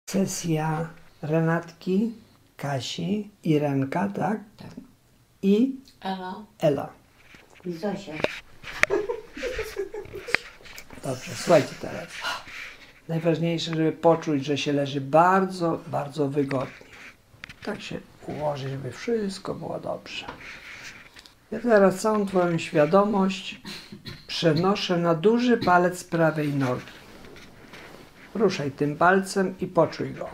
Sesja Renatki, Kasi, Irenka, tak? Tak. I Ela. Ela. I Zosia. Dobrze, słuchajcie teraz. Najważniejsze, żeby poczuć, że się leży bardzo, bardzo wygodnie. Tak się ułożyć, żeby wszystko było dobrze. Ja teraz całą Twoją świadomość przenoszę na duży palec prawej nogi. Ruszaj tym palcem i poczuj go.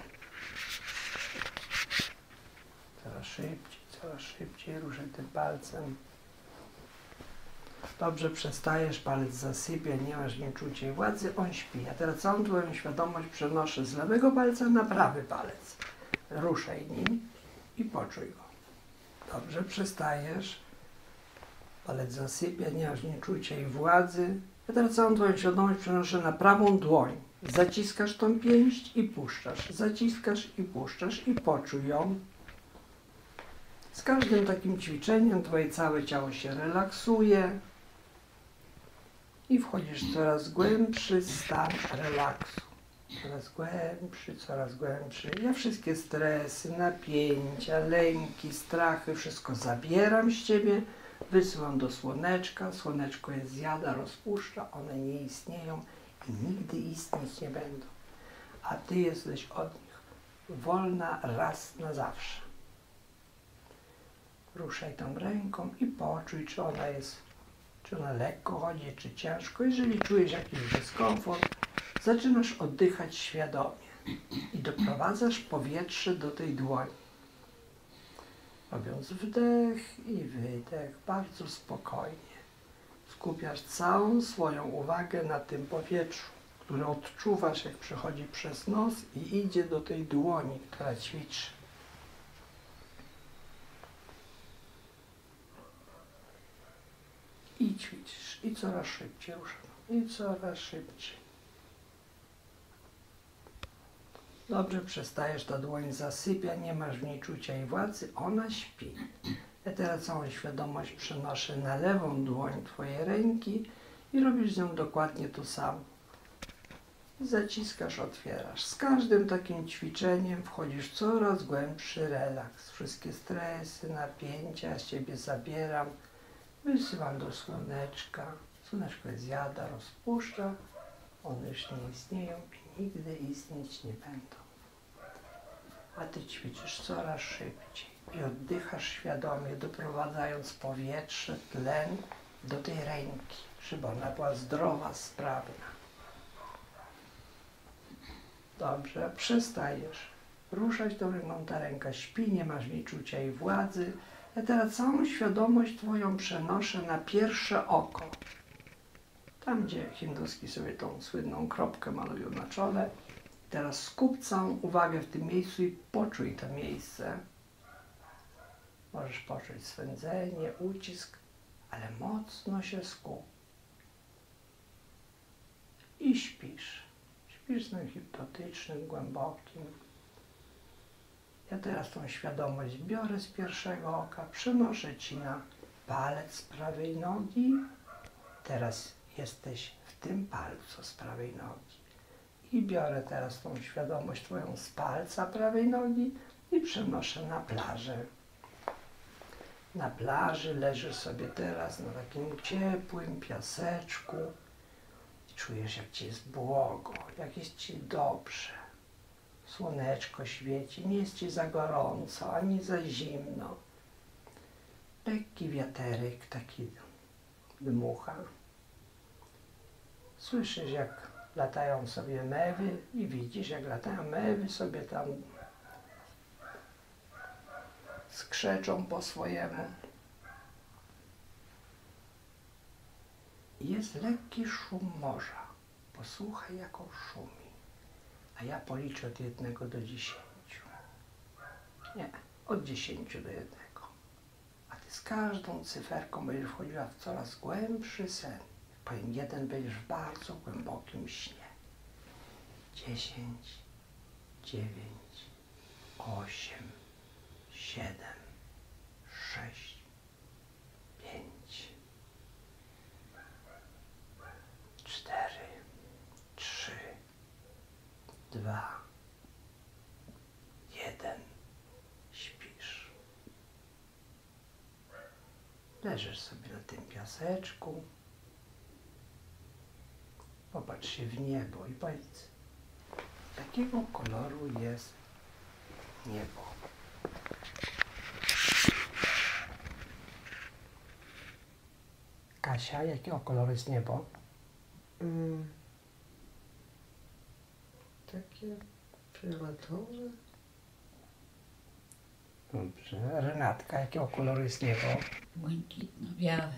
Coraz szybciej ruszaj tym palcem. Dobrze, przestajesz, palec zasypia, nie masz w nim czucia władzy, on śpi. A teraz całą Twoją świadomość przenoszę z lewego palca na prawy palec. Ruszaj nim i poczuj go. Dobrze, przestajesz, palec zasypia, nie masz w nim czucia i władzy. A teraz całą Twoją świadomość przenoszę na prawą dłoń. Zaciskasz tą pięść i puszczasz. Zaciskasz i puszczasz i poczuj ją. Z każdym takim ćwiczeniem Twoje całe ciało się relaksuje i wchodzisz w coraz głębszy stan relaksu. Coraz głębszy. Ja wszystkie stresy, napięcia, lęki, strachy, wszystko zabieram z Ciebie, wysyłam do słoneczka. Słoneczko je zjada, rozpuszcza, one nie istnieją i nigdy istnieć nie będą. A Ty jesteś od nich wolna raz na zawsze. Ruszaj tą ręką i poczuj, czy ona lekko chodzi, czy ciężko. Jeżeli czujesz jakiś dyskomfort, zaczynasz oddychać świadomie i doprowadzasz powietrze do tej dłoni. Robiąc wdech i wydech, bardzo spokojnie. Skupiasz całą swoją uwagę na tym powietrzu, które odczuwasz, jak przechodzi przez nos i idzie do tej dłoni, która ćwiczy. I ćwiczysz, i coraz szybciej ruszamy, i coraz szybciej. Dobrze, przestajesz, ta dłoń zasypia, nie masz w niej czucia i władzy, ona śpi. Ja teraz całą świadomość przenoszę na lewą dłoń Twojej ręki i robisz z nią dokładnie to samo. Zaciskasz, otwierasz. Z każdym takim ćwiczeniem wchodzisz w coraz głębszy relaks. Wszystkie stresy, napięcia z Ciebie zabieram. Wysyłam do słoneczka. Słoneczko je zjada, rozpuszcza. One już nie istnieją i nigdy istnieć nie będą. A Ty ćwiczysz coraz szybciej i oddychasz świadomie, doprowadzając powietrze, tlen do tej ręki, żeby ona była zdrowa, sprawna. Dobrze, przestajesz ruszać tą ręką, ta ręka śpi, nie masz w niej czucia i władzy. Ja teraz całą świadomość Twoją przenoszę na pierwsze oko. Tam, gdzie hinduski sobie tą słynną kropkę malują na czole. Teraz skup całą uwagę w tym miejscu i poczuj to miejsce. Możesz poczuć swędzenie, ucisk, ale mocno się skup. I śpisz. Śpisz snem hipnotycznym, głębokim. Ja teraz tą świadomość biorę z pierwszego oka, przenoszę Ci na palec prawej nogi. Teraz jesteś w tym palcu z prawej nogi. I biorę teraz tą świadomość Twoją z palca prawej nogi i przenoszę na plażę. Na plaży leżysz sobie teraz na takim ciepłym piaseczku i czujesz, jak Ci jest błogo, jak jest Ci dobrze. Słoneczko świeci, nie jest Ci za gorąco, ani za zimno. Lekki wiaterek taki dmucha. Słyszysz, jak latają sobie mewy i widzisz, jak latają mewy sobie tam skrzeczą po swojemu. Jest lekki szum morza. Posłuchaj, jak on szumi. A ja policzę od 1 do 10. Nie, od 10 do 1. A Ty z każdą cyferką będziesz wchodziła w coraz głębszy sen. Powiem 1, będziesz w bardzo głębokim śnie. 10, 9, 8, 7, 6, 5, 4, 3, 2, Leżysz sobie na tym piaseczku. Popatrz się w niebo i powiedz, jakiego koloru jest niebo. Kasia, jakiego koloru jest niebo? Takie fioletowe. Dobrze. Renatka, jakiego koloru jest niebo? Błękitno-białe.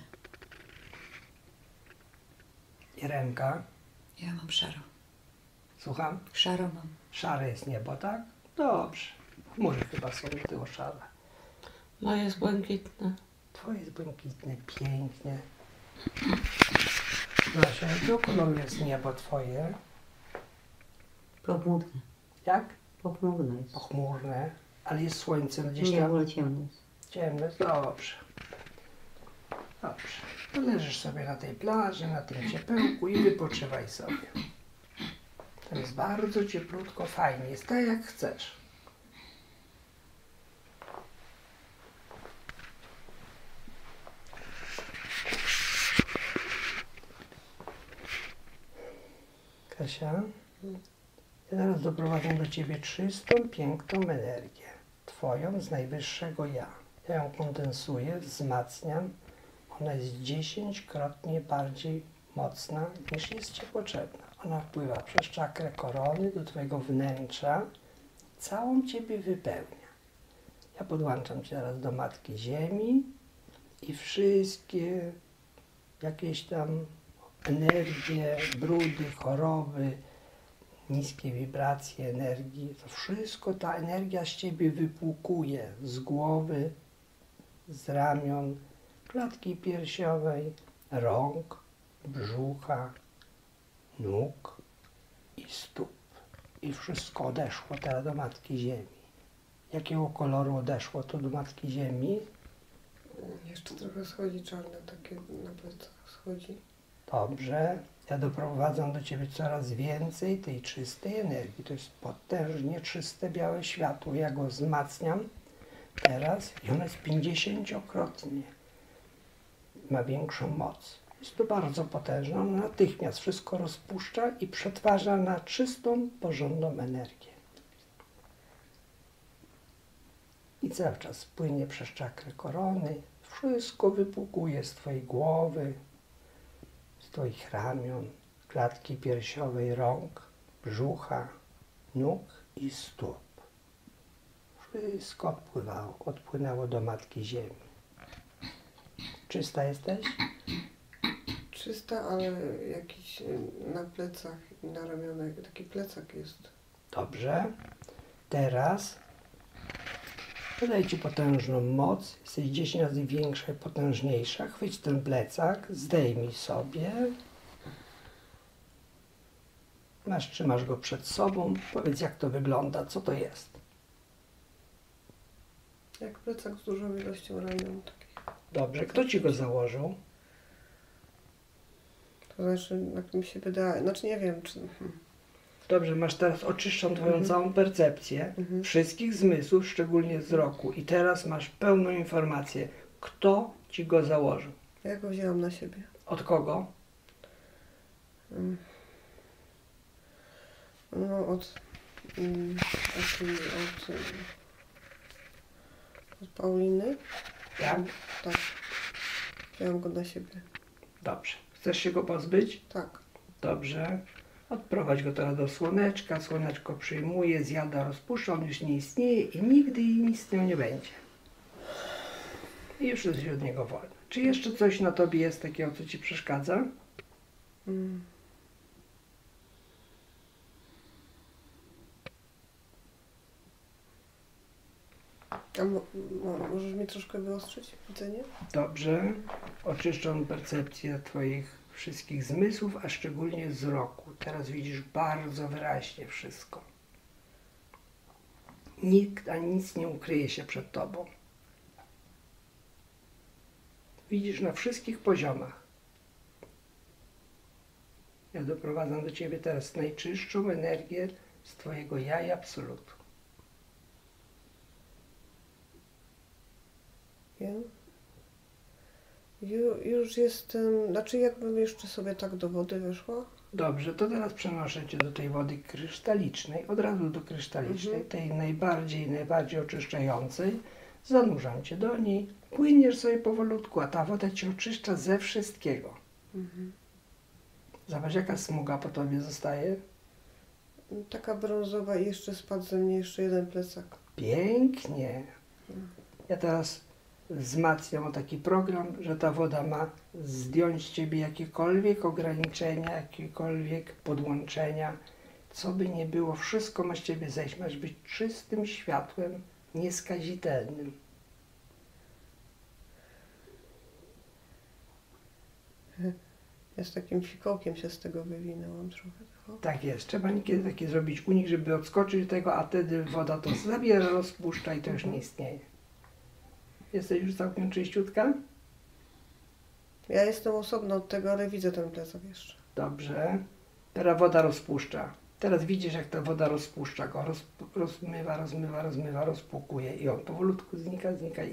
Irenka, Ja mam szaro. słucham? Szaro mam. Szare jest niebo, tak? Dobrze. Chmury chyba są tylko szare. Moje jest błękitne. Twoje jest błękitne, pięknie. Zosia, jakiego koloru jest niebo twoje? Pochmurne. Jak? Pochmurne jest. Pochmurne. Ale jest słońce gdzieś Nie, tam? ale ciemne jest. Ciemne, dobrze. Dobrze. To leżysz sobie na tej plaży, na tym ciepełku i wypoczywaj sobie. Tam jest bardzo cieplutko, fajnie. Jest tak jak chcesz. Kasia, ja teraz doprowadzę do Ciebie czystą, piękną energię. Twoją z najwyższego ja. Ja ją kondensuję, wzmacniam. Ona jest 10-krotnie bardziej mocna niż jest Ci potrzebna. Ona wpływa przez czakrę korony do Twojego wnętrza. Całą Ciebie wypełnia. Ja podłączam Cię teraz do Matki Ziemi i wszystkie jakieś tam energie, brudy, choroby, niskie wibracje energii, to wszystko ta energia z Ciebie wypłukuje z głowy, z ramion, klatki piersiowej, rąk, brzucha, nóg i stóp. I wszystko odeszło teraz do Matki Ziemi. Jakiego koloru odeszło to do Matki Ziemi? Jeszcze trochę schodzi czarne, takie na plecach schodzi. Dobrze. Ja doprowadzam do Ciebie coraz więcej tej czystej energii. To jest potężnie czyste białe światło. Ja go wzmacniam teraz i ono jest 50-krotnie. Ma większą moc. Jest to bardzo potężne. Ono natychmiast wszystko rozpuszcza i przetwarza na czystą, porządną energię. I cały czas płynie przez czakrę korony. Wszystko wypłukuje z Twojej głowy, z Twoich ramion, klatki piersiowej, rąk, brzucha, nóg i stóp. Wszystko odpłynęło do Matki Ziemi. Czysta jesteś? Czysta, ale jakiś na plecach i na ramionach, taki plecak jest. Dobrze. Teraz podaj Ci potężną moc. Jesteś 10 razy większa i potężniejsza. Chwyć ten plecak, zdejmij sobie. Trzymasz go przed sobą. Powiedz, jak to wygląda, co to jest. Jak plecak z dużą ilością ramion takich. Dobrze. Kto Ci go założył? To znaczy, jak mi się wydaje, znaczy nie wiem, czy... Dobrze, masz teraz oczyszczą Twoją całą percepcję wszystkich zmysłów, szczególnie wzroku. I teraz masz pełną informację, kto Ci go założył. Ja go wzięłam na siebie. Od kogo? No, od Pauliny. Tak? Tak. Wzięłam go na siebie. Dobrze. Chcesz się go pozbyć? Tak. Dobrze. Odprowadź go teraz do słoneczka. Słoneczko przyjmuje, zjada, rozpuszcza. On już nie istnieje i nigdy nic z tym nie będzie. I już jesteś od niego wolny. Czy jeszcze coś na Tobie jest takiego, co Ci przeszkadza? A możesz mi troszkę wyostrzyć widzenie? Dobrze. Oczyszczam percepcję Twoich wszystkich zmysłów, a szczególnie wzroku. Teraz widzisz bardzo wyraźnie wszystko. Nikt ani nic nie ukryje się przed Tobą. Widzisz na wszystkich poziomach. Ja doprowadzam do Ciebie teraz najczystszą energię z Twojego ja i absolutu. Wiem. Już jestem, znaczy jakbym jeszcze sobie tak do wody weszła. Dobrze, to teraz przenoszę Cię do tej wody krystalicznej, od razu do krystalicznej, tej najbardziej oczyszczającej. Zanurzam Cię do niej, płyniesz sobie powolutku, a ta woda Cię oczyszcza ze wszystkiego. Zobacz, jaka smuga po Tobie zostaje. Taka brązowa i jeszcze spadł ze mnie jeszcze jeden plecak. Pięknie. Ja teraz wzmacniam taki program, że ta woda ma zdjąć z Ciebie jakiekolwiek ograniczenia, jakiekolwiek podłączenia. Co by nie było, wszystko ma z Ciebie zejść. Masz być czystym światłem, nieskazitelnym. Ja z takim fikołkiem się z tego wywinęłam trochę. Tak jest. Trzeba niekiedy taki zrobić unik, żeby odskoczyć do tego, a wtedy woda to zabiera, rozpuszcza i to już nie istnieje. Jesteś już całkiem czyściutka? Ja jestem osobno od tego, ale widzę ten plecak jeszcze. Dobrze. Teraz woda rozpuszcza. Teraz widzisz, jak ta woda rozpuszcza go. Rozmywa, rozpłukuje i on powolutku znika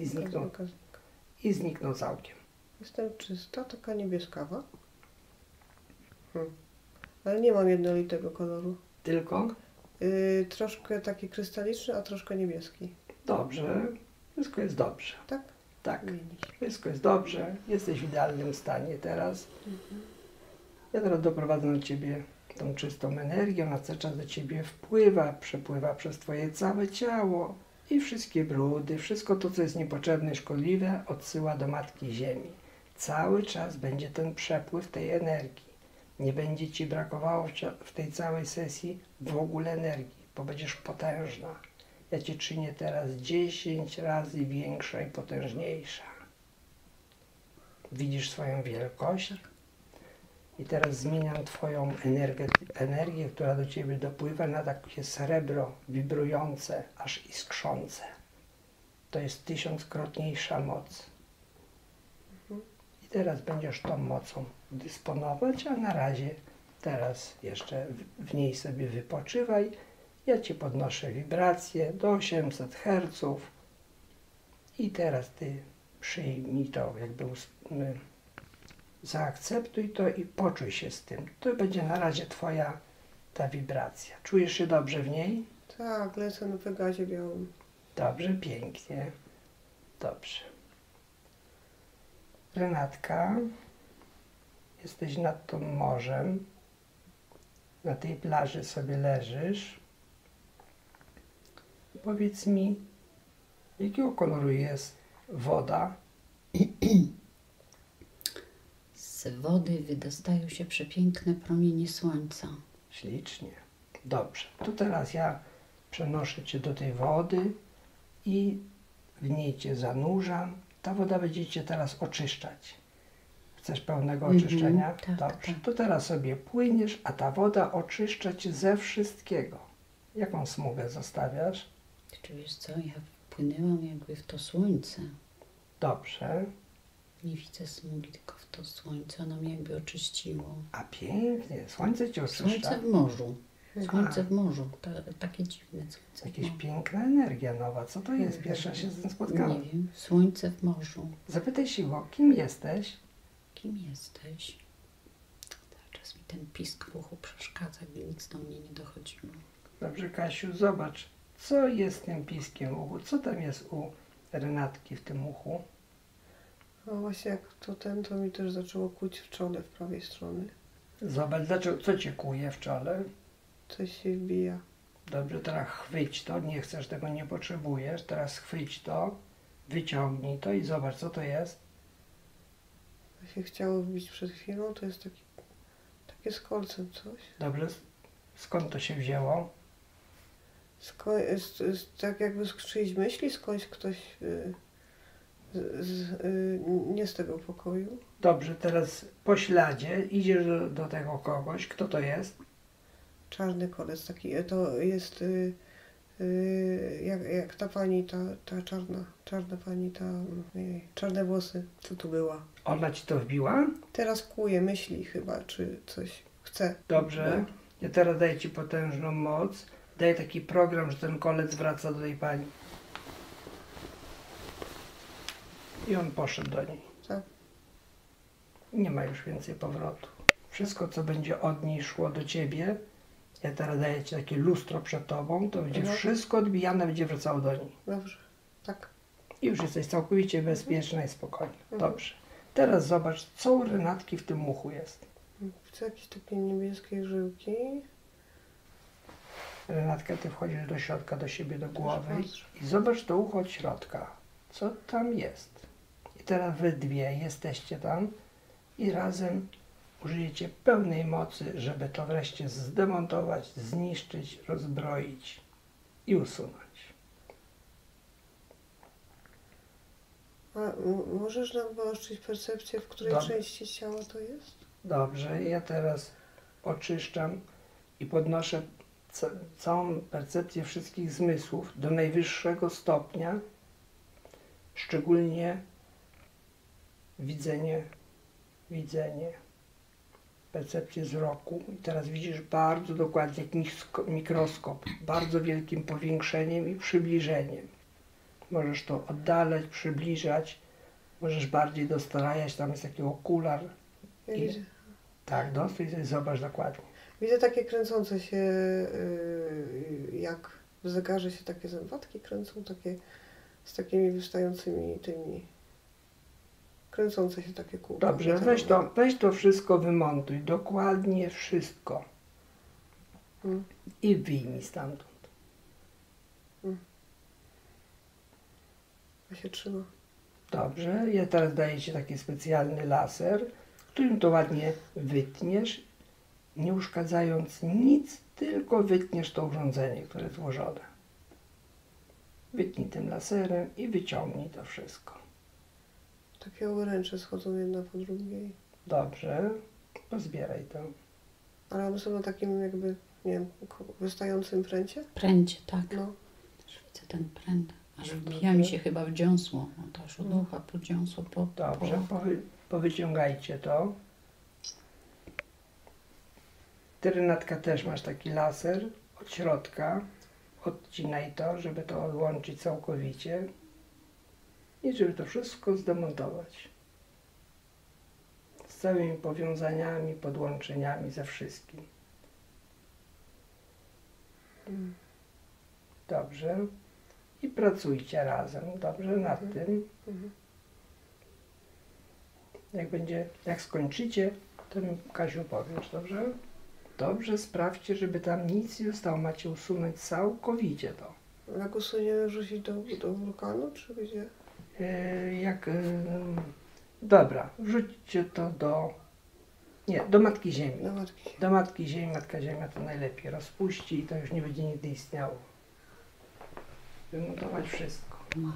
i zniknął całkiem. Jestem czysta, taka niebieskawa. Ale nie mam jednolitego koloru. Tylko? Troszkę taki krystaliczny, a troszkę niebieski. Dobrze. Wszystko jest dobrze. Tak? Tak. Widzisz. Wszystko jest dobrze. Jesteś w idealnym stanie teraz. Ja teraz doprowadzę do Ciebie tą czystą energię. Ona cały czas do Ciebie wpływa, przepływa przez Twoje całe ciało i wszystkie brudy, wszystko to, co jest niepotrzebne, szkodliwe, odsyła do Matki Ziemi. Cały czas będzie ten przepływ tej energii. Nie będzie Ci brakowało w tej całej sesji w ogóle energii, bo będziesz potężna. Ja Cię czynię teraz 10 razy większa i potężniejsza. Widzisz swoją wielkość? I teraz zmieniam Twoją energię, która do Ciebie dopływa, na takie srebro wibrujące, aż iskrzące. To jest 1000-krotniejsza moc. I teraz będziesz tą mocą dysponować, a na razie teraz jeszcze w niej sobie wypoczywaj. Ja Ci podnoszę wibracje do 800 Hz i teraz Ty przyjmij to, zaakceptuj to i poczuj się z tym. To będzie na razie Twoja ta wibracja. Czujesz się dobrze w niej? Tak, lecę na Pegazie białym. Dobrze, pięknie. Dobrze. Renatka, jesteś nad tym morzem. Na tej plaży sobie leżysz. Powiedz mi, jakiego koloru jest woda? Z wody wydostają się przepiękne promienie słońca. Ślicznie. Dobrze. To teraz ja przenoszę Cię do tej wody i w niej Cię zanurzam. Ta woda będzie Cię teraz oczyszczać. Chcesz pełnego oczyszczenia? Tak, Dobrze. tak. To teraz sobie płyniesz, a ta woda oczyszcza Cię ze wszystkiego. Jaką smugę zostawiasz? Czy wiesz co, ja wpłynęłam jakby w to słońce. Dobrze. Nie widzę smugi, tylko w to słońce. Ono mnie jakby oczyściło. A pięknie. Słońce Cię oczyszcza. Słońce w morzu. Słońce w morzu. Takie dziwne słońce. Jakaś piękna energia nowa. Co to jest? Pierwsza się z tym spotkałam. Nie wiem. Słońce w morzu. Zapytaj się go, kim jesteś? Kim jesteś? Cały czas mi ten pisk w uchu przeszkadza, by nic do mnie nie dochodziło. Dobrze, Kasiu, zobacz, co jest tym piskiem w uchu? Co tam jest u Renatki w tym uchu? No właśnie jak to mi też zaczęło kłuć w czole w prawej strony. Zobacz, dlaczego, co Cię kłuje w czole? Coś się wbija. Dobrze, teraz chwyć to, nie chcesz tego, nie potrzebujesz. Teraz chwyć to, wyciągnij to i zobacz, co to jest. To się chciało wbić przed chwilą, to jest takie z kolcem coś. Dobrze, skąd to się wzięło? Tak jakby z czyjejś myśli, skądś ktoś nie z tego pokoju. Dobrze, teraz po śladzie idziesz do tego kogoś. Kto to jest? Czarny kolec taki, to jest jak ta pani, ta czarna pani, czarne włosy, co tu była. Ona Ci to wbiła? Teraz kłuje, myśli chyba, czy coś chce. Dobrze. Ja teraz daję Ci potężną moc. Daję taki program, że ten kolec wraca do tej pani. I on poszedł do niej. Tak. Nie ma już więcej powrotu. Wszystko, co będzie od niej szło do ciebie, ja teraz daję ci takie lustro przed tobą, to będzie wszystko odbijane, będzie wracało do niej. Dobrze. Tak. I już jesteś całkowicie bezpieczna i spokojna. Dobrze. Teraz zobacz, co u Renatki w tym muchu jest. Widzę jakieś takie niebieskie żyłki. Renatka, ty wchodzisz do środka, do siebie, do głowy patrzę. i zobacz to ucho od środka. Co tam jest? I teraz wy dwie jesteście tam i razem użyjecie pełnej mocy, żeby to wreszcie zdemontować, zniszczyć, rozbroić i usunąć. A możesz nam wyostrzyć percepcję, w której Dobrze. części ciała to jest? Dobrze, ja teraz oczyszczam i podnoszę całą percepcję wszystkich zmysłów do najwyższego stopnia, szczególnie widzenie, percepcję wzroku. I teraz widzisz bardzo dokładnie, jak mikroskop, bardzo wielkim powiększeniem i przybliżeniem. Możesz to oddalać, przybliżać, możesz bardziej dostrajać, tam jest taki okular. Ja I- widzę. Tak, dostraj i zobacz dokładnie. Widzę takie kręcące się, jak w zegarze się takie zębatki kręcą, takie z takimi wystającymi tymi, kręcące się takie kółka. Dobrze, weź to wszystko wymontuj, dokładnie wszystko. Mm. I wyjmij stamtąd. Ja się trzyma. Dobrze, ja teraz daję ci taki specjalny laser, którym to ładnie wytniesz, nie uszkadzając nic, tylko wytniesz to urządzenie, które jest włożone. Wytnij tym laserem i wyciągnij to wszystko. Takie obręcze schodzą jedna po drugiej. Dobrze, pozbieraj to. Ale one są na takim jakby, nie wiem, wystającym pręcie? Pręcie, tak. No. Też widzę ten pręt. Aż wbija mi się chyba w dziąsło. No to aż od ucha po dziąsło, Dobrze, powyciągajcie to. Ty, Renatka, też masz taki laser od środka. Odcinaj to, żeby to odłączyć całkowicie i żeby to wszystko zdemontować. Z całymi powiązaniami, podłączeniami, ze wszystkim. Dobrze. I pracujcie razem, dobrze, nad tym. Jak skończycie, to mi, Kasiu, powiesz, dobrze? Dobrze, sprawdźcie, żeby tam nic nie zostało. Macie usunąć całkowicie to. Jak usuniemy, wrzucić do wulkanu, czy gdzie? Dobra, wrzućcie to do Matki Ziemi. Na matki. Do Matki Ziemi, Matka Ziemia to najlepiej rozpuści i to już nie będzie nigdy istniało. Wymontować wszystko.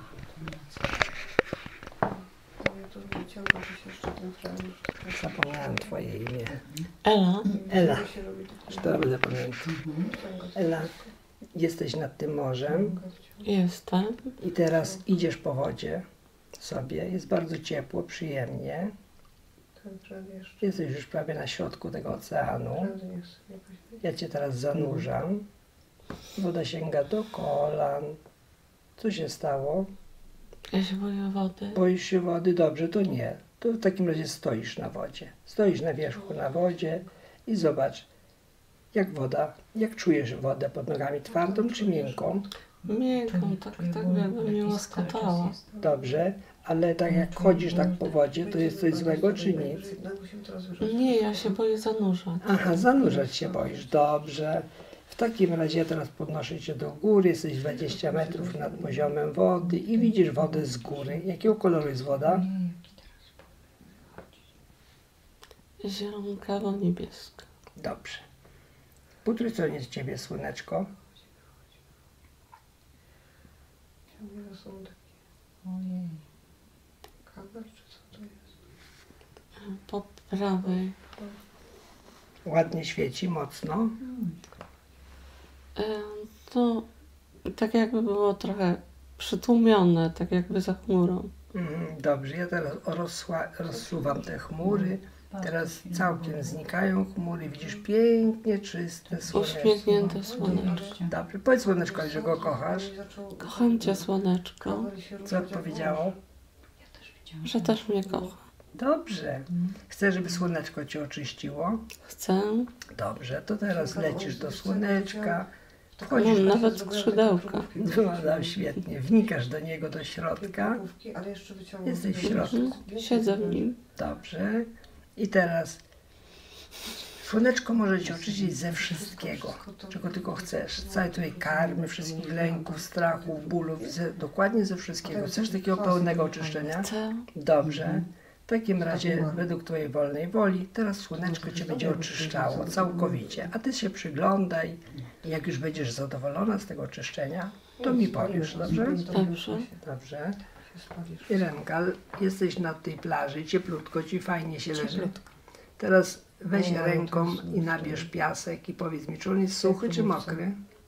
Ja to wyciągam, że się jeszcze ten frajer. Zapomniałem twoje imię. Ela. Ela. się robi takie To będę pamiętał. Ela, jesteś nad tym morzem Jestem. i teraz idziesz po wodzie sobie. Jest bardzo ciepło, przyjemnie. ten frajer jeszcze. Jesteś już prawie na środku tego oceanu. Prawda nie chce jakoś. Ja cię teraz zanurzam. Woda sięga do kolan. Co się stało? Ja się boję wody. Boisz się wody? Dobrze, to nie. To w takim razie stoisz na wodzie. Stoisz na wierzchu na wodzie i zobacz, jak czujesz wodę pod nogami, twardą czy miękką? Miękką, tak jakby mnie łaskotała. Dobrze, ale tak jak chodzisz tak po wodzie, to jest coś złego czy nic? Musimy teraz wyrzec. Nie, ja się boję zanurzać. Aha, zanurzać się boisz. Dobrze. W takim razie ja teraz podnoszę cię do góry, jesteś 20 metrów nad poziomem wody i widzisz wodę z góry. Jakiego koloru jest woda? Zielonawo-niebieska. Dobrze. Po której stronie z ciebie słoneczko? Ciągle są takie. Ojej. Kabel czy co to jest? Po prawej. Ładnie świeci, mocno. To tak jakby było trochę przytłumione, tak jakby za chmurą. Dobrze, ja teraz rozsuwam te chmury. Teraz całkiem znikają chmury. Widzisz pięknie czyste słoneczko. Uśmiechnięte słoneczko. Dobrze, powiedz słoneczko, że go kochasz. Kocham cię, słoneczko, Kabel się Co rozdział. powiedziało? Ja też widziałam. że też mnie kocha. Dobrze. Chcesz, żeby słoneczko cię oczyściło? Chcę. Dobrze, to teraz lecisz do słoneczka. Mam Wchodzisz, nawet skrzydełka. no, świetnie, wnikasz do niego, do środka. Ale jeszcze wyciągnę. Jesteś w środku. Siedzę w nim. Dobrze. I teraz słoneczko może cię oczyścić ze wszystkiego, czego tylko chcesz. Z całej twojej karmy, wszystkich lęków, strachów, bólów, dokładnie ze wszystkiego. Chcesz takiego pełnego oczyszczenia? Chcę. Dobrze. W takim razie, według twojej wolnej woli, teraz słoneczko cię będzie oczyszczało całkowicie. A ty się przyglądaj i jak już będziesz zadowolona z tego oczyszczenia, to mi powiesz, dobrze? Dobrze. Dobrze. Irenka, jesteś na tej plaży, cieplutko ci, fajnie się leży. Teraz weź ręką i nabierz piasek i powiedz mi, czy on jest suchy czy mokry?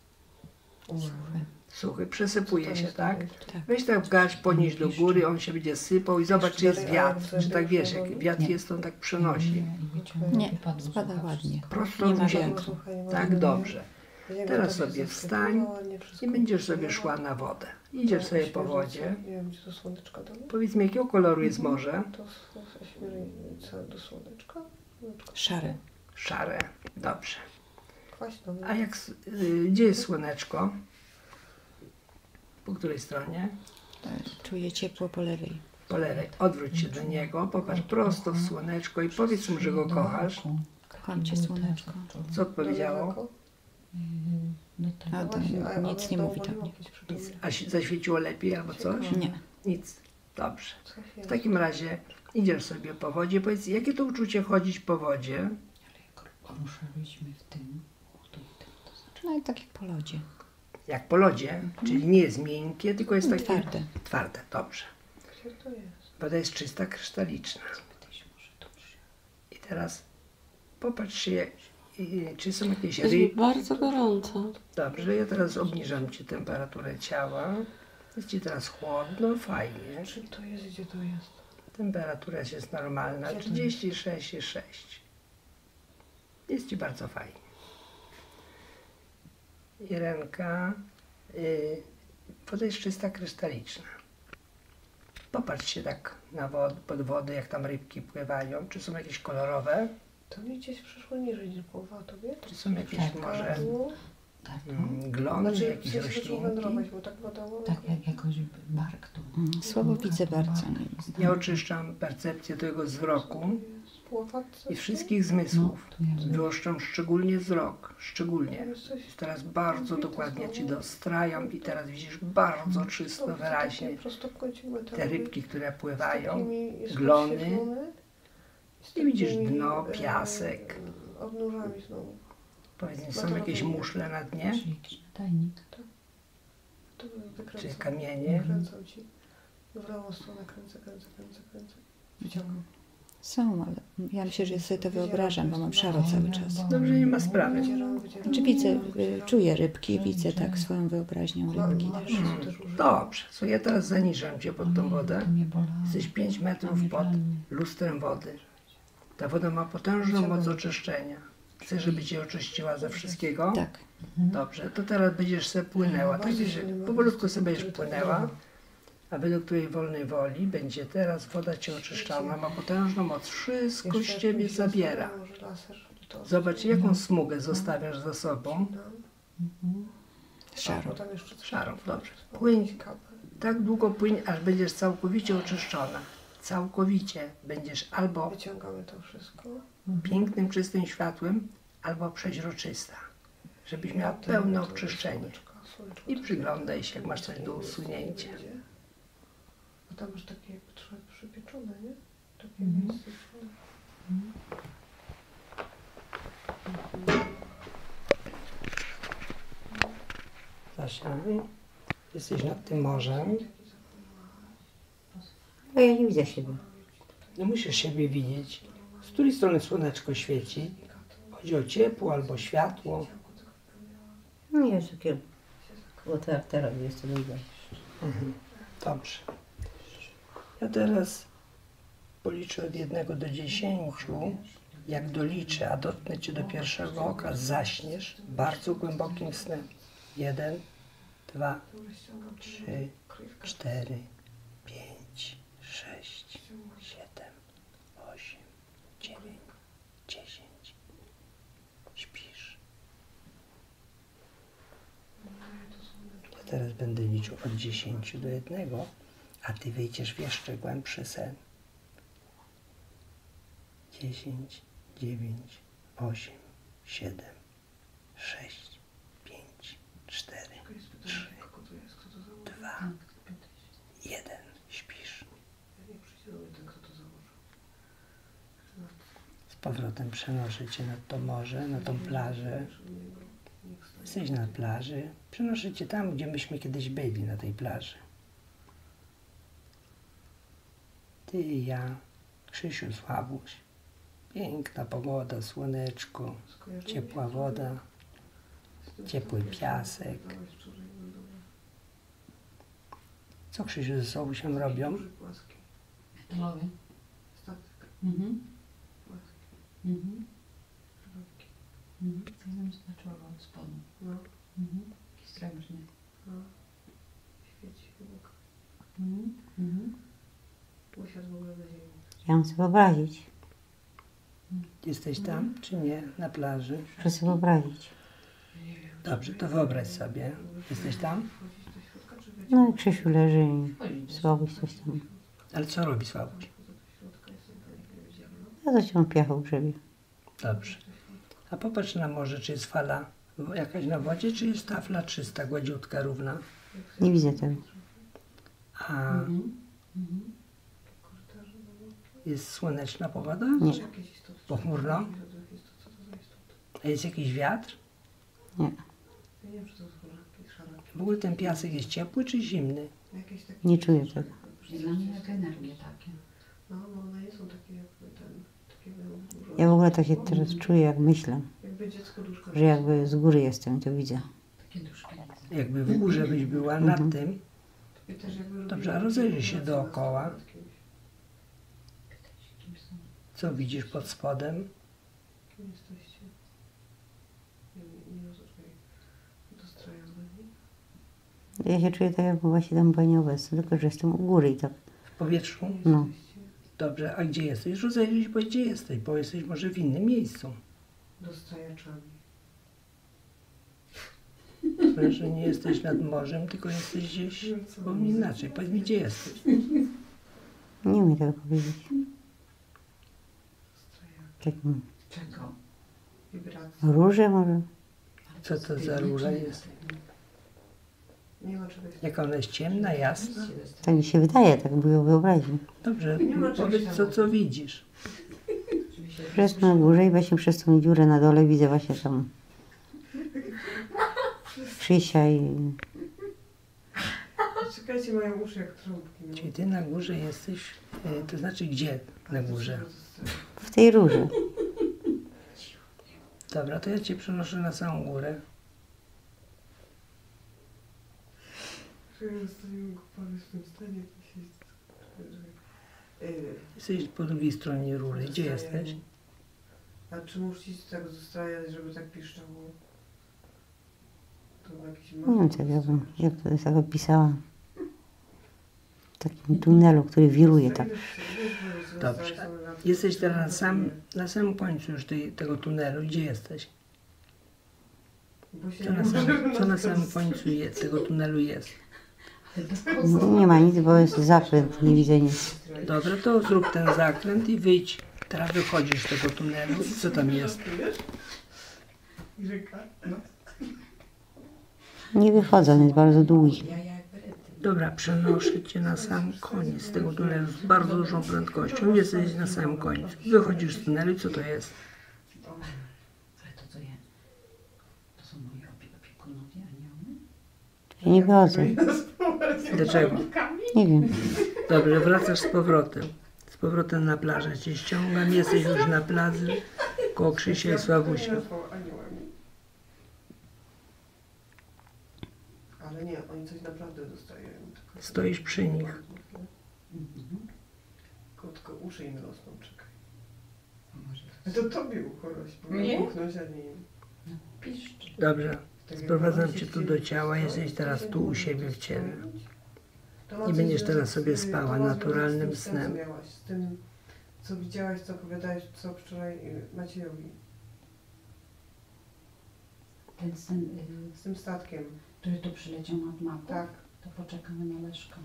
Suchy. Przesypuje się, tak? Weź tak w garść, podnieś do góry, on się będzie sypał i zobacz, czy jest wiatr. Czy tak wiesz, jak wiatr jest, to on tak przenosi. Nie, spada ładnie. Prosto Nie ma w ziemię. wiatru. Tak, dobrze. Teraz sobie wstań i będziesz sobie szła na wodę. Idziesz sobie po wodzie. Nie wiem, czy to słoneczka damy? Powiedz mi, jakiego koloru jest morze? To śmiernica do słoneczka? Szare. Szare. Dobrze. Kwaśno. A jak, gdzie jest słoneczko? Po której stronie? Czuję ciepło po lewej. Po lewej. Odwróć się do niego, popatrz prosto w słoneczko i powiedz mu, że go kochasz. Kocham cię, słoneczko. Co odpowiedziało? A to nic nie mówi do mnie. Nic. A zaświeciło lepiej albo coś? Nie. Nic. Dobrze. W takim razie idziesz sobie po wodzie. Powiedz, jakie to uczucie chodzić po wodzie? Ruszyliśmy w tym. No i tak jak po lodzie. Jak po lodzie, czyli nie jest miękkie, tylko jest takie Twarde. twarde. Dobrze. Gdzie to jest? Woda jest czysta, krystaliczna. I teraz popatrz się, czy są jakieś Jest mi ryby. bardzo gorąco. Dobrze, ja teraz obniżam ci temperaturę ciała. Jest ci teraz chłodno, fajnie. Czym to jest? Gdzie to jest? Temperatura jest normalna, 36,6. Jest ci bardzo fajnie. Irenka, woda jest czysta, krystaliczna. Popatrz się tak na pod wodę, jak tam rybki pływają. Czy są jakieś kolorowe? To mi gdzieś przyszło niżej niż połowa tobie. Czy są jakieś może No. glony, Znaczy, jakieś przecież zaczął roślinki? wędrować, bo tak woda... Tak jak jakoś bark tu. Słabo widzę bardzo. Ja oczyszczam percepcję tego wzroku Płowatce? i wszystkich zmysłów. Tu ja Wyłuszczam szczególnie wzrok, szczególnie. Teraz bardzo dokładnie ci dostrajam i teraz widzisz bardzo czysto, wyraźnie te rybki, które pływają, glony i widzisz dno, piasek. Odnóżami znowu. Powiedz mi, są jakieś muszle na dnie, czy jakiś nadajnik. To czy wykręcam. kamienie? Wykręcam ci. W lewą stronę kręcę. Wyciągam. Są, ale ja myślę, że ja sobie to wyobrażam, bo mam szaro cały czas. Dobrze, nie ma sprawy. Wydzieram. Znaczy widzę, czuję rybki, widzę tak swoją wyobraźnią rybki też. Dobrze, so ja teraz zaniżam cię pod tą wodę. To mnie bolało. Jesteś 5 metrów pod lustrem wody. Ta woda ma potężną moc oczyszczenia. Chcesz, żeby cię oczyściła ze wszystkiego? Tak. Dobrze, to teraz będziesz sobie płynęła. Tak, że powolutku sobie będziesz płynęła, a według twojej wolnej woli będzie teraz woda cię oczyszczała. Ma potężną moc. Wszystko z ciebie zabiera. Zobacz, jaką smugę zostawiasz za sobą. Szaro. Szarą, dobrze. Płyń, tak długo płyń, aż będziesz całkowicie oczyszczona. Całkowicie będziesz albo Wyciągamy to wszystko. pięknym, czystym światłem, albo przeźroczysta, żebyś miała pełne oczyszczenie. I przyglądaj się, jak masz coś do usunięcia. A tam masz takie jakby trochę przypieczone, nie? Takie miejsce. Zasiaj. Jesteś nad tym morzem. No ja nie widzę siebie. Nie musisz siebie widzieć. Z której strony słoneczko świeci? Chodzi o ciepło albo światło. No jest takie... Bo teraz jest to drugie. Dobrze. Ja teraz policzę od 1 do 10. Jak doliczę, a dotknę cię do pierwszego oka, zaśniesz bardzo głębokim snem. 1, 2, 3, 4, 5, 6, 7, 8, 9, 10. Śpisz. Ja teraz będę liczył od 10 do 1, a ty wejdziesz w jeszcze głębszy sen. 10, 9, 8, 7, 6, 5, 4, 3, 2, 1. Śpisz. Z powrotem przenoszę cię nad to morze, na tą plażę. Jesteś na plaży. Przenoszę cię tam, gdzie myśmy kiedyś byli, na tej plaży. Ty i ja, Krzysiu, Sławuś. Piękna pogoda, słoneczko, ciepła woda, ciepły piasek. Co Krzysiu ze Sławusiem robią? Metalowy. Mhm. Mhm. Mhm. Ja bym zobaczyła od spodu. Mhm. Taki srebrny. Świeci obok. Mhm. Mhm. Usiadł w ogóle na ziemi. Ja mam sobie wyobrazić. Jesteś tam, czy nie? Na plaży? Muszę sobie wyobrazić. Dobrze, to wyobraź sobie. Jesteś tam? No i Krzysiu leży i Słabuś coś tam. Ale co robi Sławuś? Ja coś tam piachał grzebie. Dobrze. A popatrz na morze, czy jest fala jakaś na wodzie, czy jest tafla czysta, gładziutka, równa? Nie widzę tego. A jest słoneczna pogoda? Nie. Pochmurno? A jest jakiś wiatr? Nie. W ogóle ten piasek jest ciepły czy zimny? Nie czuję tego. Dla mnie jak energie takie. No, one nie są takie jakby ten, takie Ja w ogóle tak się teraz czuję, jak myślę, jakby dziecko duszko. że jakby z góry jestem i to widzę. Takie duszkanice. Jakby w górze byś była nad tym. I też jakby Dobrze, a rozejrzyj się dookoła. Kim są? Co widzisz pod spodem? Kim jesteście? Nie rozumiem. Dostrajamy. Ja się czuję tak, jakby właśnie tam była nieobecna, tylko że jestem u góry i tak. W powietrzu? No. Dobrze, a gdzie jesteś? Rozejrzyj się, bo gdzie jesteś, bo jesteś może w innym miejscu. Dostrajaczami. Znaczy, że nie jesteś nad morzem, tylko jesteś gdzieś zupełnie inaczej. Powiedz mi, gdzie jesteś. Nie umiem tego powiedzieć. Dostrajacz. Takim Czego? Wibracja. róże może? Co to za róża jest? Nie ma czegoś. Jaka ona jest ciemna, jasna? Tak mi się wydaje, tak by ją wyobraził. Dobrze, Nie ma czegoś powiedz co widzisz. Że jestem na górze i właśnie przez tą dziurę na dole widzę właśnie tam Krzysia i Czekajcie, mają uszy jak trąbki. No. Czyli ty na górze jesteś, to znaczy gdzie na górze? w tej róży. Dobra, to ja cię przenoszę na samą górę. Że zostaniemy głupawy w tym stanie, to się... Jesteś po drugiej stronie rury. Gdzie jesteś? A czy musisz tak dostrajać, żeby tak piszczało? To jakiś Nie wiem, co ja bym, jak to jest tak opisała. W takim tunelu, który wiruje tak. Dobrze. Jesteś teraz na samym końcu już tego tunelu. Gdzie jesteś? Co na samym końcu tego tunelu jest? Nie ma nic, bo jest zakręt, nie widzę nic. Dobra, to zrób ten zakręt i wyjdź. Teraz wychodzisz z tego tunelu. I co tam jest? Nie wychodzę, on jest bardzo długi. Dobra, przenoszę cię na sam koniec tego tunelu z bardzo dużą prędkością. Jesteś na samym końcu. Wychodzisz z tunelu i co to jest? Ale to co jest? To są moi opiekunowie, a nie one? Ja nie wychodzę. Dlaczego? Nie wiem. Dobrze, wracasz z powrotem. Z powrotem na plażę cię ściągam. Jesteś już na plaży koło Krzysia i Sławusia. Ale nie, oni coś naprawdę dostają. Stoisz przy nich. Tylko uszy im rosną, czekaj. A może A to tobie ucho rośnie, bo Nie? buchnąć, a nie im. piszczy. Dobrze, Tak sprowadzam jak cię się tu do ciała. Jesteś teraz tu u siebie w ciele. To ma I coś będziesz związek teraz z sobie tym- spała to ma naturalnym związek z tym, co snem. miałaś, z tym, co widziałaś, co opowiadałeś, co wczoraj Maciejowi. Ten sen, Z tym statkiem. który tu przyleciał nad mapą. Tak. To poczekamy na Leszka.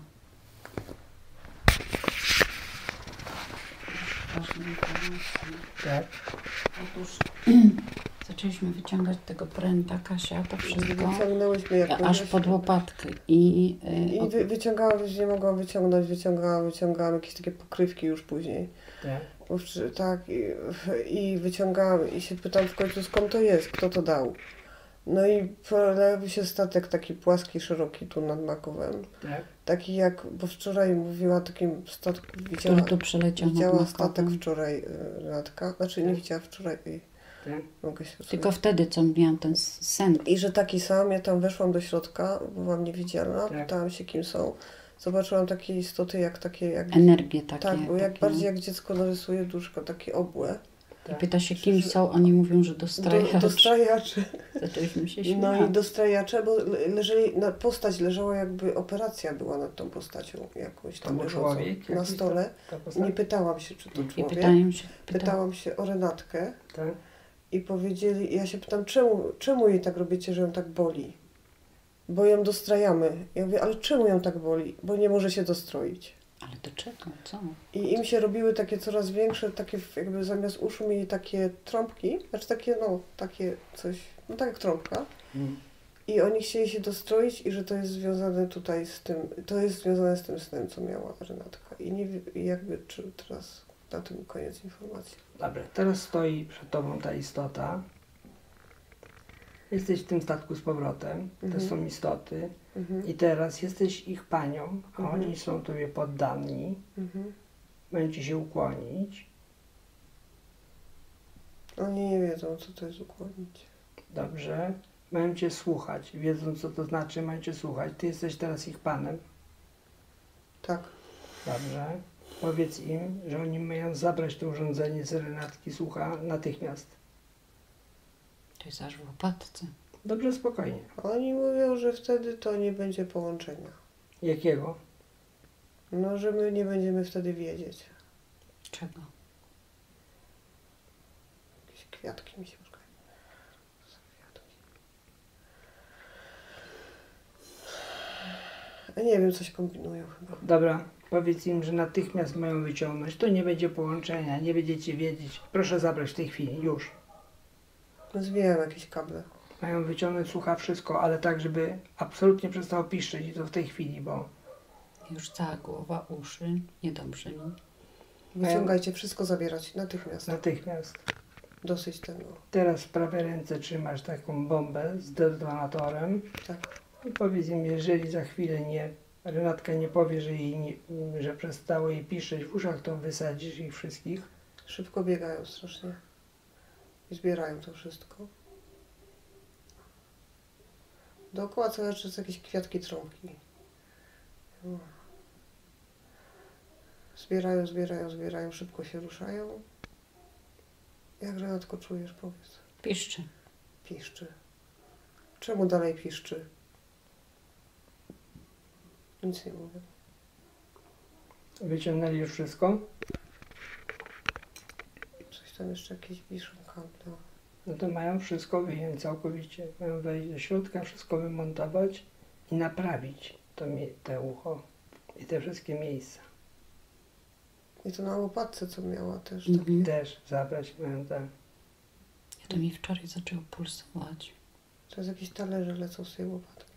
Ważne informacje. Tak. Otóż zaczęliśmy wyciągać tego pręta, Kasia, to wszystko, Wyciągnęłyśmy jak aż pod łopatkę. I wyciągałam, że nie mogłam wyciągnąć, wyciągałam jakieś takie pokrywki już później. Tak. Tak, i wyciągałam i się pytam w końcu, skąd to jest, kto to dał. No i pojawił się statek taki płaski, szeroki tu nad Makowem. Tak. Taki jak, bo wczoraj mówiła o takim statku, który tu przyleciał nad widziała Makowem. statek wczoraj Renatka, znaczy nie Tak. widziała wczoraj, Tak. mogę się Tylko wtedy, co miałam ten sen. I że taki sam, ja tam weszłam do środka, byłam niewidzialna, Tak. pytałam się kim są. Zobaczyłam takie istoty jak takie, jak Energie takie. tak, bo jak takie, bardziej jak dziecko narysuje duszko, takie obłe. I pyta się, kim są, oni mówią, że dostrajacze. Dostrajacze. Zaczęliśmy się śmiać. No i dostrajacze, bo leżeli, postać leżała jakby operacja była nad tą postacią jakąś To tam był leżącą człowiek na jakiś stole. Ta Nie postać? pytałam się, czy to I człowiek. Pytałam się o Renatkę Tak. i powiedzieli, ja się pytam, czemu jej tak robicie, że ją tak boli? Bo ją dostrajamy. Ja mówię, ale czemu ją tak boli? Bo nie może się dostroić. Ale do czego? Co? I im się robiły takie coraz większe, takie jakby zamiast uszu mieli takie trąbki, znaczy takie, no, takie coś, no tak jak trąbka. Mm. I oni chcieli się dostroić i że to jest związane tutaj z tym, to jest związane z tym snem, co miała Renatka. I nie wiem, i jakby, czy teraz na tym koniec informacji. Dobra, teraz stoi przed tobą ta istota. Jesteś w tym statku z powrotem. To Mhm. są istoty. Mhm. I teraz jesteś ich panią, a Mhm. oni są tobie poddani. Mhm. Mają ci się ukłonić. Oni nie wiedzą, co to jest ukłonić. Dobrze. Mają cię słuchać. Wiedzą, co to znaczy, mają cię słuchać. Ty jesteś teraz ich panem. Tak. Dobrze. Powiedz im, że oni mają zabrać to urządzenie z Renatki słucha natychmiast. To jest aż w łopatce. Dobrze, spokojnie. Oni mówią, że wtedy to nie będzie połączenia. Jakiego? No, że my nie będziemy wtedy wiedzieć. Czego? Jakieś kwiatki mi się szkoda. Nie wiem, coś kombinują chyba. Dobra, powiedz im, że natychmiast mają wyciągnąć. To nie będzie połączenia, nie będziecie wiedzieć. Proszę zabrać w tej chwili, już. No, zwijałem jakieś kable. Mają wyciągnąć słucha wszystko, ale tak, żeby absolutnie przestało piszczeć i to w tej chwili, bo Już cała głowa, uszy. Niedobrze mi. Wyciągajcie, wszystko zabierać natychmiast. natychmiast. Dosyć tego. Teraz w prawej ręce trzymasz taką bombę z detonatorem Tak. i powiedz im, jeżeli za chwilę Renatka nie powie, że przestało jej piszczeć w uszach, to wysadzisz ich wszystkich. Szybko biegają strasznie. I zbierają to wszystko. Dookoła cały czas jakieś kwiatki, trąbki. No. Zbierają, szybko się ruszają. Jak Renatko czujesz, powiedz? Piszczy. Piszczy. Czemu dalej piszczy? Nic nie mówię. Wyciągnęli już wszystko. Coś tam jeszcze jakieś wiszą kable. No to mają wszystko wyjąć całkowicie. Mają wejść do środka, wszystko wymontować i naprawić te ucho i te wszystkie miejsca. I to na łopatce, co miała też. Mhm. Też zabrać mają tak. To mi wczoraj zaczęło pulsować. Teraz jakieś talerze lecą z tej łopatki.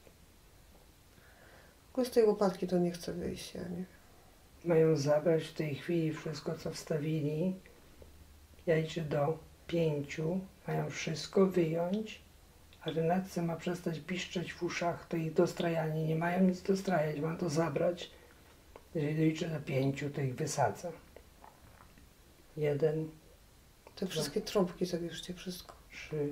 W ogóle z tej łopatki to nie chcę wyjść, ja nie wiem. Mają zabrać w tej chwili wszystko, co wstawili. Ja liczę do 5. Mają wszystko wyjąć, a Renatce ma przestać piszczeć w uszach. To ich dostrajanie. Nie mają nic dostrajać, mam to zabrać. Jeżeli doliczę do 5, to ich wysadzę. 1, Te wszystkie trąbki zabierzcie, wszystko. 3,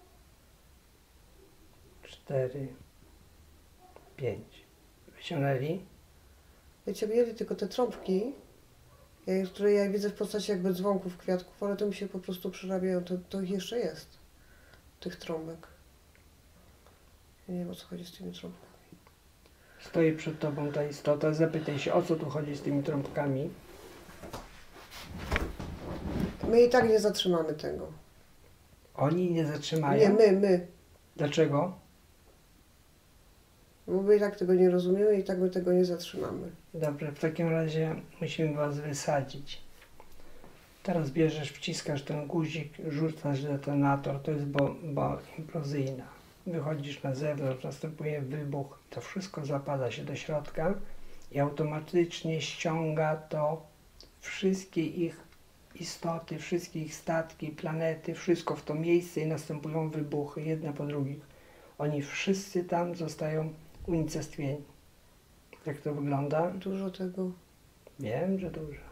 4, 5. Wyciągnęli? Wiecie, mieli tylko te trąbki, które ja widzę w postaci jakby dzwonków, kwiatków, ale to mi się po prostu przerabiają. To ich jeszcze jest, tych trąbek. Ja nie wiem, o co chodzi z tymi trąbkami. Stoi przed tobą ta istota. Zapytaj się, o co tu chodzi z tymi trąbkami. My i tak nie zatrzymamy tego. Oni nie zatrzymają? Nie, my. Dlaczego? Bo my i tak tego nie rozumiemy i tak my tego nie zatrzymamy. Dobrze, w takim razie musimy was wysadzić. Teraz bierzesz, wciskasz ten guzik, rzucasz detonator, to jest bomba implozyjna. Wychodzisz na zewnątrz, następuje wybuch, to wszystko zapada się do środka i automatycznie ściąga to wszystkie ich istoty, wszystkie ich statki, planety, wszystko w to miejsce i następują wybuchy, jedne po drugich. Oni wszyscy tam zostają unicestwieni. Jak to wygląda? Dużo tego. Wiem, że dużo.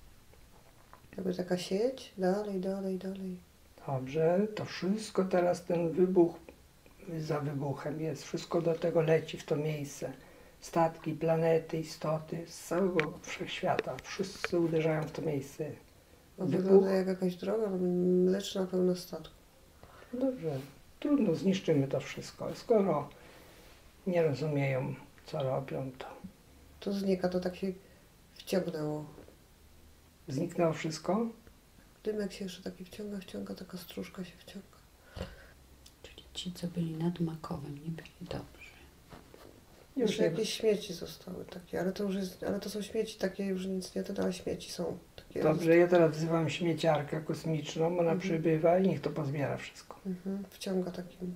Jakby taka sieć, dalej. Dobrze, to wszystko teraz ten wybuch za wybuchem jest. Wszystko do tego leci w to miejsce. Statki, planety, istoty z całego wszechświata. Wszyscy uderzają w to miejsce. No, Wybuch. wygląda jak jakaś droga mleczna pełna statków. Dobrze, trudno, zniszczymy to wszystko. Skoro nie rozumieją, co robią, to To znika, to tak się wciągnęło. zniknęło wszystko. Dymek się jeszcze taki wciąga, taka stróżka się wciąga. Czyli ci, co byli nad Makowem, nie byli dobrzy. Już Jeszcze nie, jakieś śmieci zostały takie, ale to są śmieci takie już nic nie, ale śmieci są takie. dobrze, ja teraz wzywam śmieciarkę kosmiczną, ona Mhm. przybywa i niech to pozbiera wszystko. Wciąga takim.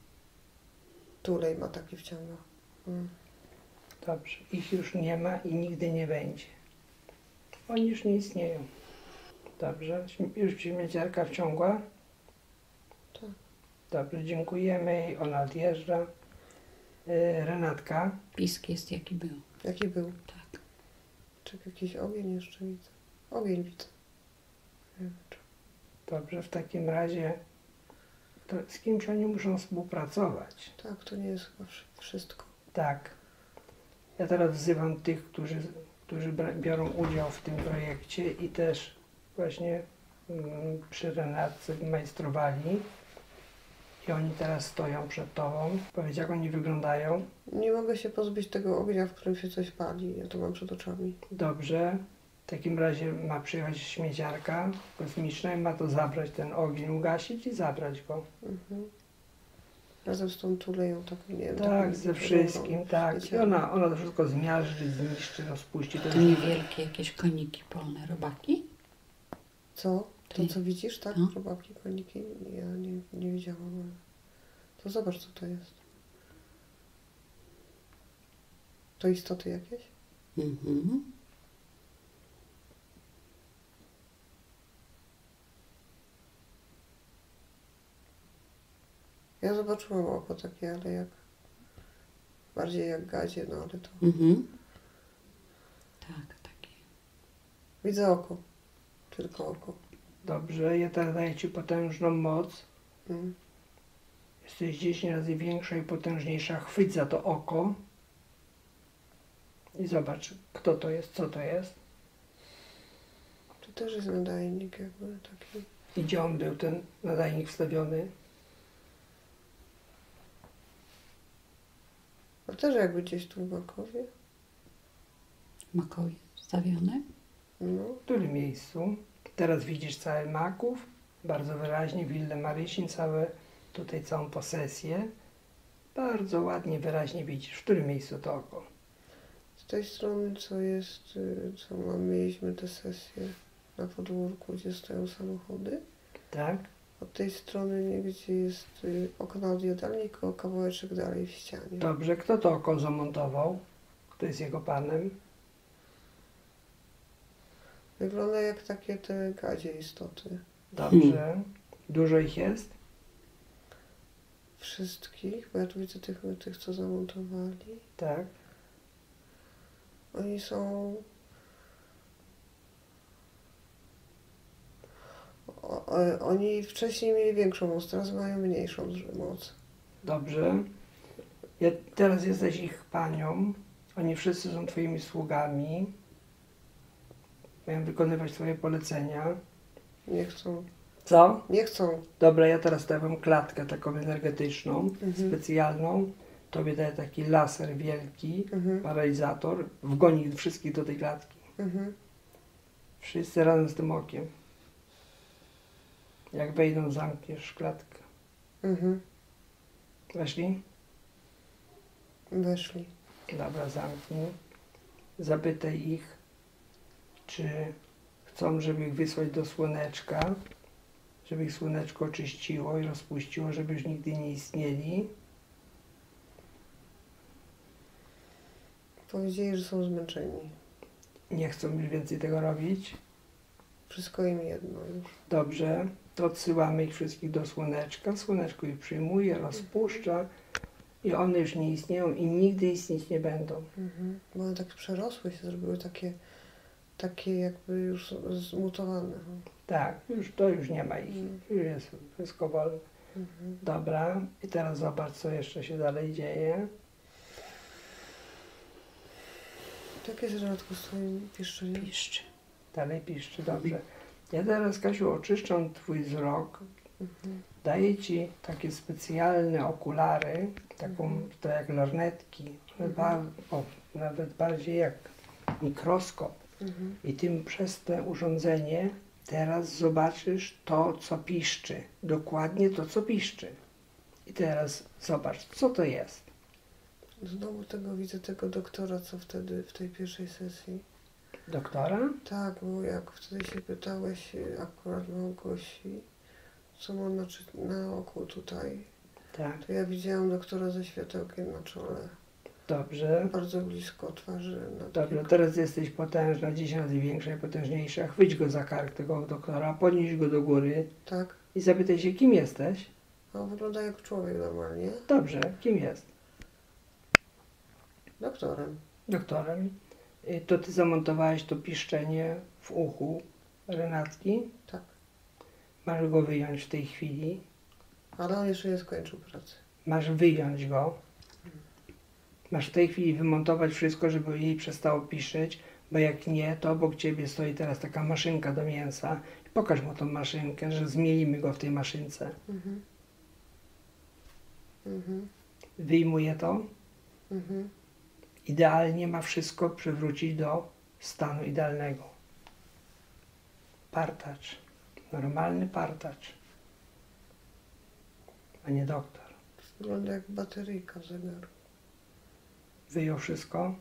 Tulej ma taki wciąga. Dobrze, ich już nie ma i nigdy nie będzie. Oni już nie istnieją. Dobrze, już śmieciarka wciągła? Tak. Dobrze, dziękujemy jej, ona odjeżdża. Renatka, Pisk jest jaki był. Jaki był? Tak. Czy jakiś ogień jeszcze widzę? Ogień widzę. Nie wiem, czy- dobrze, w takim razie to z kimś oni muszą współpracować. Tak, to nie jest chyba wszystko. Tak. Ja teraz wzywam tych, którzy biorą udział w tym projekcie i też właśnie przy Renatce majstrowali. I oni teraz stoją przed tobą. Powiedz, jak oni wyglądają. Nie mogę się pozbyć tego ognia, w którym się coś pali. Ja to mam przed oczami. Dobrze. W takim razie ma przyjechać śmieciarka kosmiczna i ma to zabrać, ten ogień ugasić i zabrać go. Razem z tą tuleją, taką, nie wiem. Tak, taką ze dużą wszystkim, tak. I śmieciarką. ona to wszystko zmiażdży, zniszczy, rozpuści. To To już niewielkie jakieś koniki polne, robaki? Co? To Ty- co widzisz, tak? No. Robaki, koniki? Ja nie widziałam. Ale... To zobacz, co to jest. To istoty jakieś? Mhm. Ja zobaczyłam oko takie, ale jak... Bardziej jak gadzie, no ale to... Mhm. Tak, takie. Widzę oko. Tylko oko. Dobrze, ja teraz daję Ci potężną moc. Mm. Jesteś 10 razy większa i potężniejsza. Chwyć za to oko. I zobacz, kto to jest, co to jest. To też jest nadajnik jakby taki. I gdzie on był, ten nadajnik wstawiony. A też jakby gdzieś tu w Makowie. Makowie wstawione. No. W którym miejscu? Teraz widzisz cały Maków. Bardzo wyraźnie, Willę Marysin, całą posesję. Bardzo ładnie, wyraźnie widzisz. W którym miejscu to oko? Z tej strony, co jest, mieliśmy tę sesję na podwórku, gdzie stoją samochody. Tak? Od tej strony, gdzie jest okno od jadalni, koło kawałeczek dalej w ścianie. Dobrze, kto to oko zamontował? Kto jest jego panem? Wygląda jak takie te gadzie istoty. Dobrze. Dużo ich jest? Wszystkich, bo ja tu widzę tych co zamontowali. Tak. Oni są... Oni wcześniej mieli większą moc, teraz mają mniejszą moc. Dobrze. Teraz jesteś ich panią. Oni wszyscy są twoimi sługami. Mają wykonywać twoje polecenia. Nie chcą. Co? Nie chcą. Dobra, ja teraz stawiam klatkę taką energetyczną, Mhm. specjalną. Tobie daję taki laser wielki, Mhm. paralizator. Wgoni wszystkich do tej klatki. Mhm. Wszyscy razem z tym okiem. Jak wejdą, zamkniesz klatkę. Mhm. Weszli? Weszli. Dobra, zamknij. Zapytaj ich, czy chcą, żeby ich wysłać do słoneczka, żeby ich słoneczko oczyściło i rozpuściło, żeby już nigdy nie istnieli. Powiedzieli, że są zmęczeni. Nie chcą już więcej tego robić. Wszystko im jedno już. Dobrze, to odsyłamy ich wszystkich do słoneczka. Słoneczko ich przyjmuje, rozpuszcza i one już nie istnieją i nigdy istnieć nie będą. Mhm. Bo one tak przerosły się, zrobiły takie jakby już zmutowane. Tak, to już nie ma ich. Już jest wszystko wolne. Mhm. Dobra, i teraz zobacz, co jeszcze się dalej dzieje. Tak jest, Renatku, z twoim piszczeniem? Piszczy. Dalej piszczy, dobrze. Ja teraz, Kasiu, oczyszczam twój wzrok. Mhm. Daję ci takie specjalne okulary, to jak lornetki, nawet bardziej jak mikroskop. Mhm. I tym przez to urządzenie teraz zobaczysz to, co piszczy. Dokładnie to, co piszczy. I teraz zobacz, co to jest. Znowu widzę tego doktora, co wtedy w tej pierwszej sesji. Doktora? Tak, bo jak wtedy się pytałeś akurat Małgosi, co ma na oku tutaj, Tak. to ja widziałam doktora ze światełkiem na czole. Dobrze. Bardzo blisko twarzy. Dobrze, teraz jesteś potężna, 10 razy większa i potężniejsza. Chwyć go za kark tego doktora, podnieś go do góry Tak. i zapytaj się, kim jesteś. A on wygląda jak człowiek normalnie. Dobrze, kim jest? Doktorem. Doktorem. To ty zamontowałeś to piszczenie w uchu Renatki. Tak. Masz go wyjąć w tej chwili. Ale on jeszcze nie skończył pracy. Masz wyjąć go. Masz w tej chwili wymontować wszystko, żeby jej przestało piszczeć, bo jak nie, to obok ciebie stoi teraz taka maszynka do mięsa. Pokaż mu tą maszynkę, że zmielimy go w tej maszynce. Mhm. Mhm. Wyjmuje to. Mhm. Idealnie ma wszystko przywrócić do stanu idealnego. Partacz. Normalny partacz. A nie doktor. Wygląda jak bateryjka zegaru. Wyjął wszystko.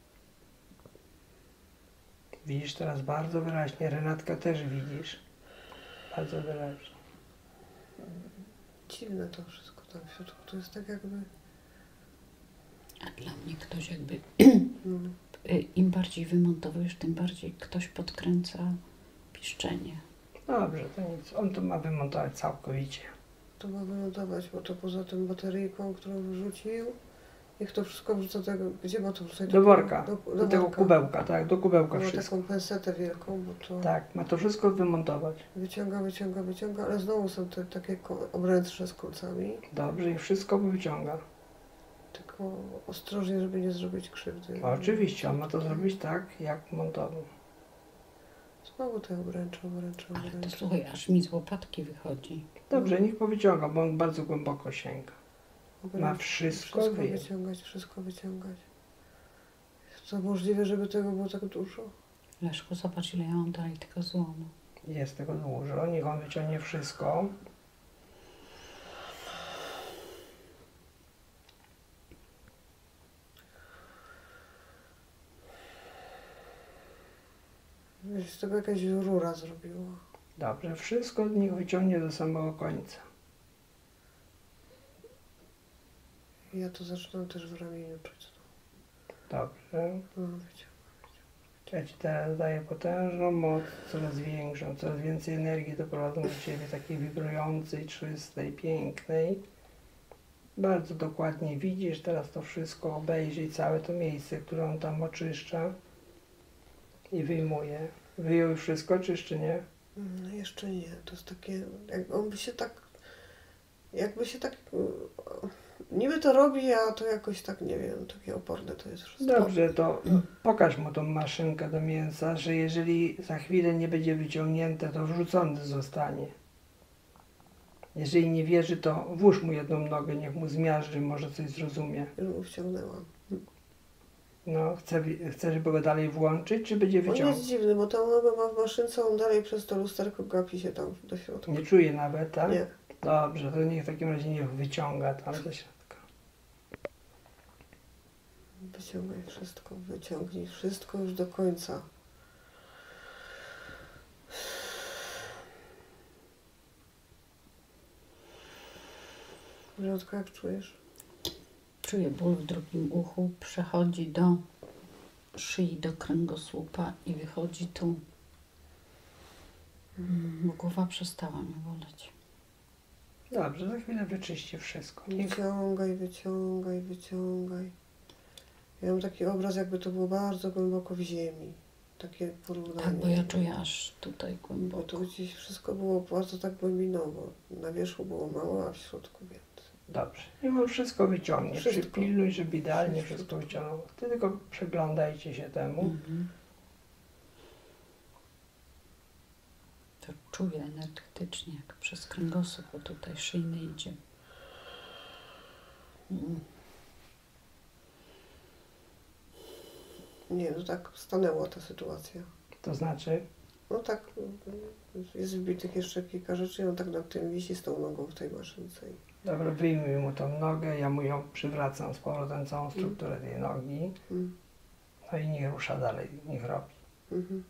Widzisz teraz bardzo wyraźnie. Renatka też widzisz. Bardzo wyraźnie. Dziwne to wszystko tam w środku. To jest tak jakby... A dla mnie ktoś jakby, No. im bardziej wymontowujesz, tym bardziej ktoś podkręca piszczenie. Dobrze, to nic. On to ma wymontować całkowicie. To ma wymontować, bo to poza tym bateryjką, którą wyrzucił, niech to wszystko wrzuca tego, gdzie ma to wrzucać? Do worka. Do Do tego worka. kubełka, tak. Do kubełka Ma wszystko. taką pensetę wielką, bo to Tak, ma to wszystko wymontować. wyciąga, ale znowu są te takie obręcze z kolcami. Dobrze, i wszystko wyciąga. Tylko ostrożnie, żeby nie zrobić krzywdy. Oczywiście, on ma to zrobić tak, jak montował. Znowu te obręcze. Ale to słuchaj, aż mi z łopatki wychodzi. Dobrze, niech powyciąga, bo on bardzo głęboko sięga. Obręcze. Ma wszystko wyjąć. Wszystko wyciągać. Jest to możliwe, żeby tego było tak dużo? Leszku, zobacz, ile ja mam dalej tego złomu. Jest tego dużo, niech on wyciągnie wszystko. Z tego jakaś rura zrobiła. Dobrze, wszystko niech wyciągnie do samego końca. Ja to zaczynam też w ramieniu czuć. Dobrze. No, wiecie. Ja Ci teraz daję potężną moc, coraz większą, coraz więcej energii doprowadzą do Ciebie, takiej wibrującej, czystej, pięknej. Bardzo dokładnie widzisz teraz to wszystko, obejrzyj całe to miejsce, które on tam oczyszcza i wyjmuje. Wyjął już wszystko, czy jeszcze nie? No, jeszcze nie. To jest takie, jakby się tak, niby to robi, a to jakoś tak, nie wiem, takie oporne to jest wszystko. Dobrze, to pokaż mu tą maszynkę do mięsa, że jeżeli za chwilę nie będzie wyciągnięte, to wrzucony zostanie. Jeżeli nie wierzy, to włóż mu jedną nogę, niech mu zmiażdży, może coś zrozumie. Już mu wciągnęłam. No, chcesz, żeby go dalej włączyć, czy będzie On jest wyciągał? dziwny, bo tam ona ma w maszynce, on dalej przez to lusterko gapi się tam do środka. Nie czuje nawet, tak? Nie. Dobrze, to niech w takim razie niech wyciąga tam do środka. Wyciągaj wszystko, wyciągnij wszystko już do końca. Małżonka, jak czujesz? Czuję ból w drugim uchu, przechodzi do szyi, do kręgosłupa i wychodzi tu. Głowa przestała mi boleć. Dobrze, za chwilę wyczyści wszystko. Niech... Wyciągaj, wyciągaj, wyciągaj. Ja mam taki obraz, jakby to było bardzo głęboko w ziemi. Takie porównanie. Tak, bo ja czuję aż tutaj Bo głęboko. tu gdzieś wszystko było bardzo tak głębinowo. Na wierzchu było mało, a w środku więcej. Dobrze, niech on wszystko wyciągnie. Wszystko. Przypilnuj, żeby idealnie Wszystko. wszystko wyciągnął. Ty tylko przeglądajcie się temu. To czuję energetycznie, jak przez kręgosłup, bo tutaj szyjny idzie. Nie, no tak stanęła ta sytuacja. To znaczy, No tak, jest wbitych jeszcze kilka rzeczy i on tak nad tym wisi z tą nogą w tej maszynce. dobra, wyjmij mu tą nogę, ja mu ją przywracam z powrotem, całą strukturę tej nogi. No i niech rusza dalej, niech robi. Mhm.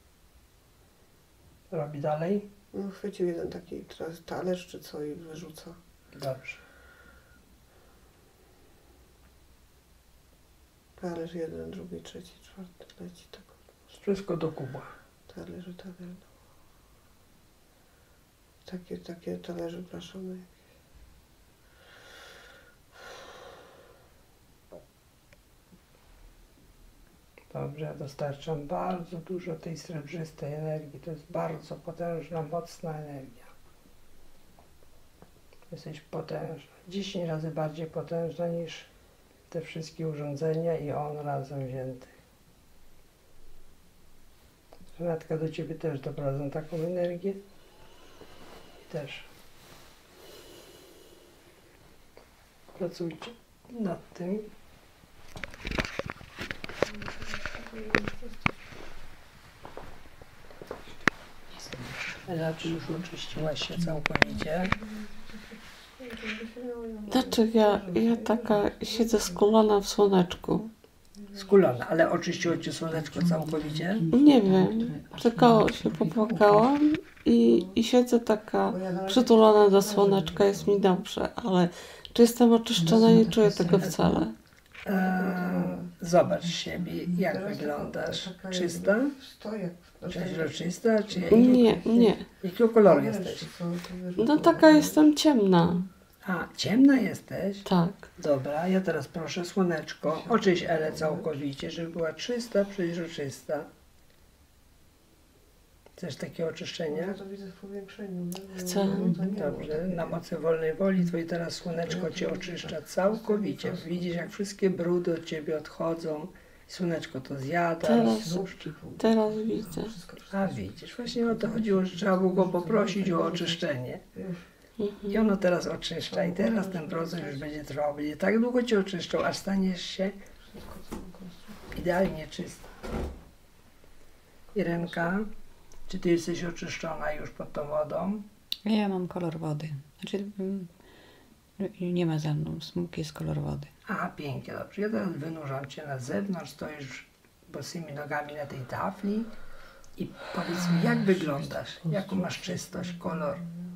Robi dalej? No, chwycił jeden taki talerz czy co i wyrzuca. Dobrze. Talerz jeden, drugi, trzeci, czwarty, leci tak. Wszystko do kubła. Talerze. Takie talerze blaszane. Dobrze, ja dostarczam bardzo dużo tej srebrzystej energii. To jest bardzo potężna, mocna energia. Jesteś potężna. 10 razy bardziej potężna niż te wszystkie urządzenia i on razem wzięty. Renatka, do Ciebie też doprowadzą taką energię. I też. Pracujcie nad tym. Ela, czy już oczyściłaś się całkowicie? Znaczy ja taka siedzę skulona w słoneczku. Skulona, ale oczyściło Cię słoneczko całkowicie? Nie wiem, tylko się popłakałam i siedzę taka przytulona do słoneczka, jest mi dobrze, ale czy jestem oczyszczona, nie czuję tego wcale. Zobacz siebie, jak wyglądasz. Czysta? Stoję. Przeźroczysta? Czy Nie. jakiego koloru jesteś? No taka jestem ciemna. A, ciemna jesteś? Tak. Dobra, ja teraz proszę słoneczko, oczyść Elę całkowicie, żeby była czysta, przeźroczysta. Chcesz takie oczyszczenia? Ja to widzę w powiększeniu. Nie? Chcę. To nie było Dobrze, takie. na mocy wolnej woli Twoje teraz słoneczko Cię oczyszcza całkowicie. Widzisz, jak wszystkie brudy od Ciebie odchodzą. Słoneczko to zjada, złuszczy. Teraz widzę. A widzisz, właśnie o to chodziło, że trzeba było go poprosić o oczyszczenie. I ono teraz oczyszcza i teraz ten proces już będzie trwał. Będzie tak długo Cię oczyszczał, aż staniesz się idealnie czysty. Irenka, czy Ty jesteś oczyszczona już pod tą wodą? Ja mam kolor wody. Znaczy, nie ma za mną, smok jest kolor wody. A, pięknie, dobrze. Ja teraz wynurzam Cię na zewnątrz, stoisz bosymi nogami na tej tafli i powiedz mi, jak wyglądasz? Jaką masz czystość, kolor?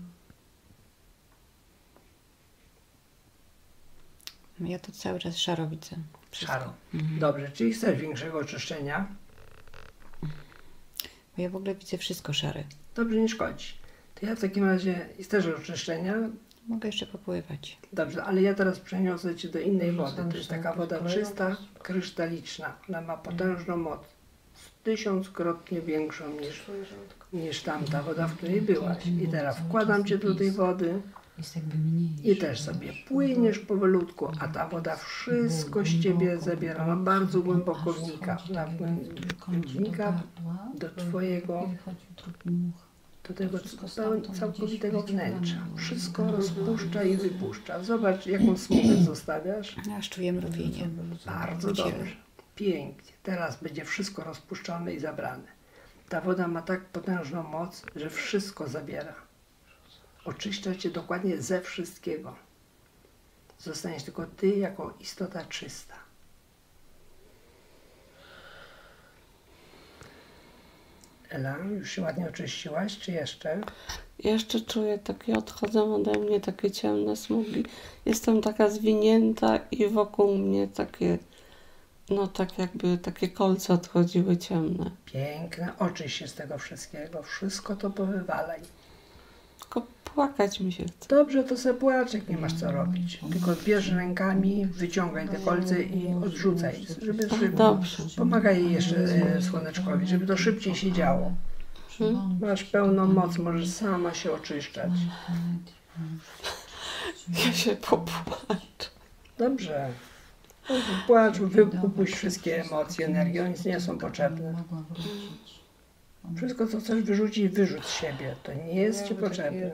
Ja to cały czas szaro widzę. Wszystko. Szaro. Dobrze, czyli chcesz większego oczyszczenia? Bo ja w ogóle widzę wszystko szare. Dobrze, nie szkodzi. To ja w takim razie chcesz oczyszczenia? Mogę jeszcze popływać. Dobrze, ale ja teraz przeniosę Cię do innej wody. To jest taka woda czysta, krystaliczna. Ona ma potężną moc. 1000-krotnie większą niż tamta woda, w której byłaś. I teraz wkładam Cię do tej wody Jest jakby mniej. i też sobie płyniesz powolutku, a ta woda wszystko z Ciebie zabiera. Ona bardzo głęboko wnika. Ona wnika do Twojego, do tego całkowitego wnętrza. Wszystko rozpuszcza i wypuszcza. Zobacz, jaką smugę zostawiasz. Aż czuję mrowienie. Bardzo dobrze. Pięknie. Teraz będzie wszystko rozpuszczone i zabrane. Ta woda ma tak potężną moc, że wszystko zabiera. Oczyszcza cię dokładnie ze wszystkiego. Zostaniesz tylko ty jako istota czysta. Ela, już się ładnie oczyściłaś, czy jeszcze? Jeszcze czuję takie, odchodzą ode mnie takie ciemne smugi. Jestem taka zwinięta i wokół mnie takie, no tak jakby takie kolce odchodziły ciemne. Piękne, oczyść się z tego wszystkiego. Wszystko to powywalaj. Tylko płakać mi się chce. Dobrze, to se płaczek, nie masz co robić. Tylko bierz rękami, wyciągaj te kolce i odrzucaj, żeby szybciej. Dobrze. Pomagaj jeszcze słoneczkowi, żeby to szybciej się działo. Masz pełną moc, możesz sama się oczyszczać. Ja się popłaczę. Dobrze. Płacz, wypuść wszystkie emocje, energię, one nie są potrzebne. Wszystko, co chcesz wyrzucić, wyrzuć z siebie. To nie jest ci potrzebne.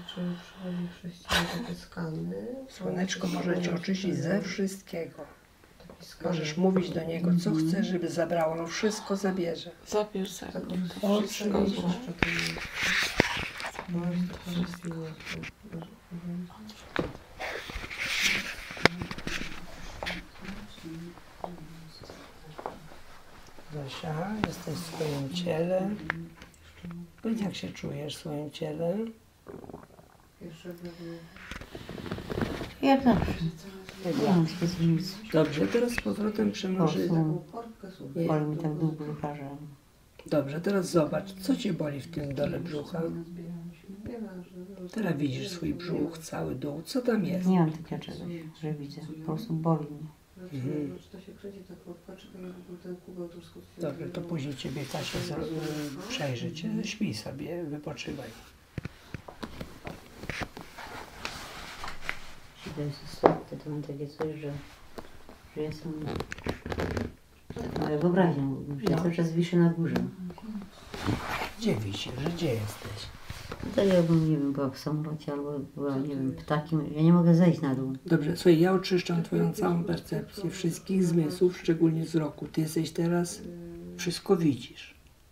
Słoneczko może cię oczyścić ze wszystkiego. Możesz mówić do niego, co chcesz, żeby zabrało. No wszystko zabierze. Zabierz ze mnie. Wszystko. Zosia, jesteś w swoim ciele. Powiedz, jak się czujesz w swoim ciele. Jak zawsze. Nie mam specjalnie nic. Dobrze, teraz z powrotem przymruży. Boli mi tak dół brzucha, że Dobrze, teraz zobacz, co cię boli w tym dole brzucha. Teraz widzisz swój brzuch, cały dół. Co tam jest? nie mam takiego czegoś, że widzę. Po prostu boli mnie. Dobrze, to później ciebie Kasia przejrzy cię. Śpij sobie, wypoczywaj. To jest istotne, to mam takie coś, że jestem... Moja wyobraźnia, że ja cały czas wiszę na górze. Gdzie wisisz? Gdzie jesteś? No tak jakbym, nie wiem, była w samolocie albo była, nie wiem, ptakiem. Ja nie mogę zejść na dół. Dobrze, słuchaj, ja oczyszczam twoją całą percepcję wszystkich zmysłów, szczególnie wzroku. Ty jesteś teraz, wszystko widzisz.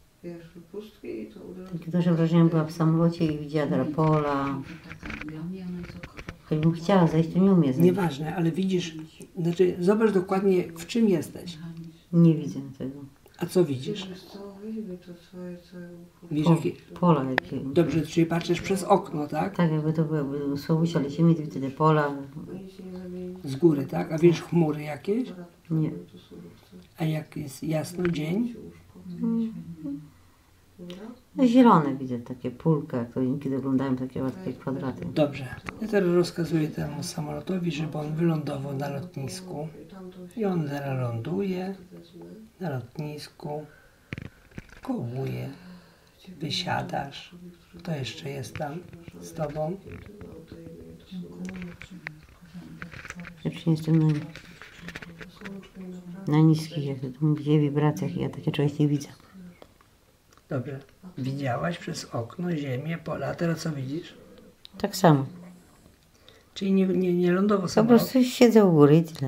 Takie duże wrażenie, była w samolocie i widziała teraz pola. Choćbym chciała zejść, to nie umiem zejść. Nieważne, ale widzisz, znaczy zobacz dokładnie, w czym jesteś. Nie widzę tego. A co widzisz? Widzisz, jakie... Pola jakie. Dobrze, czyli patrzysz przez okno, tak? Tak jakby to były słowusia, lecimy i widzę te pola. Z góry, tak? A wiesz chmury jakieś? Nie. A jak jest jasno dzień? No zielone widzę, takie pulka, jak to niekiedy oglądałem takie ładne kwadraty. Dobrze. Ja teraz rozkazuję temu samolotowi, żeby on wylądował na lotnisku. I on teraz ląduje na lotnisku. Kołuje. Wysiadasz. Kto jeszcze jest tam z tobą? Ja już nie jestem na niskich, jak to mówię, wibracjach i ja takie czegoś nie widzę. Dobrze. Widziałaś przez okno ziemię, pola, a teraz co widzisz? Tak samo. Czyli nie lądował Po samolot? prostu siedzę u góry i tyle.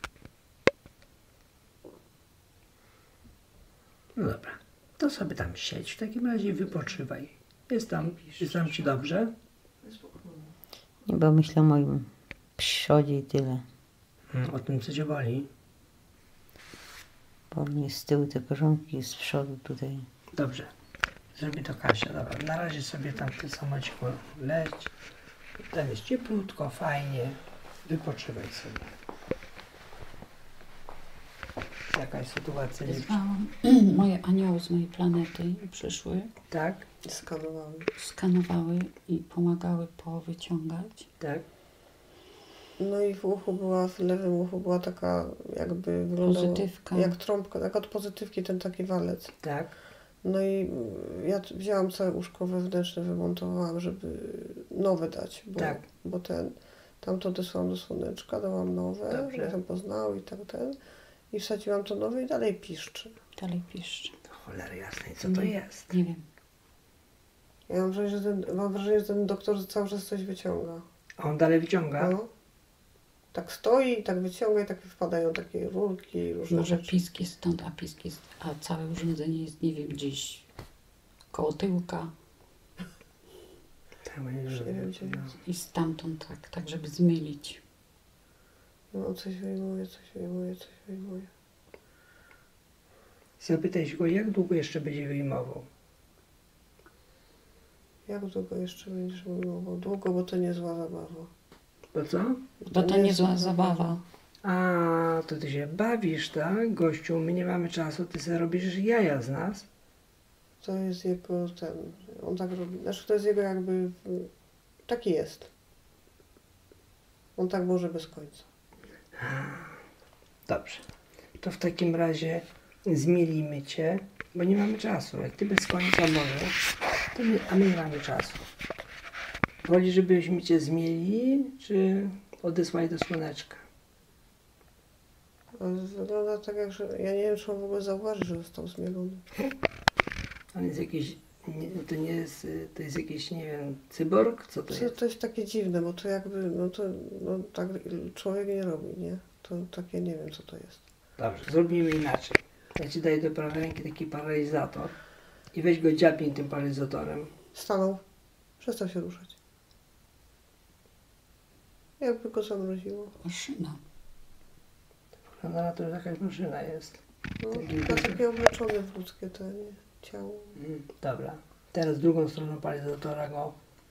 No dobra. To sobie tam siedź. W takim razie wypoczywaj. Jest tam ci dobrze? Nie, bo myślę o moim przodzie i tyle. O tym, co cię boli. Bo mnie z tyłu te korzonki, z przodu tutaj. Dobrze. Zrobi to Kasia. Dobra. Na razie sobie tam w tym samolociku leć. Tam jest cieplutko, fajnie. Wypoczywaj sobie. Jakaś sytuacja nie... Wysłałam moje anioły z mojej planety przyszły, Tak? skanowały i pomagały powyciągać. Tak? No i w uchu była, w lewym uchu była taka jakby wyglądała Pozytywka. jak trąbka, tak od pozytywki ten taki walec. Tak? No i ja wzięłam całe łóżko wewnętrzne, wymontowałam, żeby nowe dać, Tak. bo tamto odesłałam do słoneczka, dałam nowe, Dobrze. ja tam poznał i tak i wsadziłam to nowe i dalej piszczy. Dalej piszczy. Cholera jasnej, co to jest? Nie wiem. Ja mam wrażenie, że ten doktor cały czas coś wyciąga. A on dalej wyciąga? No. tak stoi i tak wyciąga i tak wpadają takie rurki, różne Może rzeczy. pisk jest stąd, a całe urządzenie jest, nie wiem, gdzieś koło tyłka Tak, będzie, że Nie wiem, gdzie no. jest. i stamtąd tak, żeby zmylić. No coś wyjmuje, coś wyjmuje, coś wyjmuje. Zapytaj się go, jak długo jeszcze będzie wyjmował. Jak długo jeszcze będziesz wyjmował? Długo, bo to niezła zabawa. Bo co? Bo to niezła zabawa. A, to ty się bawisz, tak? Gościu, my nie mamy czasu, ty sobie robisz jaja z nas. To jest jego on tak robi, znaczy to jest jego jakby, taki jest. On tak może bez końca. Dobrze. To w takim razie zmielimy cię, bo nie mamy czasu. Jak ty bez końca możesz, to a my nie mamy czasu. Woli, żebyśmy cię zmieli, czy odesłali do słoneczka? On wygląda tak jak, że ja nie wiem, czy on w ogóle zauważy, że został zmielony. On jest jakiś, to nie jest, to jest jakiś, nie wiem, cyborg? Co to jest? To jest takie dziwne, bo to jakby, no tak człowiek nie robi, nie? To takie, nie wiem co to jest. Dobrze, zrobimy inaczej. Ja ci daję do prawej ręki taki paralizator i weź go dziabnij tym paralizatorem. Stanął, przestał się ruszać. Jakby go zamroziło. Maszyna. Wygląda na to, że jakaś maszyna jest. No, Taki- chyba takie obleczone w ludzkie to nie, ciało. Dobra. Teraz drugą stroną paralizatora go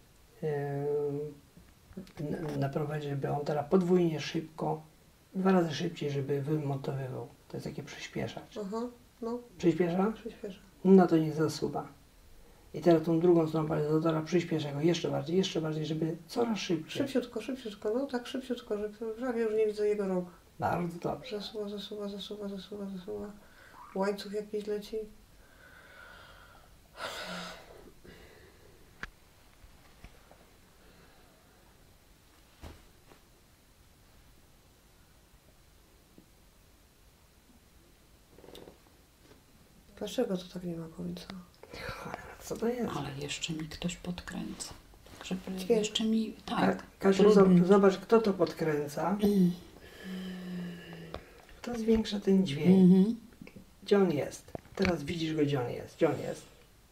naprowadzi, żeby on teraz podwójnie szybko, 2 razy szybciej, żeby wymontowywał. To jest taki przyspieszacz. Aha, no, Przyspiesza? przyspieszę. No to niech zasuwa. I teraz tą drugą stroną paralizatora przyspiesza go jeszcze bardziej, żeby coraz szybciej. Szybciutko, szybciutko, no tak szybciutko, że prawie już nie widzę jego rąk. Bardzo dobrze. Zasuwa, zasuwa, zasuwa, zasuwa, zasuwa. Łańcuch jakiś leci. Dlaczego to tak nie ma końca? Cholera, co to jest? Ale jeszcze mi ktoś podkręca. Żeby Dźwięk. jeszcze mi, tak. Kasiu, trudno. zobacz, kto to podkręca. To zwiększa ten dźwięk. Mhm. Gdzie on jest? Teraz widzisz go, gdzie on jest. Gdzie on jest?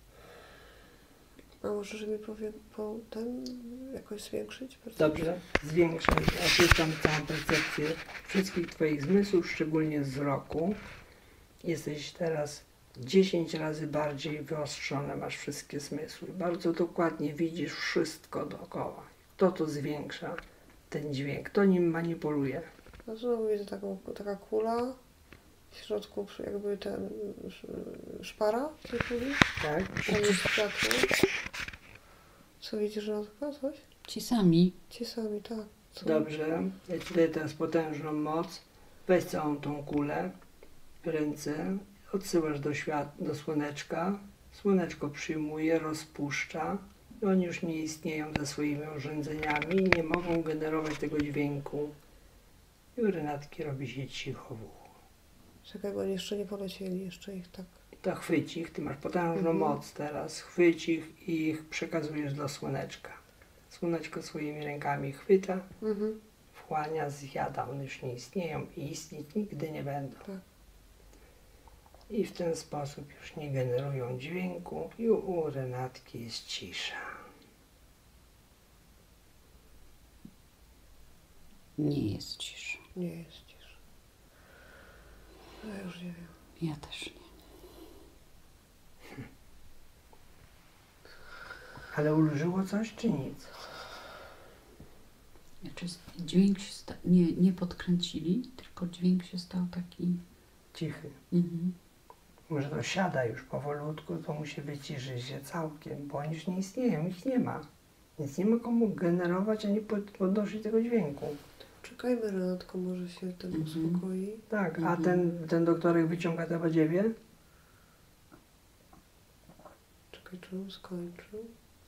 A możesz mi ten jakoś zwiększyć? Dobrze, zwiększam, oczyszczam całą percepcję wszystkich Twoich zmysłów, szczególnie wzroku. Jesteś teraz 10 razy bardziej wyostrzony, masz wszystkie zmysły. Bardzo dokładnie widzisz wszystko dookoła. Kto to zwiększa, ten dźwięk? Kto nim manipuluje? No znowu widzę taka kula. W środku jakby ten szpara tej kuli. Tak? Tam jest światło. Co widzisz, Radka? Coś? Ci sami. Ci sami, tak. Co? Dobrze, ja Ci daję teraz potężną moc. Weź całą tą kulę w ręce, odsyłasz do słoneczka. Słoneczko przyjmuje, rozpuszcza. I oni już nie istnieją ze swoimi urządzeniami i nie mogą generować tego dźwięku. I u Renatki robi się cicho w uchu. Czekaj, bo oni jeszcze nie polecieli, jeszcze ich tak. To chwyć ich, ty masz potężną Mhm. moc teraz. Chwyć ich i ich przekazujesz do słoneczka. Słoneczko swoimi rękami chwyta, Mhm. wchłania, zjada. One już nie istnieją i istnieć nigdy nie będą. Tak. I w ten sposób już nie generują dźwięku i u Renatki jest cisza. Nie jest cisza. Nie jest cisza. Ja już nie wiem. Ja też nie. Ale ulżyło coś czy nic? Znaczy dźwięk się nie podkręcili, tylko dźwięk się stał taki. Cichy. Mhm. Może to siada już powolutku, to musi wyciszyć się całkiem, bo oni już nie istnieją, ich nie ma. Więc nie ma komu generować ani podnosić tego dźwięku. Czekajmy, Renatko, może się ten Mhm. uspokoi. Tak, a Mhm. ten doktorek wyciąga te badziewie? Czekaj, czy on skończył?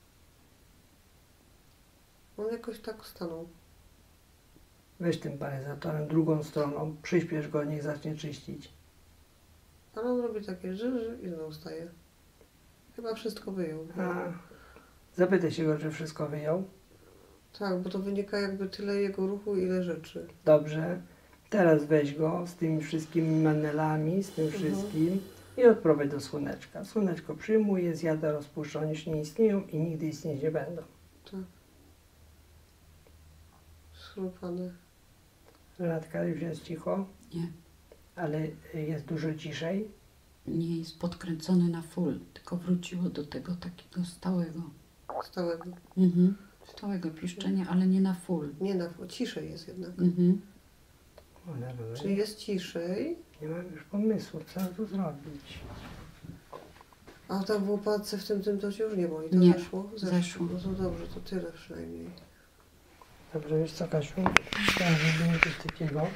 On jakoś tak stanął. Weź tym paralizatorem drugą stroną, przyśpiesz go, niech zacznie czyścić. Ale on robi takie ży i znowu staje. Chyba wszystko wyjął. A, zapytaj się go, czy wszystko wyjął. Tak, bo to wynika jakby tyle jego ruchu, ile rzeczy. Dobrze. Teraz weź go z tymi wszystkimi manelami, z tym wszystkim i odprowadź do słoneczka. Słoneczko przyjmuje, zjada, rozpuszcza, one już nie istnieją i nigdy istnieć nie będą. Tak. Schrupane. Renatka, już jest cicho, Nie, ale jest dużo ciszej. nie jest podkręcony na full, tylko wróciło do tego takiego stałego. Stałego. Stałego piszczenia, ale nie na full. Nie na ciszej jest jednak. Cholera, Czyli jest ciszej, nie mam już pomysłu, co tu zrobić. a tam w łopadce w tym to się już nie boli. To Nie, zeszło? zeszło. No to dobrze, to tyle przynajmniej. Dobrze, wiesz co, Kasiu? Chciałem, żeby nie coś takiego.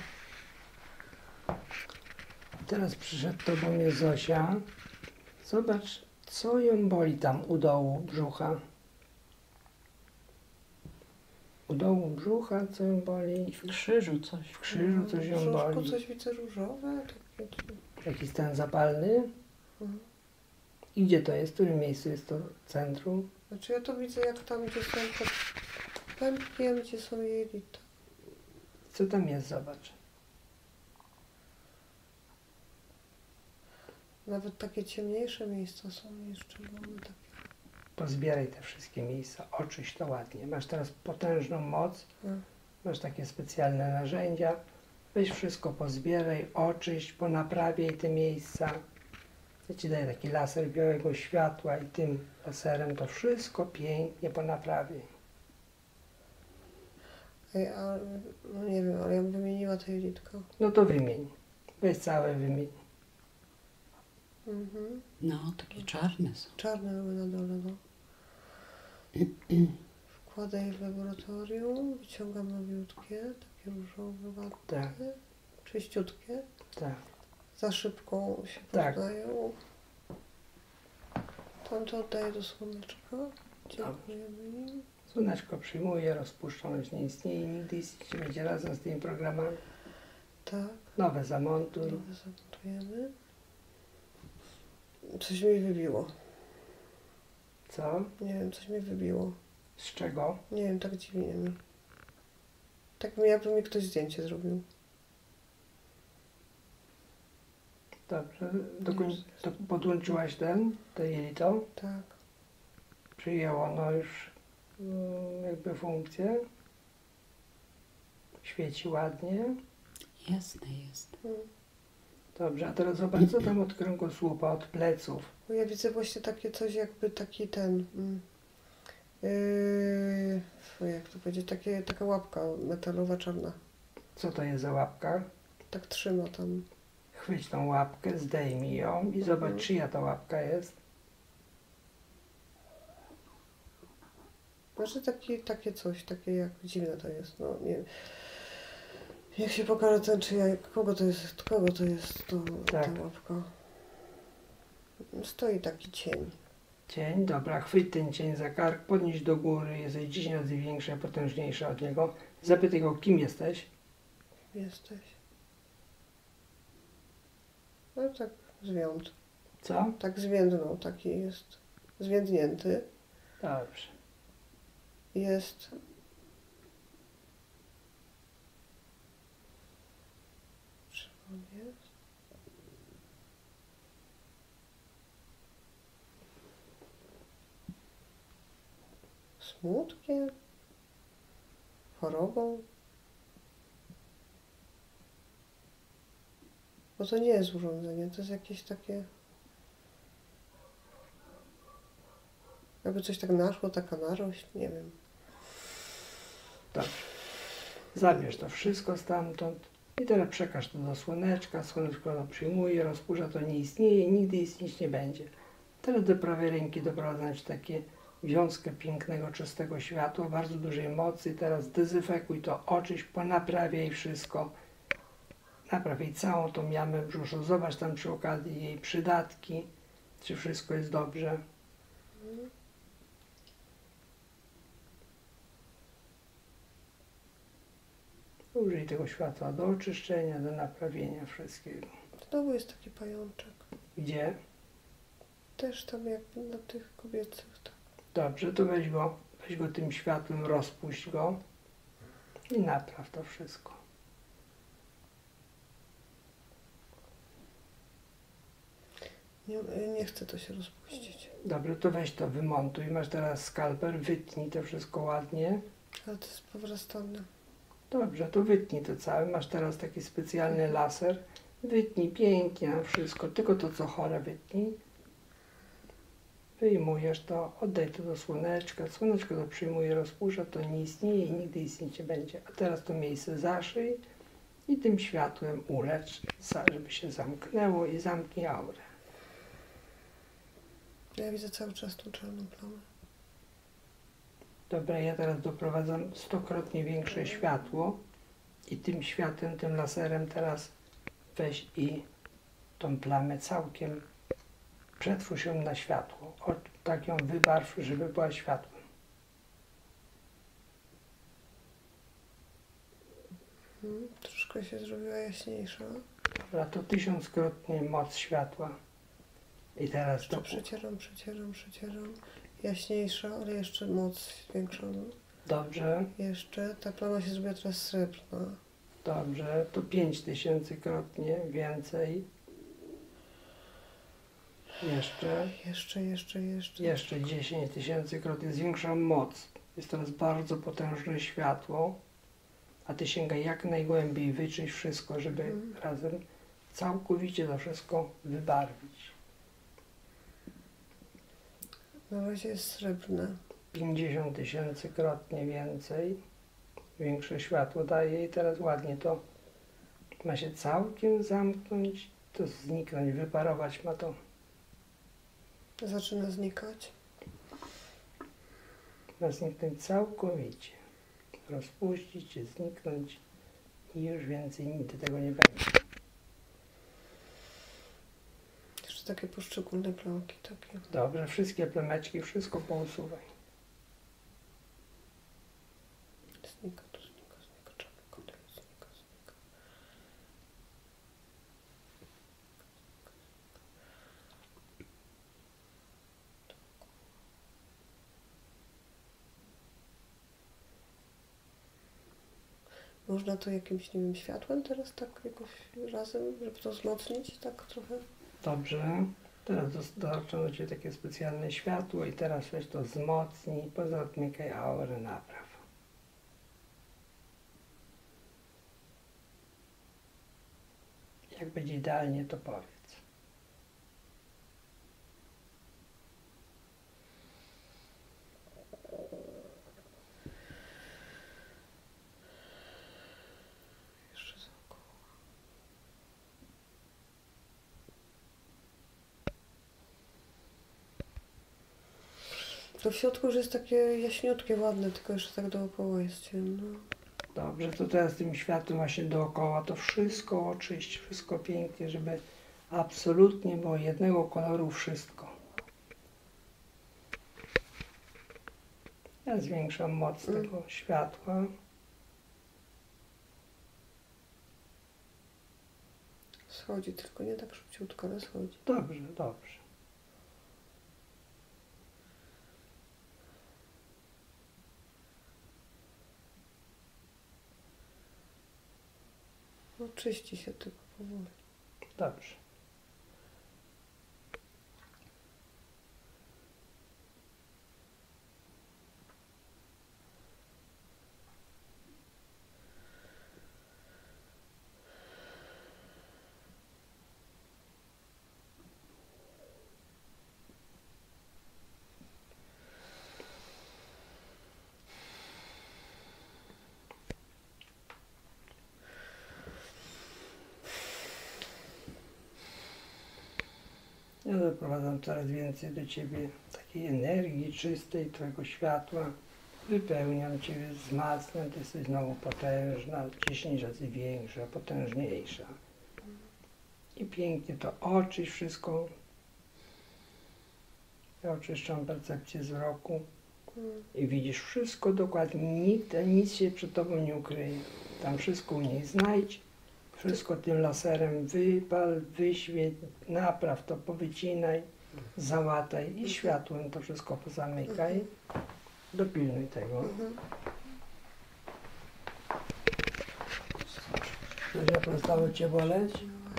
Teraz przyszedł tobą jest Zosia. Zobacz, co ją boli tam u dołu brzucha. U dołu brzucha, co ją boli? W krzyżu coś. W krzyżu coś ją Brzuszku boli. coś widzę różowe. Takie... Jakiś stan zapalny. Mhm. I gdzie to jest? W którym miejscu jest to centrum? Znaczy ja to widzę jak tam, gdzie są pod pępkiem, gdzie są jelita. Co tam jest? Zobacz. Nawet takie ciemniejsze miejsca są niż czerwone. Takie. Pozbieraj te wszystkie miejsca, oczyść to ładnie. Masz teraz potężną moc, masz takie specjalne narzędzia. Weź wszystko pozbieraj, oczyść, ponaprawiaj te miejsca. Ja Ci daję taki laser białego światła i tym laserem to wszystko pięknie ponaprawiaj. Ej, a, no nie wiem, ale ja bym wymieniła to jelitko. No to wymień. Weź całe wymień. Mhm. No, takie czarne są. Czarne były na dole, no. Wkładaj je w laboratorium, wyciągam nowiutkie, takie różowe, ładne, Tak, czyściutkie. tak. Za szybko się Tak. poznają. Tam to oddaję do słoneczka. Dziękujemy im. Słoneczko przyjmuje, rozpuszczalność nie istnieje, nigdy istnieć nie będzie razem z tymi programami. Tak, Nowe zamontuj. nowe zamontujemy. Coś mi wybiło. Co? Nie wiem, coś mi wybiło. Z czego? Nie wiem, tak dziwnie mi. Tak jakby mi ktoś zdjęcie zrobił. Dobrze. Podłączyłaś te jelito? Tak. Przyjęło ono już jakby funkcję. Świeci ładnie. Jasne jest. Dobrze, a teraz zobacz, co tam od kręgosłupa, od pleców. Bo ja widzę właśnie takie coś jakby taki ten... jak to powiedzieć? Taka łapka metalowa, czarna. Co to jest za łapka? Tak trzyma tam. Chwyć tą łapkę, zdejmij ją i zobacz, czyja ta łapka jest. Znaczy takie coś, takie jak dziwne to jest. No nie wiem. Jak się pokaże ten, czy ja, kogo to jest Tak. ta łapka. Stoi taki cień. Cień, dobra, chwyć ten cień za kark, podnieś do góry, jesteś 10 razy większa, potężniejsza od niego. Zapytaj go, kim jesteś. Jesteś. No tak zwiąd. Co? Tak zwiędnął, taki jest. Zwiędnięty. Dobrze. Jest. Czy on jest? Smutkiem? Chorobą? Bo to nie jest urządzenie, to jest jakieś takie... Jakby coś tak naszło, taka narośl, nie wiem. Dobrze. Zabierz to wszystko stamtąd i teraz przekaż to do słoneczka. Słoneczko to przyjmuje, rozpuszcza, to nie istnieje, nigdy istnieć nie będzie. Teraz do prawej ręki doprowadzam Ci takie wiązkę pięknego, czystego światła, bardzo dużej mocy. Teraz dezynfekuj to, oczyść, ponaprawiaj wszystko. Naprawiaj całą tą jamę w brzuchu. Zobacz tam przy okazji jej przydatki, czy wszystko jest dobrze. Użyj tego światła do oczyszczenia, do naprawienia wszystkiego. Znowu jest taki pajączek. Gdzie? Też tam jakby na tych kobiecych. Tak. Dobrze, to weź weź go tym światłem, rozpuść go i napraw to wszystko. Nie chcę to się rozpuścić. Dobrze, to weź to, wymontuj. Masz teraz skalpel, wytnij to wszystko ładnie. Ale to jest powrastane. Dobrze, to wytnij to całe. Masz teraz taki specjalny laser. Wytnij pięknie na wszystko, tylko to co chore wytnij. Wyjmujesz to, oddaj to do słoneczka. Słoneczko to przyjmuje, rozpuszcza, to nie istnieje i nigdy istnieć nie będzie. A teraz to miejsce zaszyj i tym światłem ulecz, żeby się zamknęło i zamknij aurę. Ja widzę cały czas tą czarną plamę. Dobra, ja teraz doprowadzam 100-krotnie większe światło i tym światłem, tym laserem teraz weź i tą plamę całkiem przetwórz ją na światło. Tak ją wybarw, żeby była światłem. Troszkę się zrobiła jaśniejsza. Dobra, to 1000-krotnie moc światła. I teraz to... Przecieram. Jaśniejsza, ale jeszcze moc większą. Dobrze, Jeszcze. Ta plama się zrobiła teraz srebrna. dobrze, to 5000-krotnie więcej. Jeszcze 10 000-krotnie zwiększam moc. Jest teraz bardzo potężne światło, a ty sięgaj jak najgłębiej, wyczyść wszystko, żeby razem całkowicie to wszystko wybarwić. Na razie jest srebrne. 50 000-krotnie więcej. Większe światło daje i teraz ładnie to ma się całkiem zamknąć, to zniknąć, wyparować ma to. Zaczyna znikać. Ma zniknąć całkowicie. Rozpuścić się, zniknąć i już więcej nigdy tego nie będzie. Jeszcze takie poszczególne plamki takie. Dobrze, wszystkie plemeczki, wszystko pousuwaj. Znika, czarny kodek, znika. Można to jakimś, nie wiem, światłem teraz tak jakoś razem, żeby to wzmocnić tak trochę? Dobrze, teraz dostarczą do Ciebie takie specjalne światło i teraz weź to wzmocnij, pozamykaj aurę, napraw. Jak będzie idealnie, to powiedz. Jeszcze zaokoło. To w środku już jest takie jaśniutkie, ładne, tylko jeszcze tak dookoła jest ciemno. Dobrze, to teraz tym światłem właśnie dookoła to wszystko oczyść, wszystko pięknie, żeby absolutnie było jednego koloru wszystko. Ja zwiększam moc tego światła. Schodzi, tylko nie tak szybciutko, ale schodzi. Dobrze, dobrze. No, czyści się tylko powoli. Dobrze. Ja doprowadzam coraz więcej do Ciebie takiej energii czystej, Twojego światła. Wypełniam Ciebie, wzmacniam, Ty jesteś znowu potężna, 10 razy większa, potężniejsza. I pięknie to oczyść wszystko. Ja oczyszczam percepcję wzroku i widzisz wszystko dokładnie, nic się przed Tobą nie ukryje. Tam wszystko u niej znajdź. Wszystko tym laserem wypal, wyświeć, napraw to, powycinaj, załataj i światłem to wszystko pozamykaj. Dopilnuj tego. Już jak przestało cię boleć?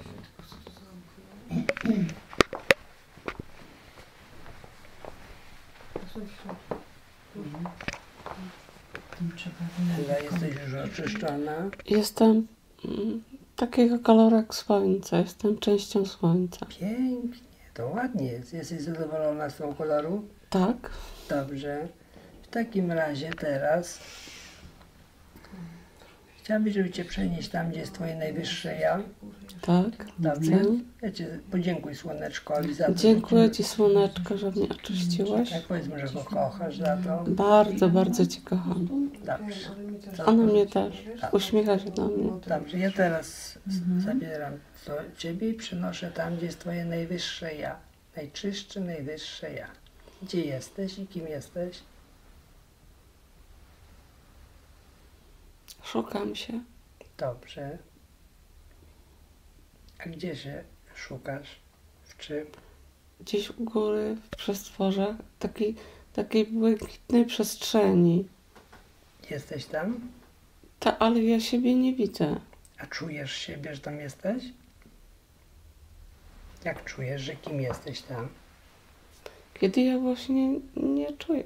Ela, jesteś już oczyszczona. Jestem takiego koloru jak słońce, jestem częścią słońca. Pięknie, to ładnie jest. Jesteś zadowolona z tego koloru? Tak? Dobrze. W takim razie teraz chciałabym, żeby cię przenieść tam, gdzie jest twoje najwyższe ja. Tak. Dobrze? Chcę. Ja cię podziękuj słoneczkowi za to. Dziękuję Ci, słoneczko, że mnie oczyściłaś. Tak, powiedzmy, że go kochasz za to. Bardzo, bardzo Cię kocham. Dobrze. Ona mnie też. Uśmiecha się do mnie. Dobrze, ja teraz zabieram to ciebie i przynoszę tam, gdzie jest twoje najwyższe ja. Najczystsze, najwyższe ja. Gdzie jesteś i kim jesteś? Szukam się. Dobrze. A gdzie się szukasz? W czym? Gdzieś u góry, w przestworzach, takiej błękitnej przestrzeni. Jesteś tam? Ale ja siebie nie widzę. A czujesz siebie, że tam jesteś? Jak czujesz, że kim jesteś tam? Kiedy ja właśnie nie czuję.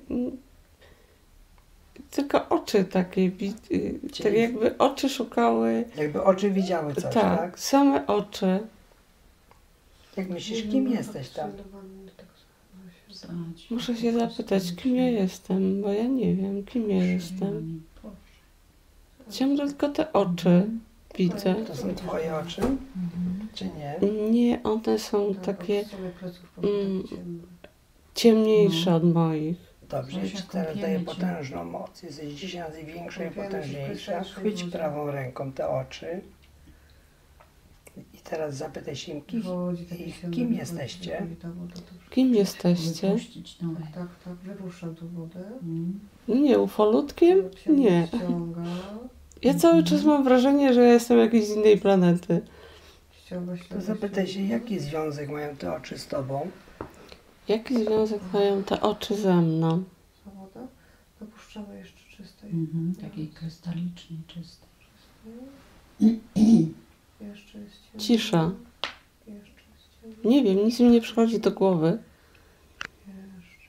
Tylko oczy takie, tak jakby oczy szukały. Jakby oczy widziały coś, Tak, tak? same oczy. Jak myślisz, kim jesteś tam? Muszę się zapytać, kim ja jestem, bo ja nie wiem, kim ja jestem. Ciągle tylko te oczy widzę. To są twoje oczy? Czy nie? Nie, one są takie ciemniejsze od moich. Dobrze, ja ci teraz daję potężną moc. Jesteś 10 razy większa i potężniejsza. Chwyć prawą ręką te oczy. I teraz zapytaj się kim jesteście? Kim jesteście? Tak, tak, wypuszczam tą wodę. Nie, ufolutkiem? Nie. Ja cały czas mam wrażenie, że ja jestem jakiejś z innej planety. To zapytaj się, jaki związek mają te oczy z tobą? Jaki związek mają te oczy ze mną? Woda? Wypuszczamy jeszcze czystej. Takiej krystalicznej, czystej. Jeszcze jest ciemno. Cisza. Jeszcze jest ciemno. Nie wiem, nic mi nie przychodzi do głowy. Jeszcze.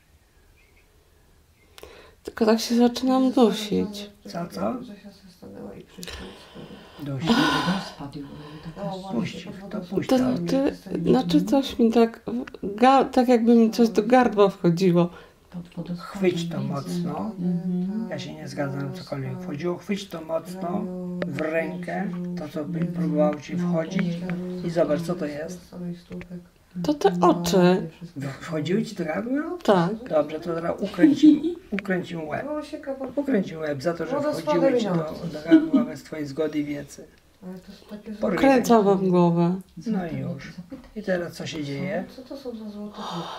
Tylko tak się zaczynam dusić. Co? Zosia się stanęła i przyszła. Dusi. Rozpad ją. Puść, to puść To, to. znaczy coś mi tak, tak jakby mi coś do gardła wchodziło. Chwyć to mocno. Ja się nie zgadzam, cokolwiek wchodziło. Chwyć to mocno w rękę, to co by próbowało ci wchodzić i zobacz, co to jest. To te oczy. Wchodziły ci do gardła? Tak. Dobrze, to teraz ukręć im łeb. Ukręć im łeb za to, że wchodziły ci do gardła bez twojej zgody i wiedzy. Kręcam wam głowę. No i już. I teraz co się dzieje? Co to są za złote buty?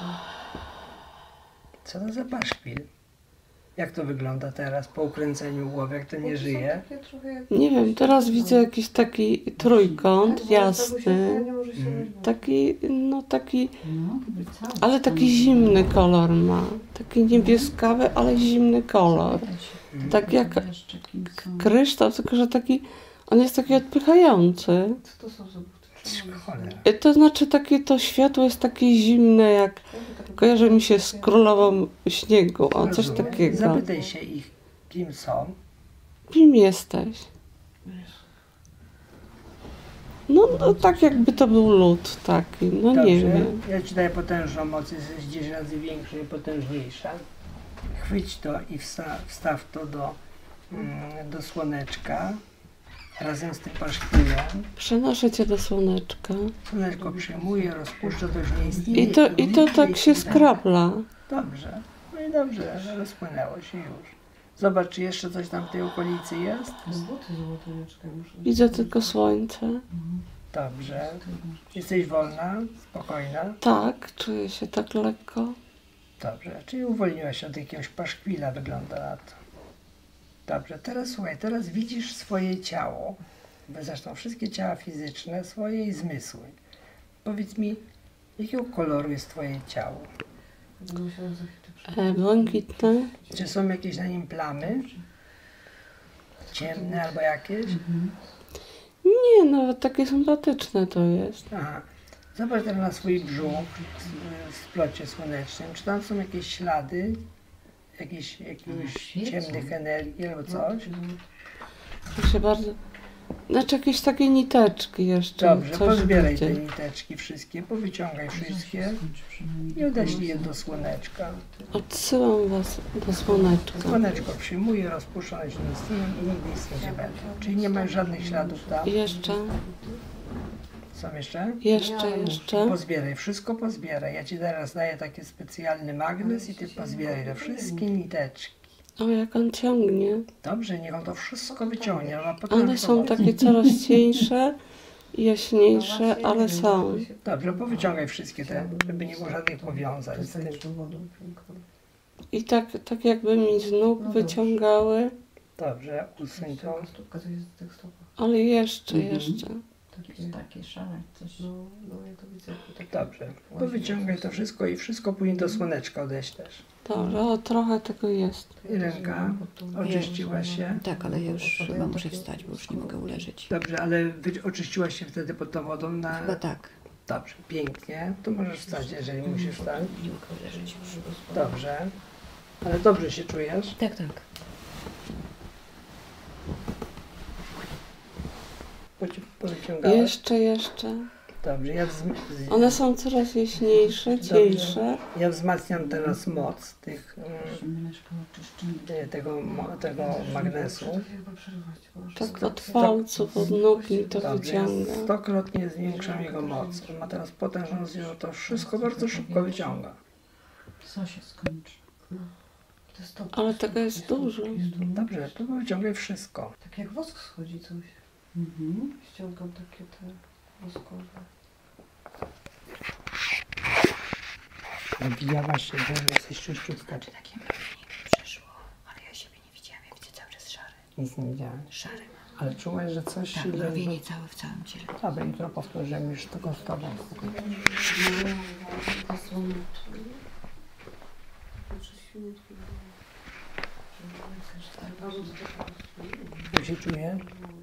Co to za paszkwil? Jak to wygląda teraz po ukręceniu głowy, jak to nie żyje? Nie wiem, teraz widzę jakiś taki trójkąt jasny. Taki, ale taki zimny kolor ma. Taki niebieskawy, ale zimny kolor. Tak jak kryształ, tylko że taki, on jest taki odpychający. Co to są za buty? Cholera. To znaczy takie to światło jest takie zimne, jak kojarzy mi się z królową śniegu, o coś Rozumiem. takiego. Zapytaj się ich, kim są. Kim jesteś? No tak jakby to był lód taki, no Dobrze. nie wiem. Ja ci daję potężną moc, jesteś 10 razy większa i potężniejsza. Chwyć to i wstaw to do słoneczka razem z tym paszkwilem. Przenoszę cię do słoneczka. Słoneczko przyjmuje, rozpuszcza, to już nie istnieje. I to tak się skrapla. Dobrze. No i dobrze, rozpłynęło się już. Zobacz, czy jeszcze coś tam w tej okolicy jest. Buty złote, muszę. Widzę tylko słońce. Dobrze. Jesteś wolna, spokojna. Tak, czuję się tak lekko. Dobrze, czyli uwolniłaś się od jakiegoś paszkwila, wygląda na to. Dobrze, teraz słuchaj, teraz widzisz swoje ciało. Zresztą wszystkie ciała fizyczne, swoje i zmysły. Powiedz mi, jakiego koloru jest twoje ciało? Będę musiała za chwilę Błękitne. Czy są jakieś na nim plamy? Ciemne albo jakieś? Nie, nawet takie sympatyczne to jest. Aha. Zobacz teraz na swój brzuch w splocie słonecznym. Czy tam są jakieś ślady? Jakieś ciemnych energii albo coś? Proszę bardzo. Znaczy jakieś takie niteczki jeszcze. Dobrze, coś pozbieraj widzę. te niteczki wszystkie, powyciągaj wszystkie i odeślij je do słoneczka. Odsyłam was do słoneczka. Słoneczko przyjmuje, rozpuszcza się i nigdy nic nie będzie. Czyli nie ma żadnych śladów tam. Jeszcze, Są jeszcze? jeszcze. Pozbieraj, wszystko pozbieraj. Ja ci teraz daję taki specjalny magnes i ty pozbieraj te wszystkie niteczki. O, jak on ciągnie. Dobrze, niech on to wszystko wyciągnie, a potem... One są takie coraz cieńsze i jaśniejsze, ale są. Dobrze, powyciągaj wszystkie te, żeby nie było żadnych powiązań z tym. I tak jakby mi z nóg wyciągały, Dobrze, usuń to. Stópka to jest w tych stopach. ale jeszcze. Takie szare coś. No, ja to widzę. Takie Dobrze, powyciągaj to wszystko i wszystko później do słoneczka odeślesz. Dobrze, o trochę tego jest. Irenka, oczyściła się. Tak, ale ja już chyba muszę wstać, bo już nie mogę uleżeć. Dobrze, ale oczyściłaś się wtedy pod tą wodą na... Chyba tak. Dobrze, pięknie. To możesz wstać, jeżeli musisz wstać. Nie mogę uleżeć już. Dobrze. Ale dobrze się czujesz? Tak, tak. Powyciągałeś? Jeszcze. Dobrze, One są coraz jaśniejsze, cieńsze. ja wzmacniam teraz moc tych, Myszka oczyszczona. tego magnesu. Tak od palców, od nóg mi to Dobrze, ja wyciąga. 100-krotnie zwiększam jego moc. On ma teraz potężną siłę, to wszystko bardzo szybko wyciąga. Co się skończy? Ale tego jest dużo. Dobrze, to wyciągaj wszystko. Tak jak wosk schodzi coś. Ściągam takie te woskowe. Nabijałaś się, że jesteś czyściutka. Czy takie mrożenie przeszło, ale ja siebie nie widziałam, ja widzę cały czas szary. Nic nie widziałem. Szary. Ale czułaś, że coś Tak, się mrowienie całe w całym ciele. Dobra, jutro powtórzymy już tylko z tobą. Jak się czuje?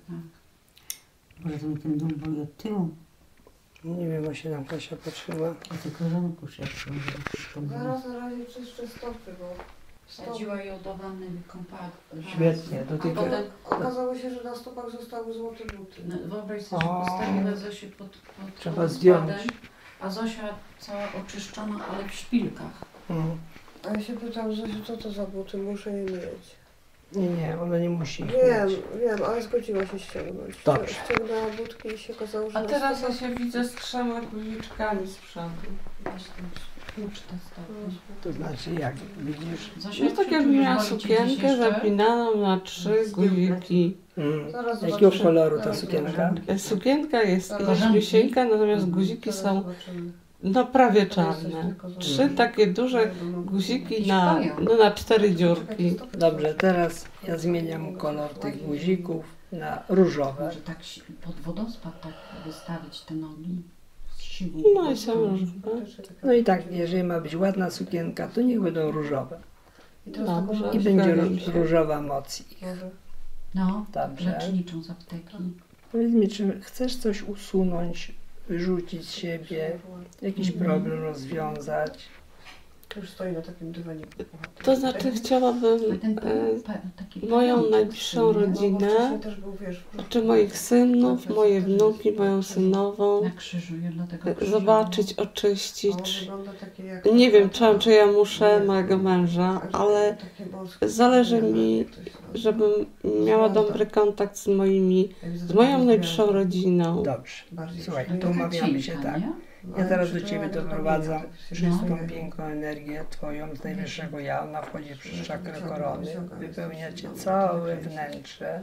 Może to mi ten dół boli od tyłu? Nie wiem, właśnie nam Kasia patrzyła. A te korzonku szepczą. Zaraz na razie czyszczę stopy, bo Sadziła jodowany kąpak. Świetnie, do tej A potem, okazało się, że na stopach zostały złote buty. no, wyobraź sobie, że O. postawiła Zosię pod Trzeba zdjąć. układem, a Zosia cała oczyszczona, ale w szpilkach. Mhm. A ja się pytam, Zosiu, co to za buty? Muszę je mieć. Nie, ona nie musi ich Wiem, mieć. ale zgodziła się ściągnąć. Dobrze. Ściągnęła budki i się okazało, że A na teraz ja stopach- się widzę z 3 guziczkami z przodu. Weź ten klucz testowy. To znaczy jak, widzisz? Zosia, No tak czy jakby czujesz, miała boli cię gdzieś sukienkę jeszcze? zapinaną na 3 guziki. Zaraz Jakiego zobaczymy. koloru ta Zaraz sukienka? zobaczymy. Sukienka jest Zaraz. jaśniusieńka, natomiast guziki Zaraz są zobaczymy. no prawie Teraz coś czarne. tylko 3 zobaczymy. takie duże guziki na 4 dziurki. Dobrze, teraz ja zmieniam kolor tych guzików na różowe. Może tak pod wodospad tak wystawić te nogi z siłą. No i są różne. No i tak, jeżeli ma być ładna sukienka, to niech będą różowe. Dobrze. I będzie Zgadzam się. różowa moc ich. Może. No, Dobrze. leczniczą z apteki. Powiedz mi, czy chcesz coś usunąć, wyrzucić z siebie, jakiś problem rozwiązać? Już stoi na takim dywanie. To znaczy chciałabym A ten taki moją pęczek najbliższą w sumie, rodzinę, Wcześniej też był, wiesz, czy moich synów, moje wnuki, moją synową, Na krzyżu, ja dlatego krzyżu. zobaczyć, on oczyścić. wygląda takie jak... Nie wiem, czy ja muszę mojego męża, ale Takie boskie. zależy mi, żebym miała dobry kontakt z moją najbliższą rodziną. Dobrze. Bardziej Słuchaj, przyjemne. to umawiamy się Cienka, tak. nie? Ja teraz do Ale Ciebie przyjemne doprowadzam to nie, czystą, tak się piękną energię Twoją z najwyższego ja. Ona wchodzi przez czakrę Wyciąga, korony, wyciąga, wypełnia Cię wyciąga, całe wyciąga. wnętrze.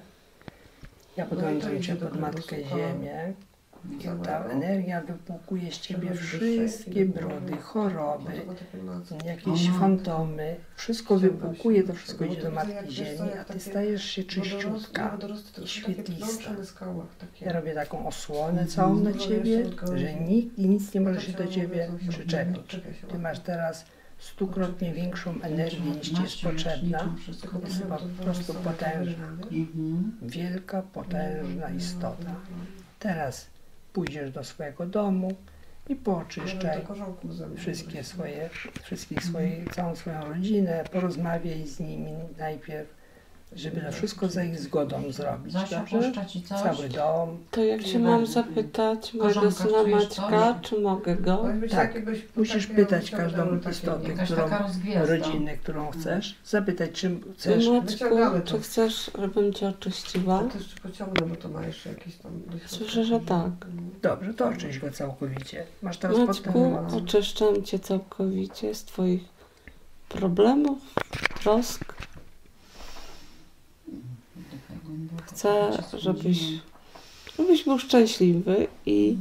Ja No i to podłączam idzie Cię do pod Matkę kręgosłupa. Ziemię i ta Całego. energia wypłukuje z Ciebie Przechodzi wszystkie do brudy, choroby, Może takie mace. jakieś O, fantomy. Wszystko wypłukuje, to wszystko idzie do Jak Matki wiesz, Ziemi, to jak a Ty takie stajesz się czyściutka Wodorosty to i są takie świetlista. plącze na skałach. Takie. Ja robię taką osłonę całą na Ciebie, że nikt i nic nie może się do Ciebie przyczepić. Ty masz teraz 100-krotnie większą energię niż Ci jest potrzebna. Jest po prostu potężna. Wielka, potężna istota. Teraz pójdziesz do swojego domu i pooczyszczaj całą swoją rodzinę, porozmawiaj z nimi najpierw, żeby to wszystko za ich zgodą zrobić, dobrze? Cały dom. To jak się mam zapytać mojego syna Maćka, czy mogę go? Tak, musisz pytać każdą istotę, rodzinę, którą chcesz, zapytać, czy chcesz. Maćku, czy chcesz, żebym Cię oczyściła? Ja też jeszcze pociągnę, bo to ma jeszcze jakieś tam... Słyszę, że tak. Dobrze, to oczyść go całkowicie. Masz teraz Maćku, oczyszczam Cię całkowicie z Twoich problemów, trosk. Chcę, żebyś był szczęśliwy i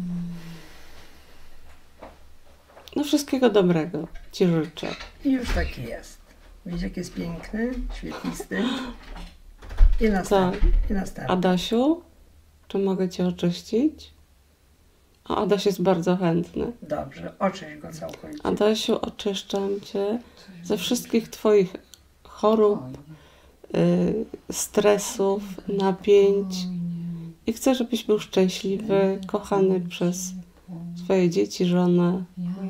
no wszystkiego dobrego Ci życzę. I już taki jest. Widzisz, jak jest piękny, świetlisty. I następny. I następny. Adasiu, czy mogę Cię oczyścić? O, Adaś jest bardzo chętny. Dobrze, oczyść go całkowicie. Adasiu, oczyszczam Cię ze wszystkich Twoich chorób, stresów, napięć i chcę, żebyś był szczęśliwy, kochany przez swoje dzieci, żonę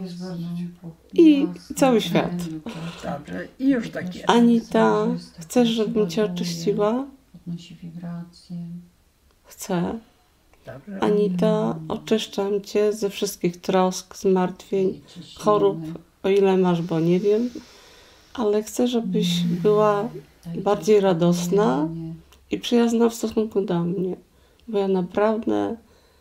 i cały świat. Dobrze, i już tak jest. Anita, chcesz, żebym Cię oczyściła? Podnosi wibracje. Chcę. Dobrze. Anita, oczyszczam Cię ze wszystkich trosk, zmartwień, chorób, o ile masz, bo nie wiem, ale chcę, żebyś była bardziej radosna i przyjazna w stosunku do mnie, bo ja naprawdę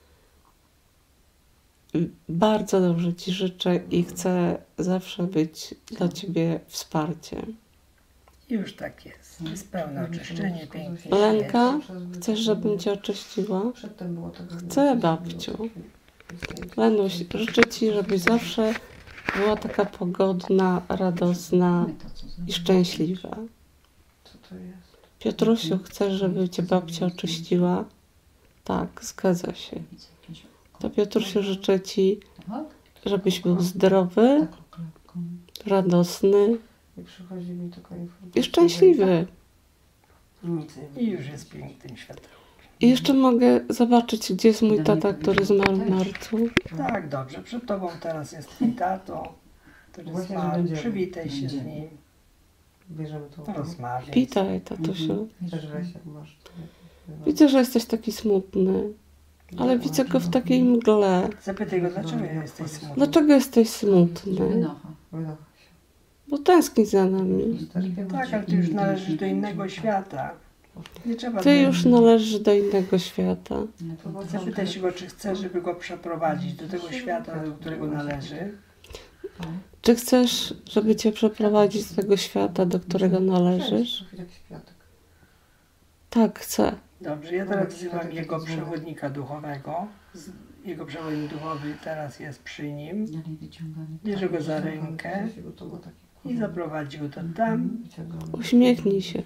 bardzo dobrze Ci życzę i chcę zawsze być dla Ciebie wsparciem. I już tak jest. Jest pełne oczyszczenie, pięknie. Lenka, chcesz, żebym Cię oczyściła? Przedtem było tak, Chcę, babciu. Lenuś, życzę Ci, żebyś zawsze była taka pogodna, radosna i szczęśliwa. Co to jest? Piotrusiu, chcesz, żeby Cię babcia oczyściła? Tak, zgadza się. To Piotrusiu, życzę Ci, żebyś był zdrowy, radosny I przychodzi mi taka informacja. i szczęśliwy. I już jest pięknym światełkiem. I jeszcze mogę zobaczyć, gdzie jest mój tata, który zmarł w marcu. Tak, dobrze. Przed Tobą teraz jest Twój tato, który Właśnie, że zmarł. będziemy. Przywitaj się z nim, Bierzemy to. porozmawiaj. Witaj, tatusiu. Też weź, jak masz. Widzę, że jesteś taki smutny, ale widzę go w takiej mgle. Zapytaj go, dlaczego jesteś smutny. Dlaczego jesteś smutny? Wynocha. Wynocha się. Bo tęskni za nami. Tak, ale Ty już należysz do innego świata. Nie trzeba Ty już należysz do innego świata. Zapytaj się go, czy chce, żeby go przeprowadzić do tego świata, do którego należy. Czy chcesz, żeby Cię przeprowadzić z tego świata, do którego należysz? Jakiś kwiatek. Tak, chcę. Dobrze, ja teraz wzywam jego przewodnika duchowego. Jego przewodnik duchowy teraz jest przy nim. Bierze go za rękę i zaprowadzi go do tam. Uśmiechnij się.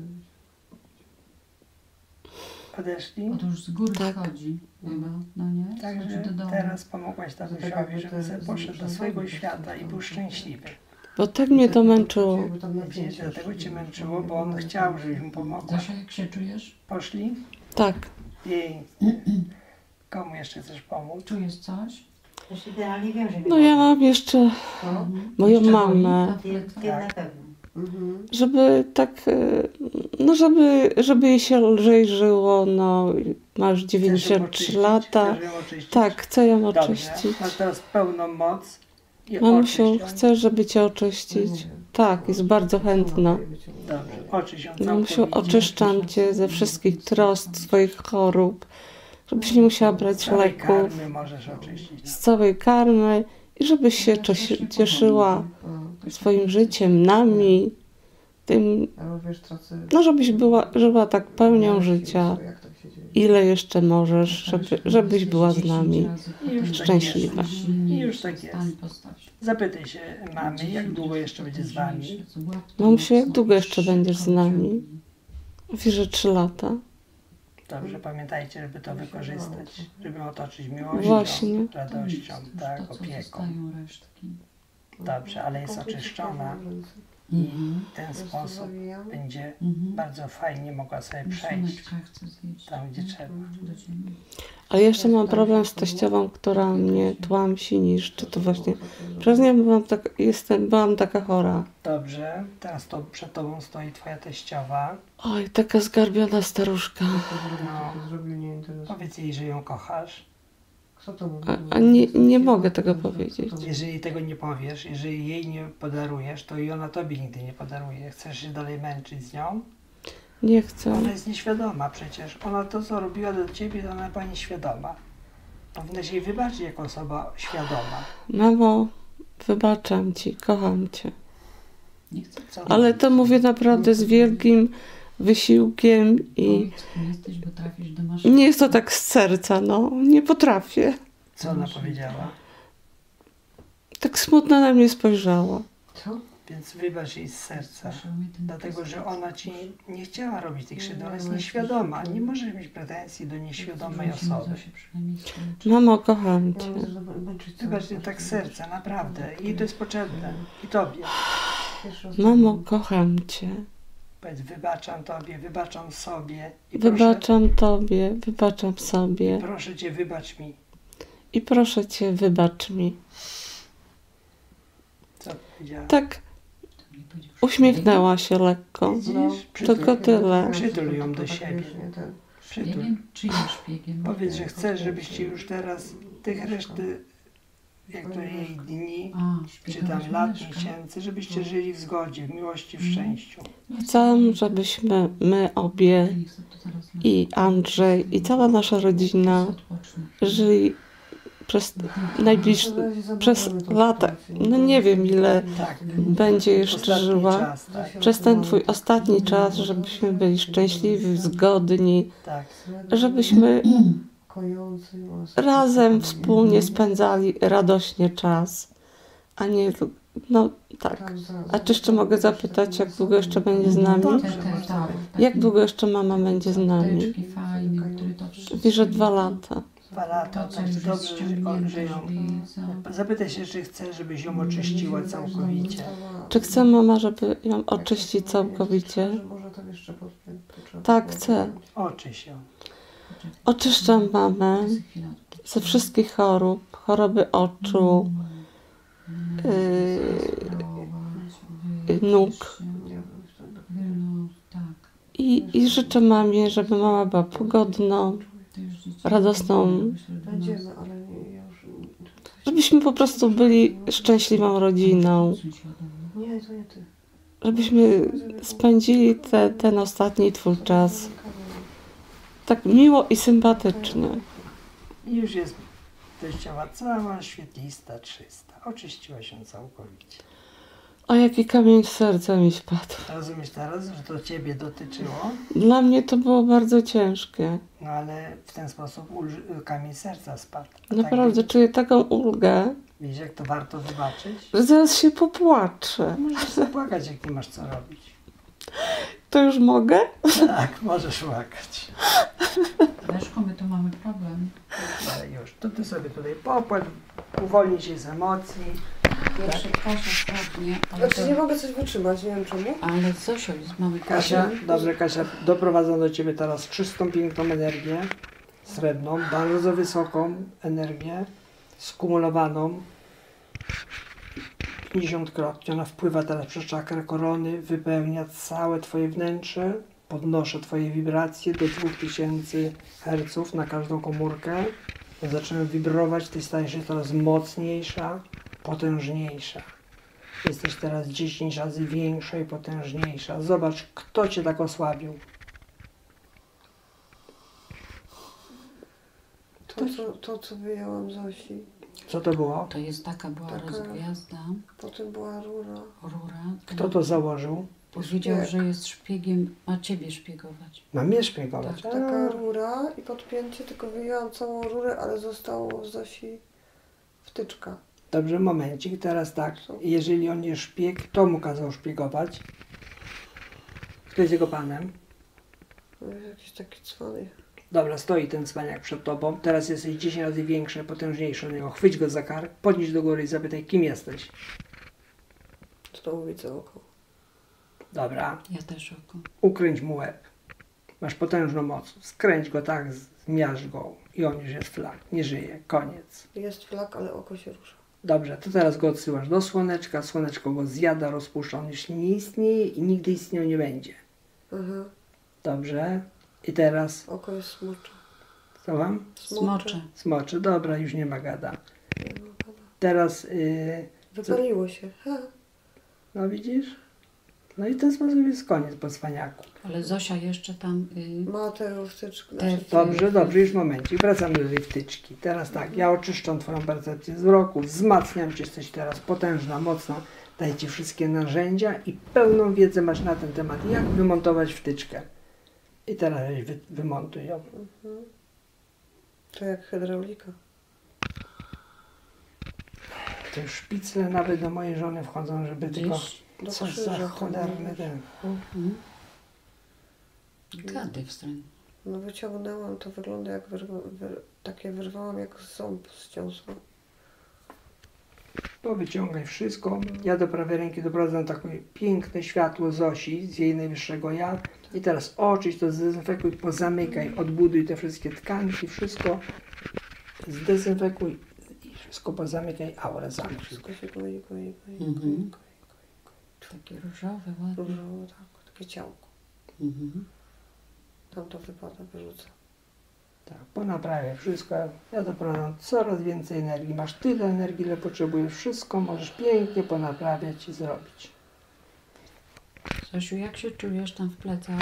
Odeszli. O, to już z góry Tak. schodzi chyba, no nie? Schodzi Także do domu. teraz pomogłaś tatusiowi, żeby sobie poszedł do swojego świata i był szczęśliwy. Bo tak mnie to męczyło. Wiecie, dlatego Cię męczyło, bo on chciał, żebyś mu pomogła. Zosia, jak się czujesz? Poszli? Tak. Pięknie. Komu jeszcze chcesz pomóc? Czujesz coś? Już idealnie wiem, że No ja mam jeszcze moją Jeszcze mamę, boli? Ty na pewno. żeby tak, no żeby jej się lżej żyło, no masz Chcesz ją 93 oczyścić? lata. Chcesz ją oczyścić? Tak, chcę ją Dobrze. oczyścić. Masz teraz pełną moc. I Mamusiu, oczyść ją. chcę, żeby Cię oczyścić. Tak, jest bardzo chętna. Dobrze, oczyść ją Mamusiu, całkowicie. oczyszczam Cię ze wszystkich trosk, swoich chorób, żebyś nie musiała brać Całej leków, karmy możesz oczyścić. z całej karmy i żebyś się cieszyła swoim życiem, nami, tym, no żebyś żyła tak pełnią życia, ile jeszcze możesz, żebyś była z nami I już tak szczęśliwa. jest. I już tak jest. Zapytaj się mamy, jak długo jeszcze będzie z Wami. Mamusiu, jak długo jeszcze będziesz z nami? Mówi, że 3 lata. Dobrze, pamiętajcie, żeby to wykorzystać, żeby otoczyć miłością, Właśnie. radością, tak, opieką. Zostają resztki. Dobrze, ale jest Komputer oczyszczona w ręce. i w ten Po prostu sposób zawijam. będzie Mhm. bardzo fajnie mogła sobie przejść Słoneczka chcę zjeść. tam, gdzie trzeba. Do ziemi. A jeszcze mam problem z teściową, która mnie tłamsi, niszczy. To właśnie przez nią byłam taka chora. Dobrze, teraz to przed tobą stoi twoja teściowa. Oj, taka zgarbiona staruszka. No. Zrobił nie interesuje. Powiedz jej, że ją kochasz. Kto to mówi? A nie mogę tego powiedzieć. Jeżeli tego nie powiesz, jeżeli jej nie podarujesz, to i ona tobie nigdy nie podaruje. Chcesz się dalej męczyć z nią? Nie chcę. Ona jest nieświadoma przecież. Ona to, co robiła do ciebie, to ona była nieświadoma. Powinnaś jej wybaczyć jako osoba świadoma. Mamo, wybaczam ci, kocham cię. Nie chcę. Co Ale to mówię naprawdę z wielkim wysiłkiem i Powiedz, kim jesteś, bo trafisz do maszyny. nie jest to tak z serca, no. Nie potrafię. Co ona powiedziała? Tak smutno na mnie spojrzała. Co? Więc wybacz jej z serca. Słyszał mnie ten Dlatego, że ona ci nie chciała robić tych krzywd, ona jest No, ale nieświadoma. coś- Nie możesz mieć pretensji do nieświadomej Musimy osoby. Zosię przynajmniej skończyć. Mamo, kocham Ja cię. mam też męczyć cały Wybacz jej czas. tak z serca, naprawdę. I to jest potrzebne. I tobie. Pierwszy raz Mamo, mam. kocham cię. Powiedz, wybaczam tobie, wybaczam sobie. I proszę, Wybaczam tobie, wybaczam sobie. proszę cię, wybacz mi. I proszę cię, wybacz mi. Co powiedziała? Tak To mnie powiedział, uśmiechnęła się lekko. Widzisz? Tylko tyle. Przytul ją do Tak siebie. wiesz, nie, ten- Przytul. Szpiegiem? Czyim szpiegiem? Powiedz, że chcesz, żebyście już teraz tych reszty, jak to jej dni, A, czy szpiegować tam lat, Mieszka. miesięcy, żebyście żyli w zgodzie, w miłości, w szczęściu. Chcę, żebyśmy my obie Nie chcę to teraz na- i Andrzej i cała nasza rodzina Odpocznę. żyli przez najbliższe, Na razie zabawiamy przez tą lata, sytuację. no nie wiem ile Tak. będzie jeszcze Ostatni żyła, czas, tak, przez ten twój ostatni czas, żebyśmy byli szczęśliwi, zgodni, tak. żebyśmy Kojący, razem wspólnie spędzali radośnie czas, a nie, no tak. A czy jeszcze mogę zapytać, jak długo jeszcze będzie z nami? Tak. Jak długo jeszcze mama będzie z nami? Apteczki fajne, które to wszystko... Mówi, że 2 lata. 2 lata, To, co tak już jest dobrze, że ściągnięte, ją... żeby Zapytaj się, czy chce, żebyś ją oczyściła całkowicie. Czy chce mama, żeby ją oczyścić całkowicie? Może tam jeszcze podpiąć, to trzeba Tak, było chcę. zrobić. Oczyś ją. Oczyszczam mamę ze wszystkich chorób, choroby oczu, nóg. Nie wiem, wtedy. No, tak. I życzę mamie, żeby mama była pogodną, To już dzieci- radosną, Będziemy, ale nie, ja już... żebyśmy po prostu byli szczęśliwą rodziną, Nie, to nie ty. żebyśmy spędzili ten ostatni twój czas tak miło i sympatycznie. I już jest teściowa cała świetlista, czysta. Oczyściła się całkowicie. O, jaki kamień z serca mi spadł. Rozumiesz teraz, że to ciebie dotyczyło? Dla mnie to było bardzo ciężkie. No ale w ten sposób kamień z serca spadł. A Naprawdę tak, czuję taką ulgę, wiesz, jak to warto wybaczyć? że zaraz się popłaczę. Możesz zapłakać, jak nie masz co robić. To już mogę? Tak, możesz łakać. Leszko, my tu mamy problem. Ale już, to ty sobie tutaj popłacz, uwolnij się z emocji. Pierwszy Kasia spadnie, ale, Znaczy nie mogę coś wytrzymać, nie wiem czemu. ale z Zosią mamy Kasia, dobrze Kasia, doprowadzam do ciebie teraz czystą, piękną energię, srebrną, bardzo wysoką energię, skumulowaną 50-krotnie. Ona wpływa teraz przez czakrę korony, wypełnia całe twoje wnętrze, podnoszę twoje wibracje do 2000 Hz na każdą komórkę. Zaczyna wibrować, ty stajesz się coraz mocniejsza, potężniejsza. Jesteś teraz 10 razy większa i potężniejsza. Zobacz, kto cię tak osłabił. To co wyjęłam Zosi. Co to było? To jest była Taka- rozgwiazda, Potem była rura. rura. Kto to założył? Powiedział, Szpieg. że jest szpiegiem, ma ciebie szpiegować. Ma mnie szpiegować. Tak, Taka rura i podpięcie, tylko wyjęłam całą rurę, ale zostało w Zosi wtyczka. Dobrze, momencik. Teraz tak. Jeżeli on jest szpieg, kto mu kazał szpiegować? Kto jest jego panem? No, jest jakiś taki cwany. Dobra, stoi ten cwaniak przed tobą. Teraz jesteś 10 razy większy, potężniejszy od niego. Chwyć go za kark, podnieś do góry i zapytaj, kim jesteś. Znowu widzę oko. Dobra, Ja też oko. ukręć mu łeb. Masz potężną moc. Skręć go tak, zmiażdż go i on już jest flak. Nie żyje. Koniec. Jest flak, ale oko się rusza. Dobrze, to teraz go odsyłasz do słoneczka. Słoneczko go zjada, rozpuszcza. On już nie istnieje i nigdy istniał nie będzie. Aha. Dobrze. I teraz, Oko jest smocze. co mam? Smocze. Smoczy. Dobra, już nie ma gada. Nie ma pana. Teraz, Wypaliło się. Ha. no widzisz? No i w ten sposób jest koniec po cwaniaku. Ale Zosia jeszcze tam... Ma te wtyczki. Te- Dobrze, dobrze, już momencik. Wracamy do tej wtyczki. Teraz tak, ja oczyszczam Twoją percepcję wzroku, wzmacniam Cię, jesteś teraz potężna, mocna, daję Ci wszystkie narzędzia i pełną wiedzę masz na ten temat, jak wymontować wtyczkę. I teraz wymontuj ją. To jak hydraulika. To już szpicle nawet do mojej żony wchodzą, żeby tylko... Gdzieś Do Co krzyża za tam cholerny mówisz. ten... gady wstręt. No wyciągnęłam, to wygląda jak takie wyrwałam jak ząb ściąsła. To wyciągaj wszystko. Ja do prawej ręki doprowadzam takie piękne światło Zosi z jej najwyższego ja. I teraz oczyść to, zdezynfekuj, pozamykaj, odbuduj te wszystkie tkanki, wszystko zdezynfekuj i wszystko pozamykaj, aurę zamknij. Wszystko się goi. Mhm. Takie różowe, ładne. Różowo, tak, takie ciałko. Mhm. Tam to wypada, wyrzucę. Tak, ponaprawiaj wszystko. Ja doprowadzam coraz więcej energii. Masz tyle energii, ile potrzebujesz. Wszystko możesz pięknie ponaprawiać i zrobić. Zosiu, jak się czujesz tam w plecach?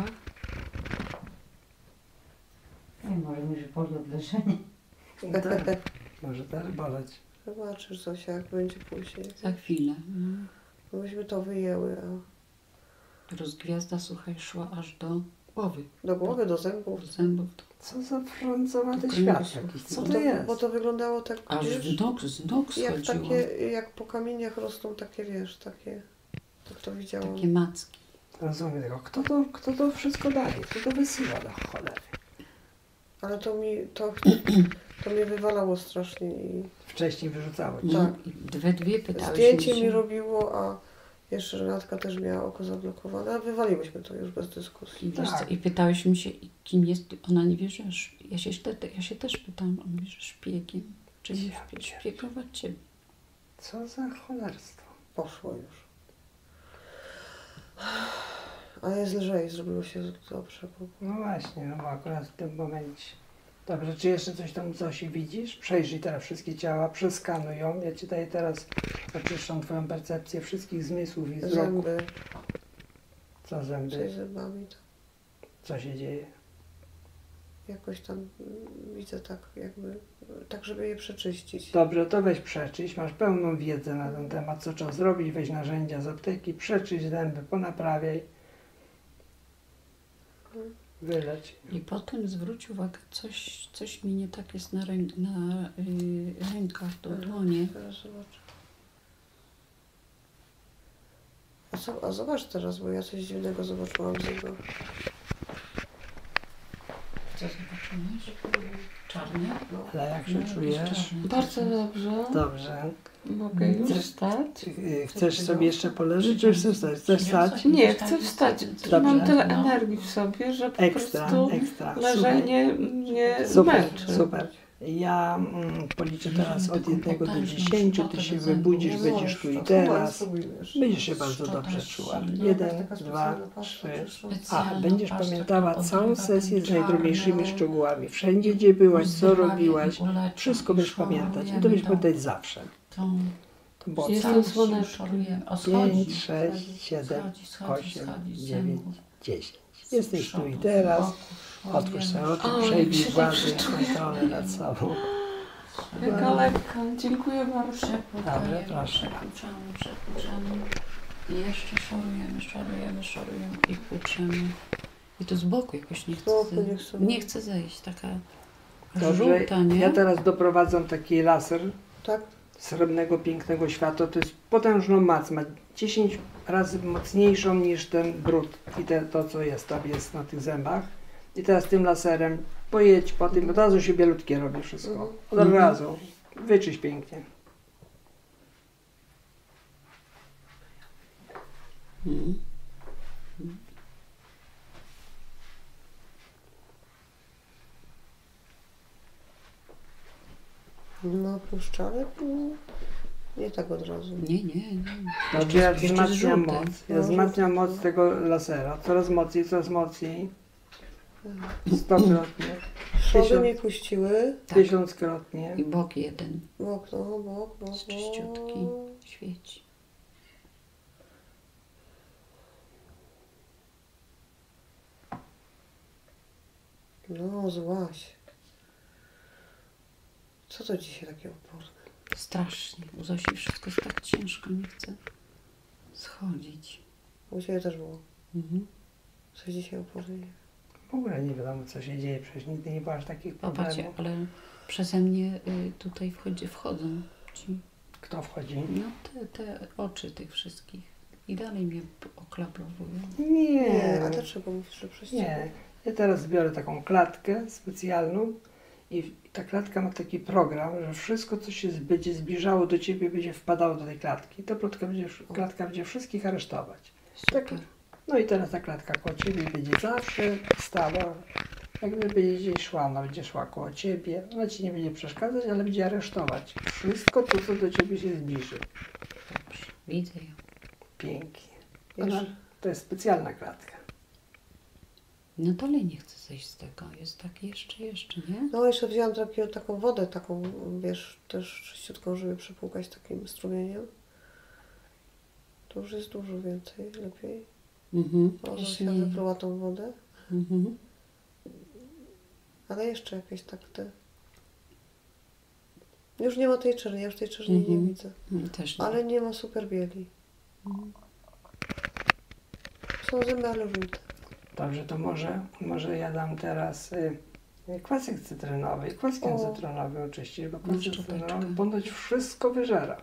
Nie, może mi się podło leczenie. Tak, może też boleć. Zobaczysz, Zosia, jak będzie później. Za chwilę. Bo myśmy to wyjęły, a Rozgwiazda, słuchaj, szła aż do głowy, do głowy, do zębów. do zębów, Co za frącowaty To świat kręgosłup. jakiś. Co Bo to to, jest? bo to wyglądało tak, aż wiesz, z nóg jak schodziło. takie, jak po kamieniach rosną takie, wiesz, takie, tak to widziałam. Takie macki. Rozumiem tego. Kto to wszystko daje? Kto to wysyła do cholery? Ale to mnie wywalało strasznie i Wcześniej wyrzucało cię. Tak. I dwie pytałyśmy zdjęcie mi się. robiło, a jeszcze Renatka też miała oko zablokowane, a wywaliłyśmy to już bez dyskusji. I, wiesz co, Tak. I pytałyśmy się, kim jest. Ona nie wie, że ja się też pytałam, on mówi, że szpiegiem. Czyli szpiegować ciebie. Co za cholerstwo. Poszło już. A jest lżej, zrobiło się dobrze. No właśnie, no bo akurat w tym momencie. Dobrze, czy jeszcze coś tam Zosi widzisz? Przejrzyj teraz wszystkie ciała, przeskanuj ją. Ja Ci daję teraz, oczyszczam Twoją percepcję wszystkich zmysłów i wzroku. Zęby, Co coś zęby? z zębami, to Co się dzieje? jakoś tam widzę tak jakby, tak żeby je przeczyścić. Dobrze, to weź przeczyść. Masz pełną wiedzę na ten temat, co trzeba zrobić. Weź narzędzia z apteki, przeczyść zęby, ponaprawiaj. Wyleć. I potem zwróć uwagę, coś mi nie tak jest na rękach, do dłonie. Teraz zobaczę. A zobacz teraz, bo ja coś dziwnego zobaczyłam z niego. Co zobaczyłeś? Czarne? Ale jak się No, czujesz? czarne. Bardzo dobrze. Dobrze. Mogę już wstać? Chcesz sobie jeszcze poleżeć, czy chcesz wstać? Chcesz wstać? Nie, chcę wstać. Dobrze. Mam tyle energii w sobie, że po Ekstra, prostu ekstra. leżenie mnie Super, zmęczy. super. Ja policzę teraz od 1 do 10. Ty się wybudzisz, będziesz tu i teraz. Będziesz się bardzo dobrze czuła. 1, 2, 3. A, będziesz pamiętała całą sesję z najdrobniejszymi szczegółami. Wszędzie, gdzie byłaś, co robiłaś. Wszystko będziesz pamiętać. I to będziesz pamiętać zawsze. To było Jestem całe. słoneczkiem. 5, 6, 7, 8, 9, 10. Jesteś tu i teraz. Otwórz sobie oczy, O, przejmij jak się władzę dobrze i czuję. kontrolę nad sobą. Jaka lekka. Dziękuję bardzo. Dobrze, proszę. Przepłuczamy. I jeszcze szorujemy i płuczemy. I to z boku jakoś nie chce, nie chce zejść. Taka Dobrze, żółta, nie? ja teraz doprowadzam taki laser Tak? srebrnego, pięknego światła. To jest potężną moc. Ma 10 razy mocniejszą niż ten brud i to, co jest tam jest na tych zębach. I teraz tym laserem pojedź po tym, od razu się bielutkie robi wszystko. Od razu. Wyczyść pięknie. Mhm. No puszcza, ale nie tak od razu. Nie. Dobrze, ja Jeszcze wzmacniam żółte. moc. Ja No, wzmacniam żółte, moc no. tego lasera. Coraz mocniej. 100-krotnie. Schody mi puściły. Tak. 1000-krotnie. I bok jeden. Bok, no, bok. Jest czyściutki. Świeci. No, złaś. Co to dzisiaj takie oporne? Strasznie. U Zosi wszystko jest tak ciężko, nie chce schodzić. U Ciebie też było. Mhm. Coś dzisiaj oporne. W ogóle nie wiadomo, co się dzieje. Przecież nigdy nie było aż takich Popatrzcie, problemów. ale przeze mnie tutaj wchodzą ci, Kto wchodzi? no te oczy tych wszystkich. I dalej mnie oklaplowują. Nie, a dlaczego mówisz, że przez Nie. Ciebie? Ja teraz zbiorę taką klatkę specjalną i ta klatka ma taki program, że wszystko, co się będzie zbliżało do ciebie, będzie wpadało do tej klatki. Ta klatka będzie wszystkich aresztować. Super. No i teraz ta klatka koło ciebie będzie zawsze stała. Jak będzie szła, ona będzie szła koło ciebie. Ona ci nie będzie przeszkadzać, ale będzie aresztować wszystko to, co do ciebie się zbliży. Dobrze. Widzę ją. Pięknie. Jeszcze. To jest specjalna klatka. No dalej nie chcę zejść z tego. Jest tak jeszcze, nie? No jeszcze wzięłam taką wodę, taką, wiesz, też czyściutką, żeby przepłukać takim strumieniem. To już jest dużo więcej, lepiej. Mhm. O, Jeszcze Zosia nie. wypluła tą wodę. Mhm. Ale jeszcze jakieś tak te... Już nie ma tej czerni, ja już tej czerni nie Mhm. widzę. Też nie. Ale nie ma super bieli. Są zęby, ale żółte. Dobrze, to może ja dam teraz kwasek cytrynowy. I kwaskiem O. cytrynowym oczywiście, bo No, kwasek szczoteczkę. cytrynowy ponoć wszystko wyżera.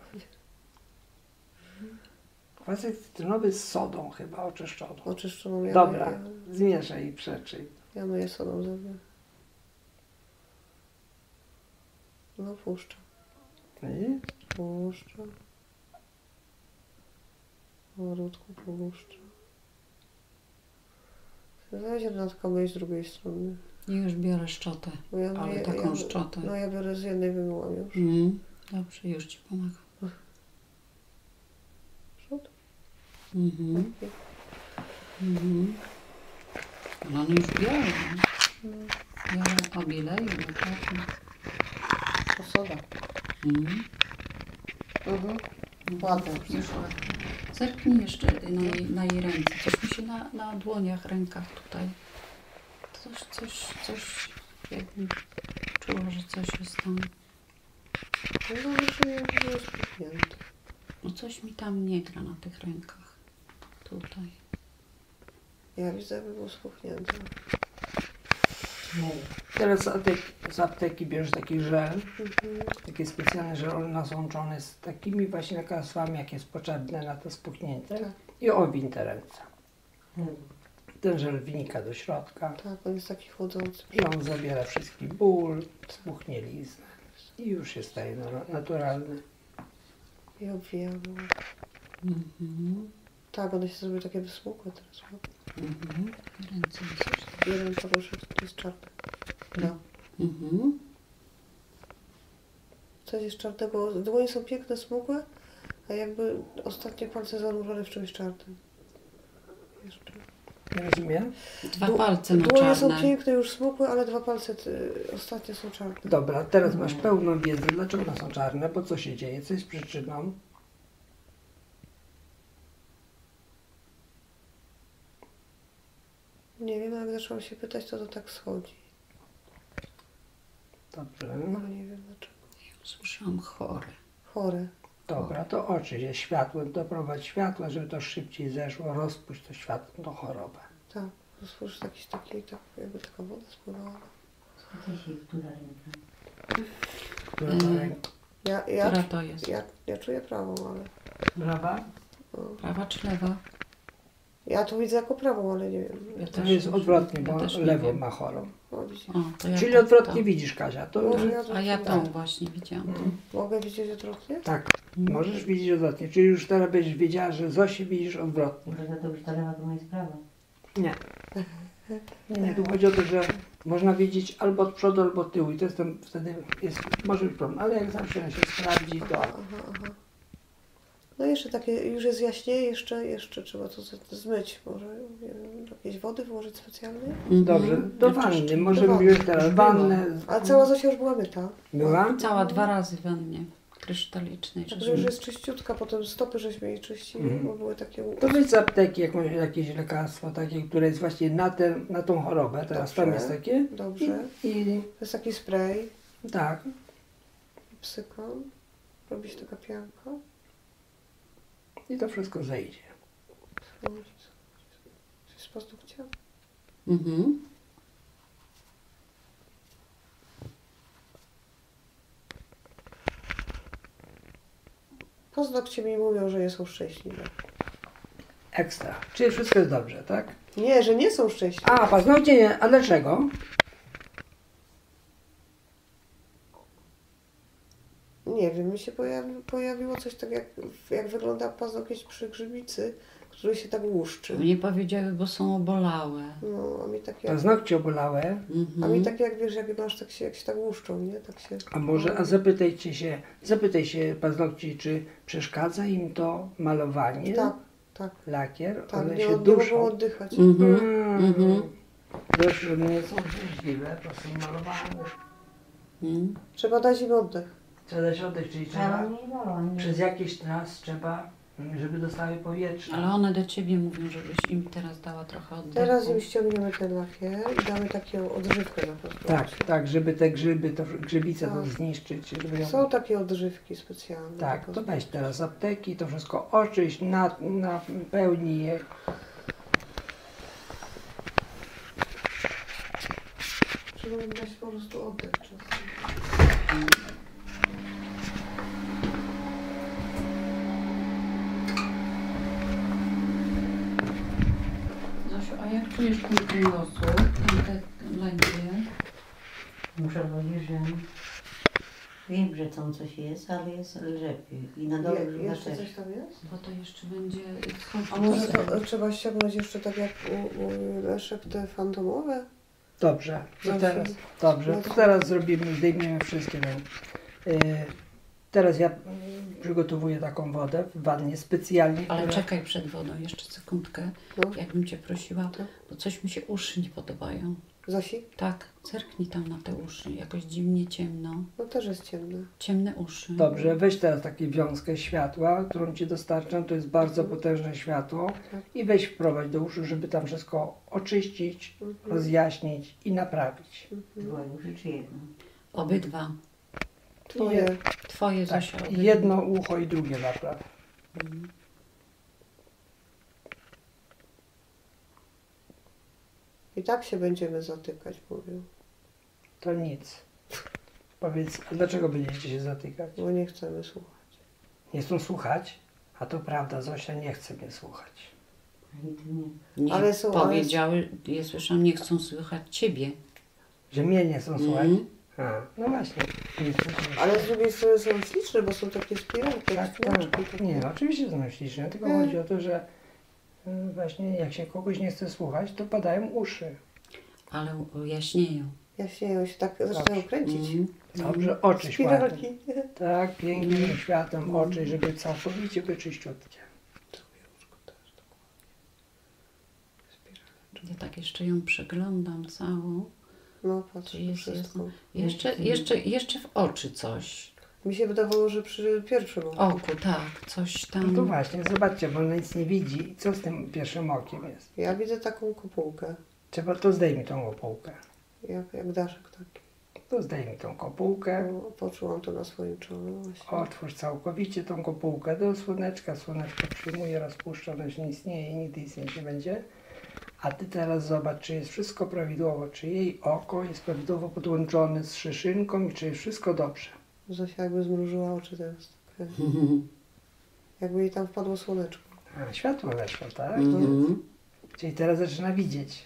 Kwasek cytrynowy z sodą chyba oczyszczoną. Oczyszczoną ja Dobra, ja, zmieszaj i przeczyj. ja myję sodą zęby. No puszczam. Widzisz? Puszczam. Powolutku puszczam. Weź Renatko, myj z drugiej strony. I już biorę szczotę. Bo ja Ale myję- taką szczotę. No ja biorę z jednej, wymyłam już. Dobrze, już ci pomagam. Przód. Mhm. No one już biorę. Biorę obileju, naprawdę. To soda. Mhm. Ładne. Już ładnie. Zerknij jeszcze na jej ręce. Coś mi się na dłoniach, rękach tutaj. Coś jakbym czuła, że coś jest tam. No że jest spuchnięte. No coś mi tam nie gra na tych rękach. Tutaj. Ja widzę, jakby było spuchnięte. Teraz z apteki bierzesz taki żel, taki specjalny żel nasączony z takimi właśnie lekarstwami, jak jest potrzebne na to spuchnięcie Tak. i owiń te ręce. Ten żel wnika do środka Tak, on jest taki chłodzący. i on zabiera wszystki ból, spuchnieliznę i już się staje naturalny. I obwijam. Mhm. Tak, one się zrobiły takie wysmukłe teraz. Mhm. Ręce myślisz. Jeden paluszek to jest czarny. No. Mhm. Coś jest czarnego. Dłonie są piękne, smukłe, a jakby ostatnie palce zanurzone w czymś czarnym. Jeszcze. Rozumiem? Dwa palce na Dłonie są czarne. piękne, już smukłe, ale dwa palce ostatnie są czarne. Dobra, teraz masz pełną wiedzę, dlaczego one są czarne, bo co się dzieje, co jest przyczyną. Nie wiem, jak zaczęłam się pytać, to tak schodzi. Dobrze. Ale nie wiem dlaczego. Słyszałam chore. Chore. Dobra, to oczyść światłem, doprowadź światła, żeby to szybciej zeszło, rozpuść to światło, to chorobę. Tak. Spójrz, tak, jakby taka woda spływała. Która to ręka? Która to jest? Ja czuję prawą, ale... Brawa? Prawa czy lewa? Ja to widzę jako prawą, ale nie wiem. Ja To też jest nie- odwrotnie, ja bo też nie lewą wiem. ma chorą. No, widzicie. O, to ja Czyli tak, odwrotnie to. widzisz, Kasia. To, Może ja A ja odwrotnie. tą właśnie widziałam. Mogę widzieć odwrotnie? tak, możesz widzieć odwrotnie. Czyli już teraz będziesz wiedziała, że Zosię widzisz odwrotnie. Może to już ta lewa to jest prawa. Nie. Nie, tu chodzi o to, że można widzieć albo od przodu, albo od tyłu i to jest tam, wtedy jest, może być problem, ale jak zawsze się sprawdzi, to Aha. No jeszcze takie, już jest jaśniej, jeszcze trzeba to zmyć. Może nie wiem, jakieś wody włożyć specjalnej? dobrze. Do wanny, możemy wanny. już teraz wannę. A cała Zosia już była myta. Była? Cała 2 razy w wannie krystalicznej. Także już jest czyściutka, potem stopy żeśmy jej czyścili, bo były takie... To weź z apteki jakieś lekarstwo takie, które jest właśnie na tą chorobę. Teraz tam Dobrze. jest takie. Dobrze. I To jest taki spray, tak. psykon, robi się taka pianka. I to wszystko zejdzie. Z paznokcia. Mhm. Paznokcie mi mówią, że nie są szczęśliwe. Ekstra. Czyli wszystko jest dobrze, tak? Nie, że nie są szczęśliwe. A, paznokcie nie. A dlaczego? Nie wiem, mi się pojawiło coś tak jak wygląda paznokieć przy grzybicy, który się tak łuszczy. Nie powiedziały, bo są obolałe. No, a mi takie, Paznokcie obolałe. a mi takie jak wiesz, jak masz, jak się tak łuszczą, nie? Tak się... A zapytaj się paznokci, czy przeszkadza im to malowanie, Tak, lakier, tak, one nie, się nie mogą duszą. oddychać. Wiesz, że nie są szczęśliwe, to są malowane. Trzeba dać im oddech. Trzeba dać oddech, czyli trzeba przez jakiś czas trzeba, żeby dostały powietrze. Ale one do ciebie mówią, żebyś im teraz dała trochę oddechu. Teraz im ściągniemy ten lakier i damy taką odżywkę na pewno. Tak, żeby te grzybice to Tak. zniszczyć. Żeby ją... Są takie odżywki specjalne. Tak, tylko to weź teraz z apteki, to wszystko oczyść, napełnij je. Trzeba im dać po prostu oddech czasem. Zosiu, a jak czujesz ten kręgosłup, te lęgie? Muszę powiedzieć, że wiem, że tam coś jest, ale jest lepiej. I na dole brzucha Jeszcze też. coś tam jest? Bo to jeszcze będzie A może to trzeba ściągnąć jeszcze tak jak u Leszek te fantomowe? Dobrze, to Zosi. teraz, dobrze, to teraz zrobimy, zdejmiemy wszystkie. Teraz ja przygotowuję taką wodę w wannie specjalnie. Ale która- czekaj przed wodą, jeszcze sekundkę. No. Jakbym cię prosiła, Tak. bo coś mi się uszy nie podobają. Zosi? Tak, zerknij tam na te uszy, jakoś dziwnie ciemno. No też jest ciemne. Ciemne uszy. Dobrze, weź teraz taką wiązkę światła, którą Ci dostarczam, to jest bardzo potężne światło i weź wprowadź do uszu, żeby tam wszystko oczyścić, rozjaśnić i naprawić. Dwa uszy czy jedno? Obydwa. Twoje. Twoje, Tak, Zosia. obydwa. jedno ucho i drugie napraw. I tak się będziemy zatykać, mówię. To nic. Powiedz, a dlaczego będziecie się zatykać? Bo nie chcemy słuchać. Nie chcą słuchać? A to prawda, Zosia nie chce mnie słuchać. Nigdy nie. Nie, Ale są- powiedziały, ja słyszałam, nie chcą słychać ciebie. Że mnie nie chcą słuchać? Mhm. A, no właśnie. Nie chcą słuchać. Ale z drugiej strony są śliczne, bo są takie spiralki, jak Tak, spinaczki. tak. Nie, no oczywiście są śliczne, tylko chodzi o to, że właśnie jak się kogoś nie chce słuchać, to padają uszy. Ale jaśnieją. Jaśnieją się tak, zaczynają kręcić. Dobrze, oczyść ładnie. Spiralki. Tak, pięknym światłem oczy, żeby całkowicie były czyściutkie. Ja tak jeszcze ją przeglądam całą. No patrz, Czy jest wszystko. Jeszcze w oczy coś. Mi się wydawało, że przy pierwszym oku. Oku, tak, coś No tam. to właśnie, zobaczcie, bo ona nic nie widzi. Co z tym pierwszym okiem jest? Ja widzę taką kopułkę, Trzeba, to zdejmij tą kopułkę. jak daszek taki. To zdejmij tą kopułkę. No, poczułam to na swoim czole właśnie. Otwórz całkowicie tą kopułkę do słoneczka. Słoneczko przyjmuje, rozpuszcza, ono się nie istnieje i nigdy istnieć nie będzie. A Ty teraz zobacz, czy jest wszystko prawidłowo, czy jej oko jest prawidłowo podłączone z szyszynką i czy jest wszystko dobrze. Zosia jakby zmrużyła oczy teraz. Jakby jej tam wpadło słoneczko. A, światło weszło, tak? Mhm. Czyli teraz zaczyna widzieć.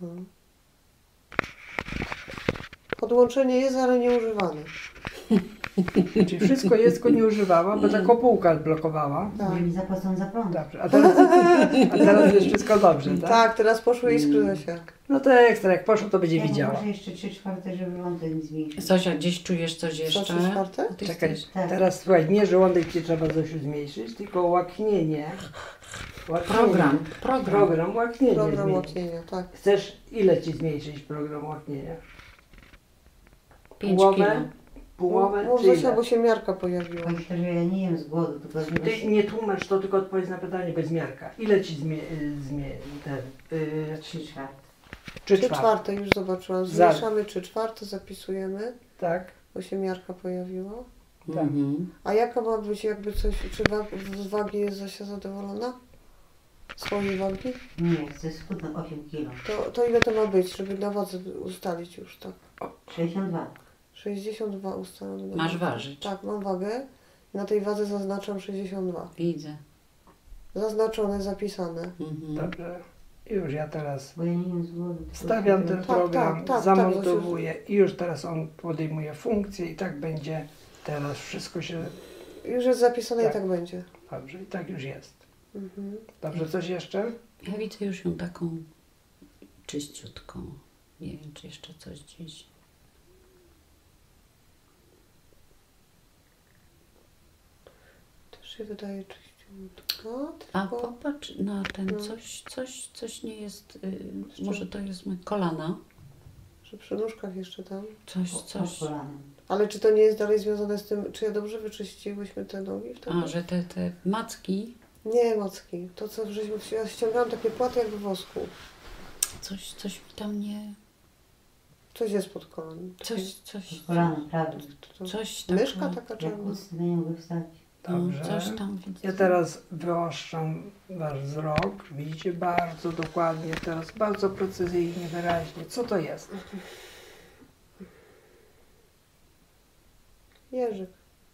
Podłączenie jest, ale nieużywane. Czyli wszystko jest, tylko nie używała, bo ta kopułka blokowała. Tak. Bo mi zapłacą za prąd. Dobrze, a teraz jest wszystko dobrze, tak? Tak, teraz poszły iskry Zosia. No to ekstra, jak poszło, to będzie Ja widziała. może jeszcze 3/4, żeby wątek zmniejszyć. Zosia, gdzieś czujesz coś jeszcze? Co, 3/4? Ty Czekaj, jesteś- Tak. teraz słuchaj, nie żołądek ci trzeba Zosiu zmniejszyć, tylko łaknienie. Program łaknienia Program zmienić. łaknienia, tak. Chcesz, ile ci zmniejszyć program łaknienia? 5 Połowę? kilo. Połowę Bo czy Zosia, ile? bo się miarka pojawiła. Powiem szczerze, ja nie jem z głodu, tylko z Ty nie tłumacz to, tylko odpowiedz na pytanie bez miarka. Ile ci ten... 3/4. 3/4 już zobaczyłam. Zmniejszamy 3/4, zapisujemy, Tak, bo się miarka pojawiła. tak. Mhm. A jaka ma być jakby coś, czy z wagi jest Zosia zadowolona? Swojej wagi? Nie, chcę schudnąć 8 kilo. To ile to ma być, żeby na wadze ustalić już, tak? 62. 62 ustalone. na Masz wadze. ważyć. Tak, mam wagę. Na tej wadze zaznaczam 62. Widzę. Zaznaczone, zapisane. Mhm. Dobrze. Już ja teraz Bo ja nie jem z głodu. tylko stawiam z ten tego- Tak, program, tak, tak, zamontowuję i już teraz on podejmuje funkcję i tak będzie. Teraz wszystko się... Już jest zapisane Tak. i tak będzie. Dobrze, i tak już jest. Mhm. Dobrze, coś jeszcze? Ja widzę już ją taką czyściutką. Nie wiem, czy jeszcze coś gdzieś. Też się wydaje czyściutko. A tylko- popatrz na ten No. coś nie jest, może to jest kolana, Że przy nóżkach jeszcze tam. coś. Pod kolanem. Ale czy to nie jest dalej związane z tym, czy ja dobrze wyczyściłyśmy te nogi wtedy? A, że te macki, Nie, Macki. To co żeśmy, ja ściągałam takie płaty jak w wosku. coś mi tam nie, Coś jest pod kolan. coś, Pod kolanem, prawda. Coś tam. Myszka taka Jak czarna. ustanę, nie mogę wstać. Dobrze. Coś tam widzę. Ja teraz wyostrzam wasz wzrok. Widzicie bardzo dokładnie, teraz bardzo precyzyjnie, wyraźnie. Co to jest? Jeżyk.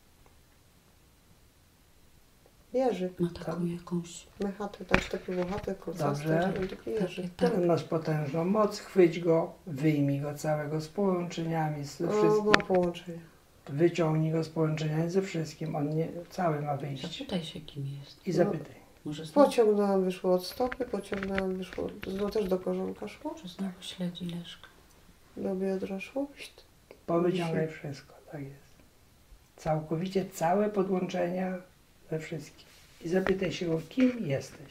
Jeżyk. Ma taką jakąś, Mechaty, znaczy taki włochaty, kolcasty, Dobrze. taki jeżyk. Tak. Ten masz potężną moc, chwyć go, wyjmij go całego z połączeniami, ze O, wszystkim. ma połączenie. Wyciągnij go z połączeniami ze wszystkim. On nie, cały ma wyjść. zapytaj się kim jest. I zapytaj. Może znowu, Pociągnęłam, wyszło od stopy, pociągnęłam, wyszło, no też do korzonka szło, może znowu śledzi Leszka. do biodra szło. Powyciągaj wszystko, tak jest. Całkowicie całe podłączenia we wszystkim. I zapytaj się go, kim jesteś.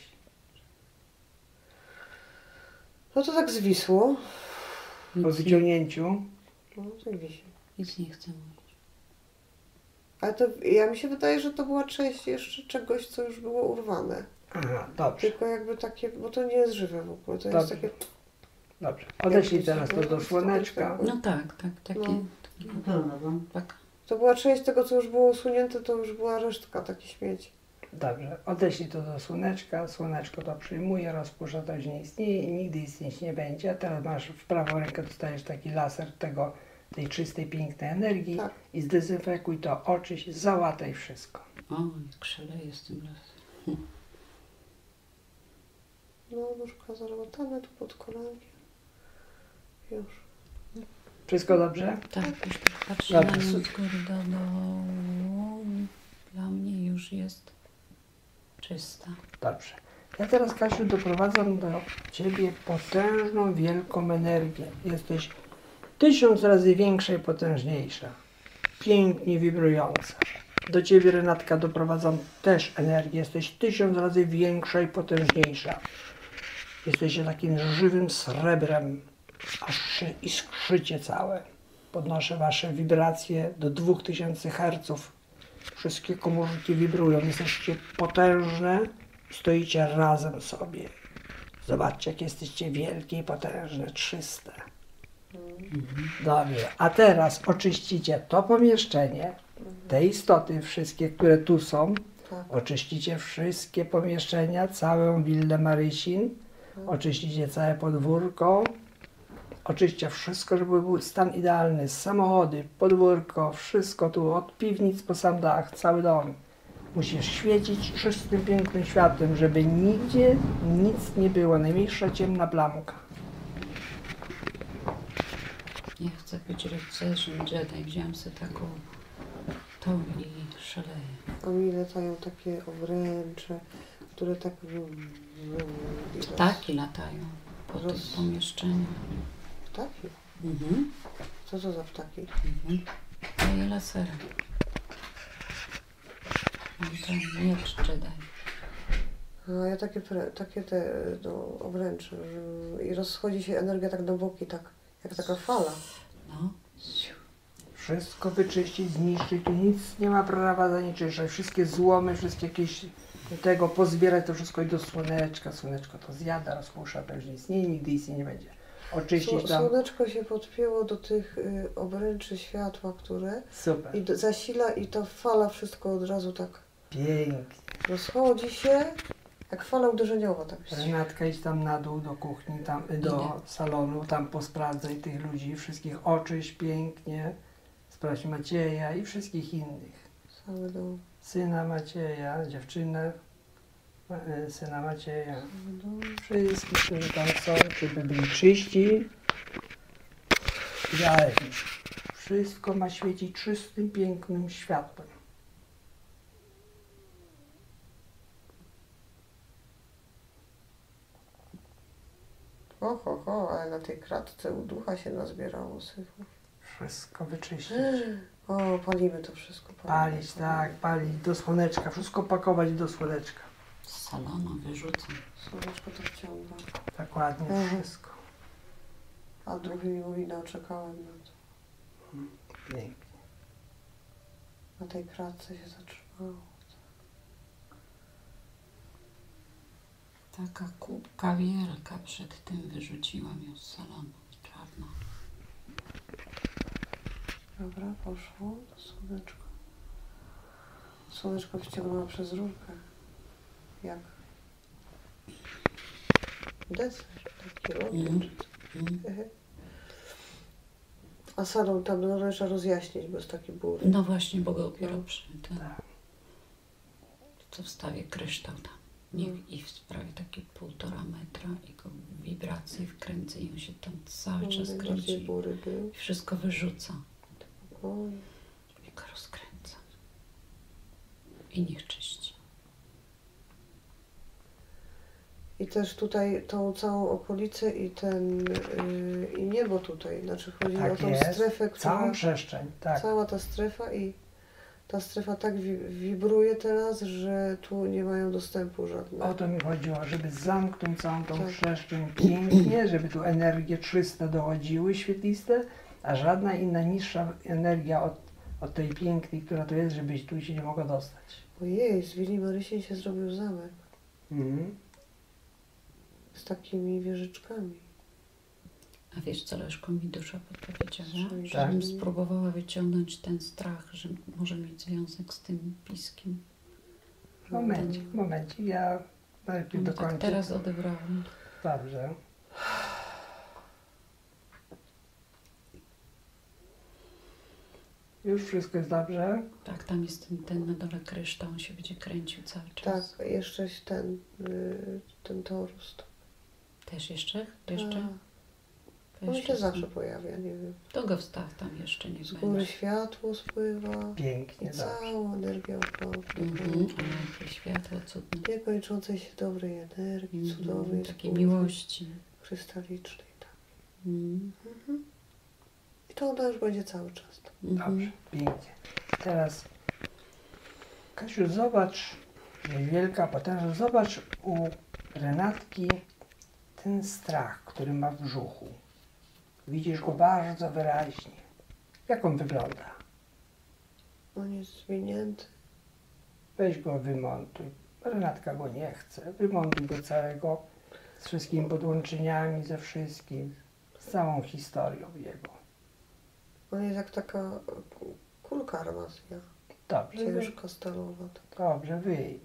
No to tak zwisło. Po Nic, wyciągnięciu, No, tak wisi. nic nie chcę mówić. Ale to, ja mi się wydaje, że to była część jeszcze czegoś, co już było urwane. aha, dobrze, Tylko jakby takie, bo to nie jest żywe w ogóle, to jest Dobrze. takie... dobrze. Odeślij teraz to do słoneczka. No tak, takie, No. Trudno, bo tak. To była część tego, co już było usunięte, to już była resztka, taki śmieć. Dobrze, odeślij to do słoneczka, słoneczko to przyjmuje, rozpuszcza, to już nie istnieje i nigdy istnieć nie będzie. A teraz masz w prawą rękę, dostajesz taki laser tej czystej, pięknej energii Tak. i zdezynfekuj to, oczyść, załataj wszystko. O, jak szaleje z tym lasem. No, nóżka załatane, tu pod kolankiem. Już. Wszystko dobrze? Tak, już tak patrzę na Dobrze. nią z góry do dołu. Dla mnie już jest czysta. Dobrze. Ja teraz, Kasiu, doprowadzam do Ciebie potężną, wielką energię. Jesteś 1000 razy większa i potężniejsza. Pięknie wibrująca. Do Ciebie, Renatka, doprowadzam też energię. Jesteś 1000 razy większa i potężniejsza. Jesteś takim żywym srebrem, aż się iskrzycie całe. Podnoszę Wasze wibracje do 2000 Hz. Wszystkie komórki wibrują. Jesteście potężne. Stoicie razem sobie. Zobaczcie, jak jesteście wielkie i potężne, 300. Dobrze, a teraz oczyścicie to pomieszczenie, te istoty wszystkie, które tu są. Tak. Oczyścicie wszystkie pomieszczenia, całą willę Marysin. Oczyścicie całe podwórko. Oczyśćcie wszystko, żeby był stan idealny. Samochody, podwórko, wszystko tu, od piwnic po sam dach, cały dom. Musisz świecić czystym, pięknym światłem, żeby nigdzie nic nie było, najmniejsza ciemna plamka. Ja chcę być rycerzem Jedi. Wziąłem sobie taką tą i szaleję. A mi latają takie obręcze, które tak... Ptaki latają po tych pomieszczeniach. Ptaki? Mhm. Co to za ptaki? Mhm. Daję laserem. Mam ten miecz Jedi. A ja takie te no, obręcze i rozchodzi się energia tak do boki, tak jak taka fala. No. Wszystko wyczyścić, zniszczyć, tu nic nie ma prawa zanieczyszczać. Wszystkie złomy, wszystkie jakieś tego pozbierać, to wszystko i do słoneczka. Słoneczko to zjada, rozpuszcza, to już nie istnieje, nigdy istnieć nie będzie. Oczyścić tam. Słoneczko się podpięło do tych obręczy światła, które Super. i zasila i ta fala wszystko od razu tak Pięknie. rozchodzi się, jak fala uderzeniowa. Tak się. Renatka, idź tam na dół do kuchni, tam do salonu, tam posprawdzaj tych ludzi, wszystkich oczyść pięknie. Sprawdź Macieja i wszystkich innych. Cały dół. Syna Macieja, dziewczynę, syna Macieja. Dół. Wszystkich, którzy tam są, żeby byli czyści, idealni. Wszystko ma świecić czystym, pięknym światłem. Ho, ale na tej kratce u ducha się nazbierało syfu. Wszystko wyczyścić. O, palimy to wszystko. Palić, tak, palić do słoneczka. Wszystko pakować do słoneczka. Z salonu wyrzucam. Słoneczko to wciąga. Tak ładnie wszystko. A drugi mi mówi, no czekałem na to. Pięknie. Na tej kratce się zatrzymało. Taka kubka wielka przed tym wyrzuciłam ją z salonu. Czarna. Dobra, poszło to słoneczko. Słoneczko wciągnęło przez rurkę. Jak deser, taki ogień. A salon tam należy rozjaśnić, bo jest taki bury. No właśnie, bo go dopiero przy tym. Tak. To wstawię kryształ tam. I sprawię takie 1,5 metra i go wibracje wkręcę i on się tam cały czas Najbardziej kręci. bury był. I wszystko wyrzuca. Oj. I go rozkręca. I niech czyści. I też tutaj tą całą okolicę i i niebo tutaj, znaczy chodzi Tak o tą jest. strefę, która... Całą przestrzeń, tak. Cała ta strefa i ta strefa tak wibruje teraz, że tu nie mają dostępu żadnego. O to mi chodziło, żeby zamknąć całą tą Tak. przestrzeń pięknie, żeby tu energie czyste dochodziły, świetliste, a żadna inna niższa energia od tej pięknej, która tu jest, żeby tu się nie mogła dostać. Ojej, z Willi Marysiej się zrobił zamek z takimi wieżyczkami. A wiesz, co Leszko mi dusza podpowiedziała? Tak. Żebym spróbowała wyciągnąć ten strach, że może mieć związek z tym piskiem. Momencik, ja najpierw No dokończę. tak teraz odebrałam. Dobrze. Już wszystko jest dobrze? Tak, tam jest ten na dole kryształ, on się będzie kręcił cały czas. Tak, jeszcze ten torus. Też jeszcze? Jeszcze? On się zawsze pojawia, nie wiem. To go wstaw tam jeszcze, nie Z góry będzie. światło spływa Pięknie, i dobrze. całą energię okropną. A jakie światło cudne. Niekończącej się dobrej energii, cudownej, Takiej spójnej, miłości. krystalicznej. Tak. Mhm. I to ona już będzie cały czas. Dobrze, pięknie. Teraz, Kasiu, zobacz, wielka potężna, zobacz u Renatki ten strach, który ma w brzuchu. Widzisz go bardzo wyraźnie. Jak on wygląda? On jest zwinięty. Weź go, wymontuj. Renatka go nie chce. Wymontuj go całego, z wszystkimi podłączeniami, ze wszystkim, z całą historią jego. On jest jak taka kulka armacja. Dobrze, Ciężka, stalowa. dobrze, wyjmij.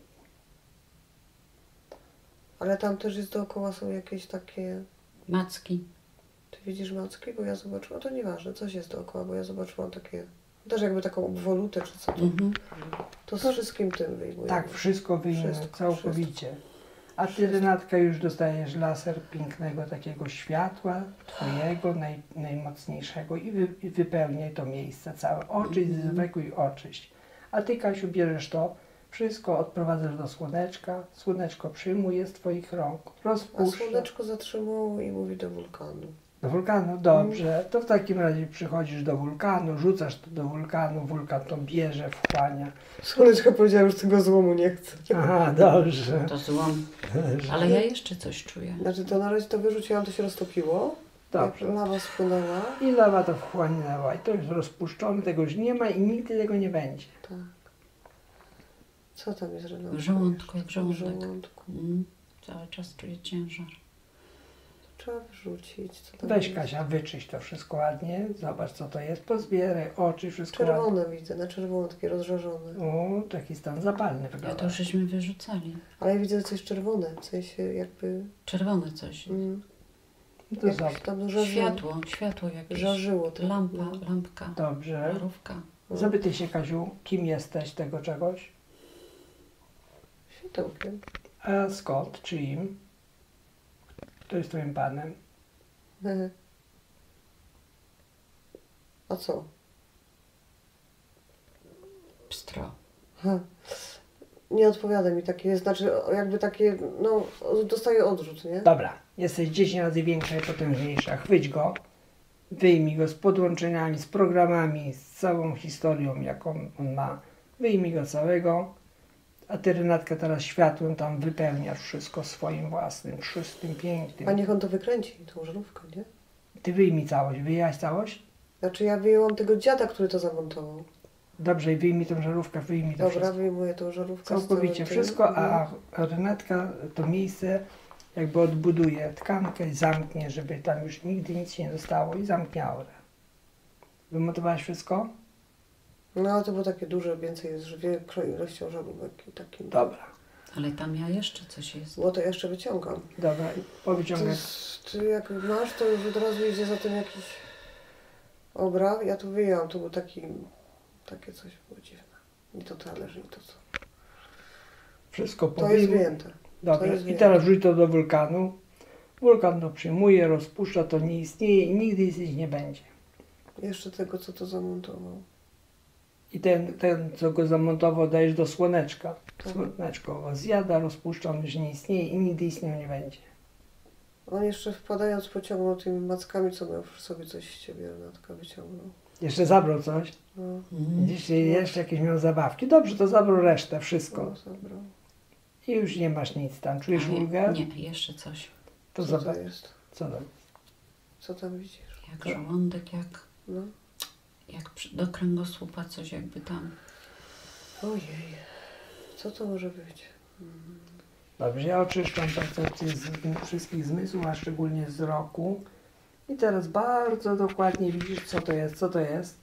Ale tam też jest dookoła są jakieś takie... Macki. Ty widzisz macki? Bo ja zobaczyłam, to nieważne, coś jest dookoła, bo ja zobaczyłam takie Też jakby taką obwolutę czy co to. To z wszystkim tym wyjmujemy. Tak, wszystko wyjmę, Wszystko, całkowicie. A ty, Renatka, już dostajesz laser pięknego takiego światła, twojego, najmocniejszego i wypełniaj to miejsce całe. Oczyść, zwykły oczyść. A ty, Kasiu, bierzesz to, wszystko odprowadzasz do słoneczka, słoneczko przyjmuje z twoich rąk, A rozpuszcza. słoneczko zatrzymało i mówi do wulkanu. Do wulkanu, dobrze. To w takim razie przychodzisz do wulkanu, rzucasz to do wulkanu, wulkan to bierze, wchłania. Słoneczko powiedziała, że tego złomu nie chce. Aha, dobrze. To złom. Ale ja jeszcze coś czuję. Znaczy to na razie to wyrzuciłam, to się roztopiło. Dobrze. Jak lawa spłynęła. I lawa to wchłaniała i to już rozpuszczone, tego już nie ma i nigdy tego nie będzie. Tak. Co tam jest, Renatka? W żołądku, jak W żołądek. żołądku. Cały czas czuję ciężar. Trzeba wyrzucić. Co tam Weź, jest? Kasia, wyczyść to wszystko ładnie, zobacz co to jest, pozbieraj oczy, wszystko ładnie. Czerwone widzę, na czerwono, takie rozżarzone. O, taki stan zapalny Ja to wygląda. już żeśmy wyrzucali. Ale ja widzę coś czerwone, w sensie jakby... Czerwone coś. To jak zobacz. się tam żarzyło. Światło jakieś. Żarzyło to. Lampa, No. lampka. Dobrze. Parówka. Zapytaj się, Kasiu, kim jesteś tego czegoś? Światełkiem. A skąd, czyim? Kto jest twoim panem? A co? Pstro. Ha. Nie odpowiada mi takie, znaczy jakby takie, no dostaję odrzut, nie? Dobra, jesteś 10 razy większa i potężniejsza. Chwyć go, wyjmij go z podłączeniami, z programami, z całą historią, jaką on ma. Wyjmij go całego, a ty, Renatka, teraz światłem tam wypełniasz wszystko swoim własnym, czystym, pięknym. A niech on to wykręci, tą żarówkę, nie? Ty wyjmij całość, wyjęłaś całość? Znaczy ja wyjęłam tego dziada, który to zamontował. Dobrze, i wyjmij tą żarówkę, wyjmij to Dobra, wszystko. wyjmuję tą żarówkę. Całkowicie z całym tym. wszystko, a Renatka to miejsce jakby odbuduje tkankę i zamknie, żeby tam już nigdy nic się nie dostało i zamknie aurę. Wymontowałaś wszystko? No ale to było takie duże, więcej jest większą ilością żarówek i takim. Dobra, Ale tam ja jeszcze coś jest. Bo to jeszcze wyciągam. dobra, powyciągaj. Ty jak masz, to już od razu idzie za tym jakiś obraz. Ja tu wyjęłam, to był takie coś było dziwne. I to talerz, i to co. Wszystko To jest powyjmuj. wyjęte. Dobra, to jest i wyjęte. teraz wrzuć to do wulkanu. Wulkan to przyjmuje, rozpuszcza, to nie istnieje i nigdy istnieć nie będzie. Jeszcze tego, co to zamontował. I ten, co go zamontował, dajesz do słoneczka. Tak. Słoneczko go zjada, rozpuszcza, on już nie istnieje i nigdy istniał nie będzie. On jeszcze wpadając pociągnął tymi mackami, co miał w sobie coś z ciebie, Renatka wyciągnął. Jeszcze zabrał coś. No, Widzisz, jeszcze jakieś miał zabawki. Dobrze, to zabrał resztę, wszystko. no zabrał. I już nie masz nic tam. Czujesz Ale ulgę? nie, jeszcze coś. To Co zobacz. to jest? Co tam? Co tam widzisz? Jak żołądek, No. jak do kręgosłupa coś jakby tam. Ojej. Co to może być? Dobrze, ja oczyszczam percepcję z wszystkich zmysłów, a szczególnie wzroku. I teraz bardzo dokładnie widzisz, co to jest. Co to jest?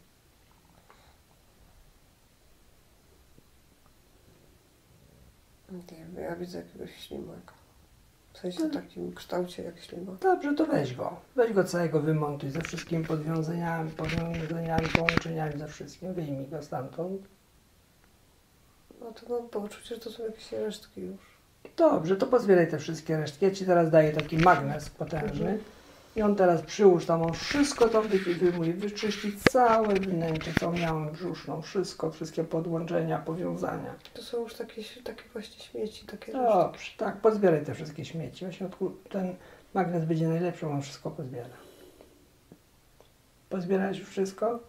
Nie wiem, ja widzę jakiegoś ślimaka. W sensie w takim kształcie jak ślimak. Dobrze, to weź go. Weź go całego, wymontuj ze wszystkimi połączeniami, ze wszystkim. Wyjmij go stamtąd. No to mam poczucie, że to są jakieś resztki już. Dobrze, to pozbieraj te wszystkie resztki. Ja Ci teraz daję taki magnes potężny. I on teraz przyłóż tam, on wszystko tam wyjmuje, wyczyści całe wnętrze, całą jamę brzuszną, wszystko, wszystkie podłączenia, powiązania. To są już takie właśnie śmieci, takie resztki. Dobrze, tak, pozbieraj te wszystkie śmieci. W środku ten magnes będzie najlepszy, on wszystko pozbiera. Pozbierałeś już wszystko?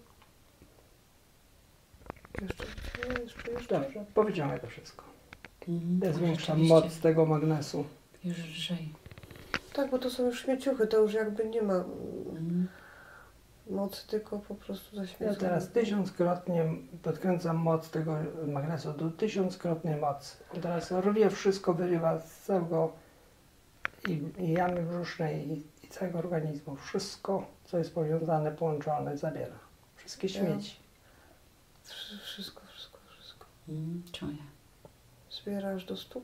Jeszcze. Dobrze, powyciągaj to wszystko. To jest większa Rzeczywiście. moc tego magnesu. Już lżej. Tak, bo to są już śmieciuchy, to już jakby nie ma mocy, tylko po prostu Ja zaśmiecone. teraz 1000-krotnie podkręcam moc tego magnesu do 1000-krotnej mocy. On teraz rwie wszystko, wyrywa z całego i jamy brzusznej i całego organizmu. Wszystko, co jest powiązane, połączone, zabiera. Wszystkie śmieci. Wszystko. Czuję. Zbierasz do stóp.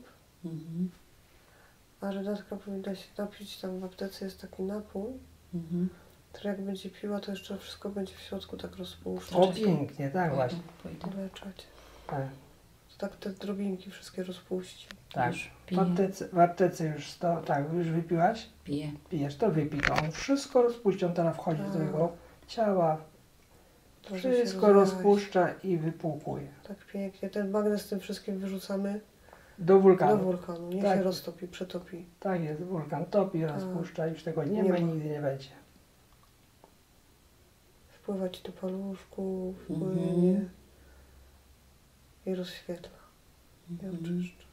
A Renatka powinna się napić, tam w aptece jest taki napój. To jak będzie piła, to jeszcze wszystko będzie w środku tak rozpuszczać, O, pięknie, tak właśnie. Pójdę. leczać. Tak, To tak te drobinki wszystkie rozpuści. tak. Już W piję. aptece już tak, już wypiłaś? Piję. Pijesz, to wypij to. On wszystko rozpuści, on teraz wchodzi do twojego ciała, To, że się wszystko rozwiałeś. rozpuszcza i wypłukuje. Tak pięknie. Ten magnes z tym wszystkim wyrzucamy Do do wulkanu. wulkanu. Niech Tak. się roztopi, przetopi. Tak jest, wulkan topi, rozpuszcza, już tego nie Nie ma i ma. nigdy nie będzie. Wpływać do paluszków, Mhm. płynie i rozświetla. I Mhm. oczyszcza.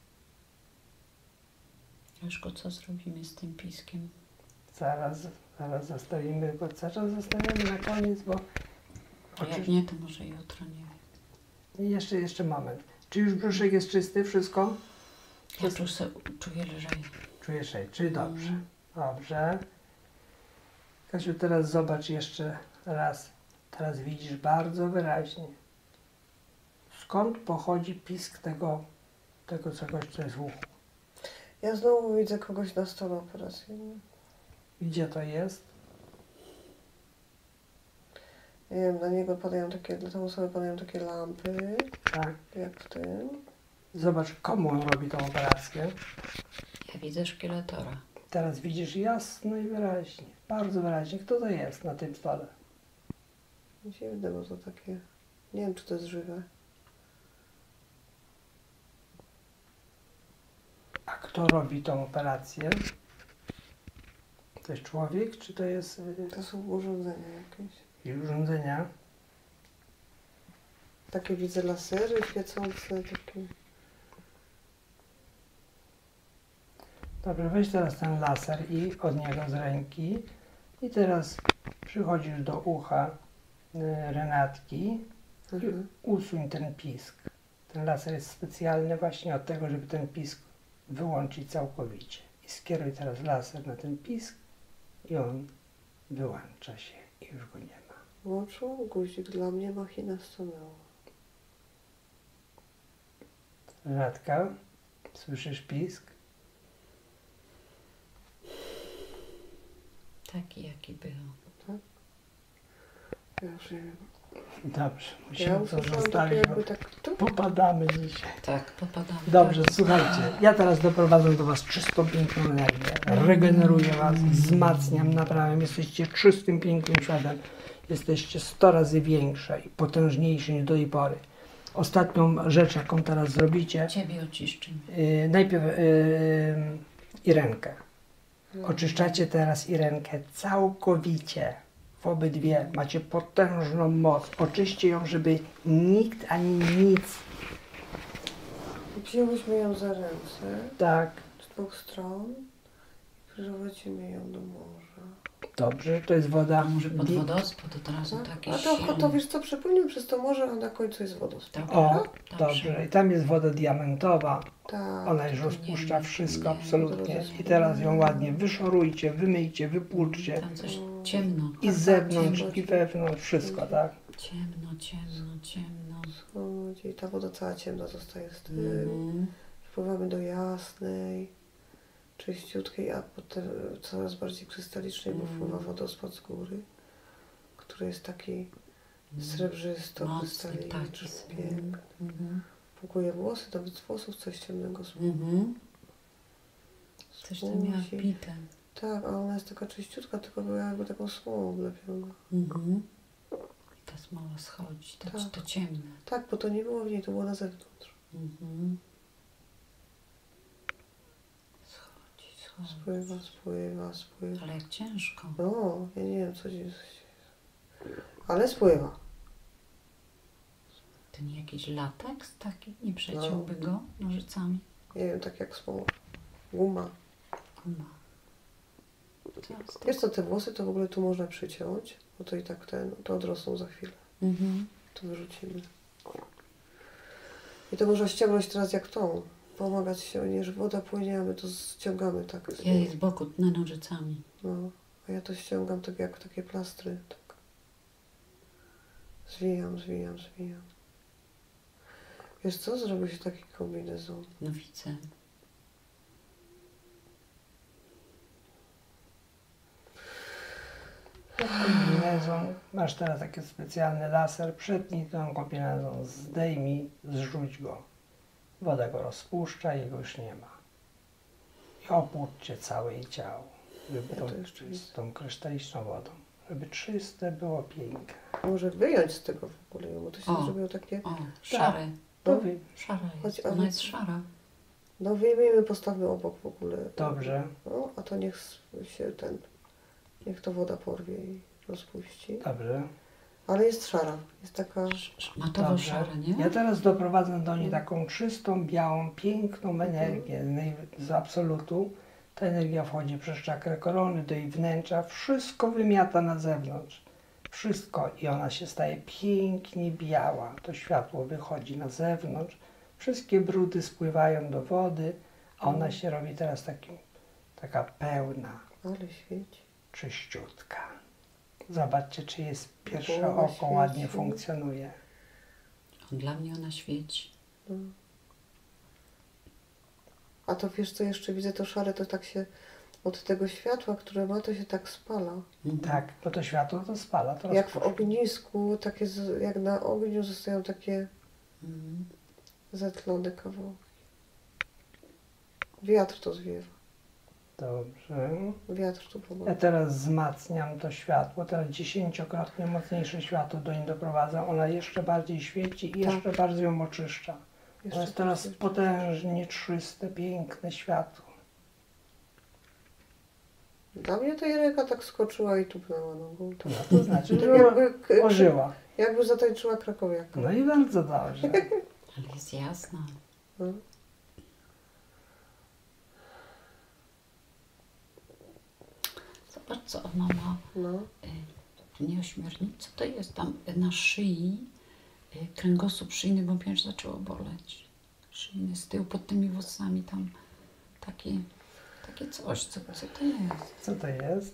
Leszko, co zrobimy z tym piskiem? Zaraz zostawimy, bo cały czas zostawiamy na koniec, bo A jak nie, to może jutro, nie wiem. jeszcze moment. Czy już brzuszek jest czysty, wszystko? Ja tu se czuję lżej. Czujesz się, czy dobrze? Mhm. Dobrze. Kasiu, teraz zobacz jeszcze raz. Teraz widzisz bardzo wyraźnie, skąd pochodzi pisk tego czegoś, co jest w uchu. Ja znowu widzę kogoś na stole operacyjnym. Gdzie to jest? Nie wiem, na niego padają takie, dla tej osoby padają takie lampy, Tak. jak w tym. Zobacz, komu on robi tą operację. Ja widzę szkieletora. Teraz widzisz jasno i wyraźnie, bardzo wyraźnie, kto to jest na tym stole. Dziwne, bo to takie, nie wiem, czy to jest żywe. A kto robi tą operację? To jest człowiek, czy to jest To są urządzenia jakieś. urządzenia? Takie widzę lasery świecące, takie. Dobrze, weź teraz ten laser i od niego z ręki i teraz przychodzisz do ucha Renatki i Mhm. usuń ten pisk. Ten laser jest specjalny właśnie od tego, żeby ten pisk wyłączyć całkowicie. I skieruj teraz laser na ten pisk i on wyłącza się i już go nie ma. Włączył guzik, dla mnie machina stanęła. Renatka, słyszysz pisk? Taki, jaki był. Ja już nie wiem. Dobrze, Ja musimy to usłyszałam takie zostawić, bo jakby tak tu. popadamy dzisiaj. Tak, popadamy. Dobrze, Tak. słuchajcie, ja teraz doprowadzę do Was czystą, piękną energię. Regeneruję Was, wzmacniam, naprawiam. Jesteście czystym, pięknym światem. Jesteście 100 razy większe i potężniejsze niż do tej pory. Ostatnią rzecz, jaką teraz zrobicie, Ciebie oczyszczymy. najpierw Irenkę. Oczyszczacie teraz Irenkę całkowicie. W obydwie macie potężną moc. Oczyście ją, żeby nikt ani nic. Wzięłyśmy ją za ręce Tak, z dwóch stron i prowadzimy ją do morza. dobrze, to jest woda. A może pod wodospad od razu Tak? taki A to silny. wiesz co, przepłynimy przez to morze, a na końcu jest wodospad. Dobra, O, dobrze. dobrze. I tam jest woda diamentowa. Tak. Ona już to rozpuszcza nie, wszystko, nie. absolutnie. I teraz ją ładnie wyszorujcie, wymyjcie, wypłuczcie. Tam coś ciemno. I z zewnątrz, i wewnątrz, wszystko, tak? Ciemno, ciemno, ciemno. Schodzi. Ta woda cała ciemna zostaje z tym. Mhm. Wpływamy do jasnej, czyściutkiej, a potem coraz bardziej krystalicznej, bo wpływa wodospad z góry, który jest taki srebrzysto, Mocny, krystaliczny, taki. piękny. Mhm. Płukuje włosy, nawet z włosów coś ciemnego Mhm. Coś tam miała smuci. pite. Tak, a ona jest taka czyściutka, tylko była jakby taką słomą oblepiona. Mhm. I ta smoła schodzi, to, Tak. to ciemne. Tak, bo to nie było w niej, to było na zewnątrz. Mhm. Schodzi, schodzi. Spływa, spływa, spływa. Ale jak ciężko. No, ja nie wiem, co się... Ale spływa. To nie jakiś lateks taki? Nie przeciąłby No. go nożycami? Nie wiem, tak jak smoła. Guma. Guma. Wiesz co, te włosy to w ogóle tu można przyciąć, bo to i tak to odrosną za chwilę. Mhm. To wyrzucimy. I to można ściągnąć teraz jak tą. Pomagać się, nie, że woda płynie, a my to ściągamy tak. Ja jej z boku tnę nożycami. No, a ja to ściągam tak jak takie plastry. Tak. Zwijam, zwijam, zwijam. Wiesz co, zrobił się taki kombinezon. No widzę. kombinezon, masz teraz taki specjalny laser, przetnij ten kombinezon, zdejmij, zrzuć go. Woda go rozpuszcza i go już nie ma. I opłuczcie całe jej ciało, żeby Ja to to jeszcze czystą, krystaliczną wodą. Żeby czyste było, piękne. Może wyjąć z tego w ogóle, bo to się O. zrobiło takie... O, szare. To No. Szara Chodź, jest. ale- Ona jest szara. No wyjmijmy, postawmy obok w ogóle. Dobrze, No, a to niech to woda porwie i rozpuści. dobrze. Ale jest szara, jest taka... Matowo Dobrze. szara, nie? Ja teraz doprowadzę do niej taką czystą, białą, piękną energię z absolutu. Ta energia wchodzi przez czakrę korony do jej wnętrza, wszystko wymiata na zewnątrz. Wszystko i ona się staje pięknie biała. To światło wychodzi na zewnątrz, wszystkie brudy spływają do wody, a ona się robi teraz taka pełna, Ale świeci. czyściutka. Zobaczcie, czy jest pierwsze Głowa oko ładnie świeci. funkcjonuje. Dla mnie ona świeci. No. A to wiesz co jeszcze widzę, to szare to tak się od tego światła, które ma, to się tak spala. Mhm. Tak, bo to światło to spala. To Jak w rozpuszcza. ognisku, jak na ogniu zostają takie Mhm. zatlone kawałki. Wiatr to zwiewa. Dobrze. Wiatr tu Ja pomaga. teraz wzmacniam to światło, teraz 10-krotnie mocniejsze światło do niej doprowadzam. Ona jeszcze bardziej świeci i Tak. jeszcze bardziej ją oczyszcza. To Jeszcze jest teraz bardziej. potężnie czyste, piękne światło. Dla mnie ta Ireka tak skoczyła i tupnęła nogą. To, to znaczy, Tak że jakby, ożyła. jakby zatańczyła krakowiaka. No i bardzo dobrze. Ale jest jasna. No. Zobacz, co ona ma. No. Nie ośmiornicę, co to jest tam na szyi, kręgosłup szyjny, bo mnie aż zaczęło boleć. Szyjny z tyłu, pod tymi włosami tam takie coś, co to jest? Co to jest?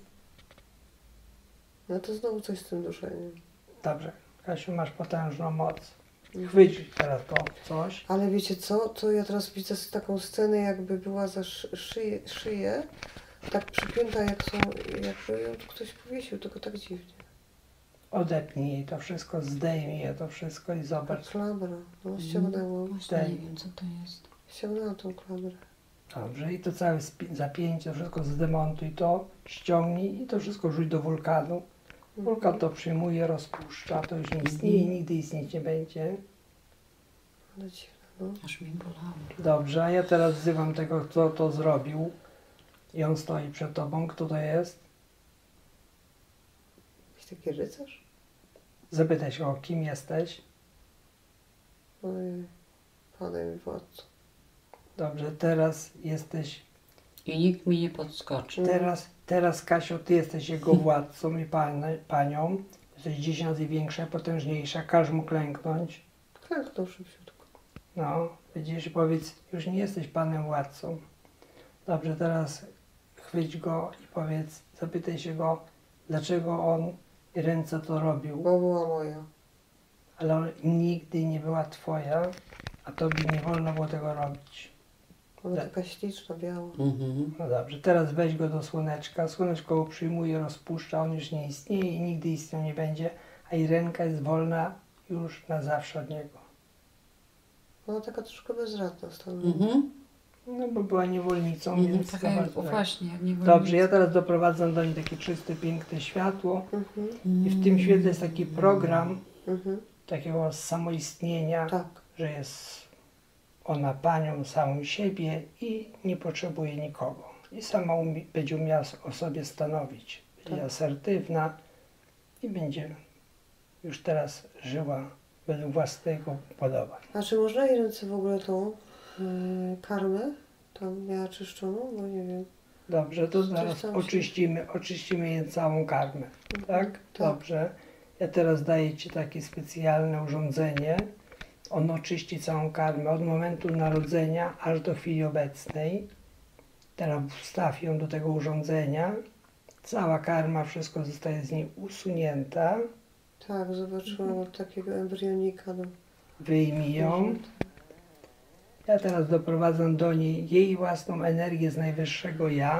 No to znowu coś z tym duszeniem. Dobrze. Kasiu, masz potężną moc. Chwyć teraz to coś. Ale wiecie co? To ja teraz widzę taką scenę, jakby była za szyję, tak przypięta, jakby ją tu ktoś powiesił, tylko tak dziwnie. Odepnij jej to wszystko, zdejmij je to wszystko i Ta zobacz. klamra. No ściągnęłam. Właśnie Daj. nie wiem, co to jest. Ściągnęłam tą klamrę. Dobrze. I to całe zapięcie, to wszystko zdemontuj to, ściągnij i to wszystko rzuć do wulkanu. Wulkan to przyjmuje, rozpuszcza, to już nie istnieje i nigdy istnieć nie będzie. Ale dziwne, no. Aż mi bolało. Dobrze, a ja teraz wzywam tego, kto to zrobił. I on stoi przed tobą. Kto to jest? Jakiś taki rycerz? Zapytaj się, o kim jesteś. Ojej. Panem i władcą. Dobrze, teraz jesteś, I nikt mi nie podskoczy. teraz Kasio, ty jesteś jego władcą i panią. Jesteś 10 razy większa, potężniejsza, każ mu klęknąć. Klęknął szybciutko. No, widzisz, powiedz, już nie jesteś panem władcą. Dobrze, teraz chwyć go i powiedz, zapytaj się go, dlaczego on i ręce to robił, Bo była moja. ale on nigdy nie była twoja, a tobie nie wolno było tego robić. Ona Tak. taka śliczna, biała. Mhm. No dobrze, teraz weź go do słoneczka, słoneczko go przyjmuje, rozpuszcza, on już nie istnieje i nigdy istniał nie będzie, a i ręka jest wolna już na zawsze od niego. Ona taka troszkę bezradna stała. Mhm. No bo była niewolnicą, Mhm. więc Taka jak, zobacz, tak. właśnie, jak nie Dobrze, ja teraz doprowadzam do niej takie czyste, piękne światło Mhm. i w tym świetle jest taki program Mhm. takiego samoistnienia, Tak. że jest ona panią samą siebie i nie potrzebuje nikogo. I sama będzie umiała o sobie stanowić. Będzie Tak. asertywna i będzie już teraz żyła według własnego podobań. A czy można jej ręce w ogóle tą karmę tam miała czyszczoną? Bo nie wiem. Dobrze, to Coś zaraz tam się- oczyścimy jej całą karmę. Tak? Tak. Dobrze. Ja teraz daję Ci takie specjalne urządzenie. Ono czyści całą karmę od momentu narodzenia aż do chwili obecnej. Teraz wstaw ją do tego urządzenia. Cała karma, wszystko zostaje z niej usunięta. Tak, zobaczyłam od takiego embrionika. No. Wyjmij ją. Ja teraz doprowadzam do niej jej własną energię z najwyższego ja,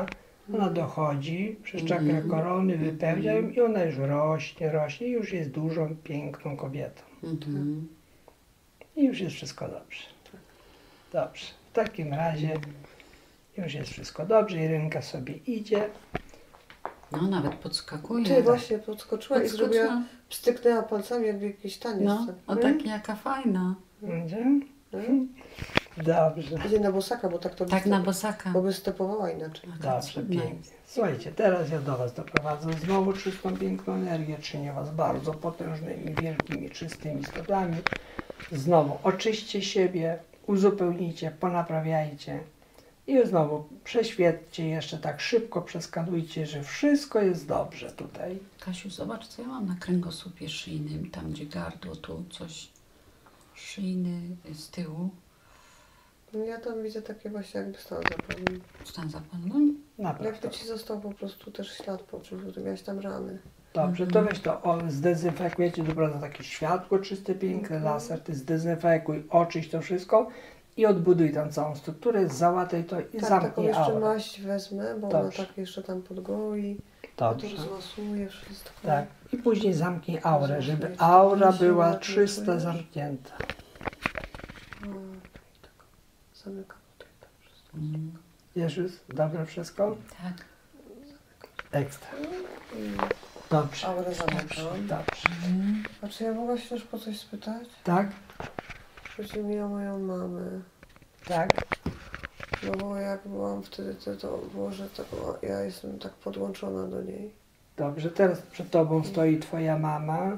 Ona dochodzi, przez czakrę korony, wypełnia ją i ona już rośnie i już jest dużą, piękną kobietą. Mhm. I już jest wszystko dobrze. Dobrze. W takim razie już jest wszystko dobrze. Irynka sobie idzie. No nawet podskakuje. Ty właśnie podskoczyła i zrobiła, Podskoczyła. pstryknęła palcami jakby jakiś taniec. No, o tak jaka fajna. Idzie? Dobrze. Idzie na bosaka, bo tak to by Tak na step- bosaka. bo by stepowała inaczej. Dobrze, cudna pięknie. jest. Słuchajcie, teraz ja do Was doprowadzę znowu czystą, piękną energię. Czynię Was bardzo potężnymi, wielkimi, czystymi istotami. Znowu oczyście siebie, uzupełnijcie, ponaprawiajcie. I znowu prześwietlcie jeszcze tak szybko, przeskanujcie, że wszystko jest dobrze tutaj. Kasiu, zobacz, co ja mam na kręgosłupie szyjnym, tam gdzie gardło, tu coś szyjny z tyłu. Ja tam widzę takie właśnie jakby stan zapalny. Stan zapalny. Naprawdę. Jakby ci został po prostu też ślad poczuł, że ty miałeś tam rany. Dobrze, to weź to, zdezynfekujecie, dobra, takie światło czyste, piękne, laser, ty zdezynfekuj, oczyść to wszystko i odbuduj tam całą strukturę, załataj to i Tak, taką zamknij jeszcze aurę. maść wezmę, bo Dobrze. ona tak jeszcze tam podgoi, to Dobrze. rozmasuje wszystko. Tak. I później zamknij aurę, żeby Zamknij, aura się była ładnie czysta, czujesz? zamknięta. O, i tak zamykam tutaj to wszystko. Jest już dobre wszystko? Tak. Ekstra. I Dobrze. aurę zamykam. Dobrze. A czy ja mogła się też po coś spytać? Tak? Chodzi mi o moją mamę. Tak? No bo jak byłam wtedy, to było, że tak, ja jestem tak podłączona do niej. Dobrze. Teraz przed tobą stoi twoja mama.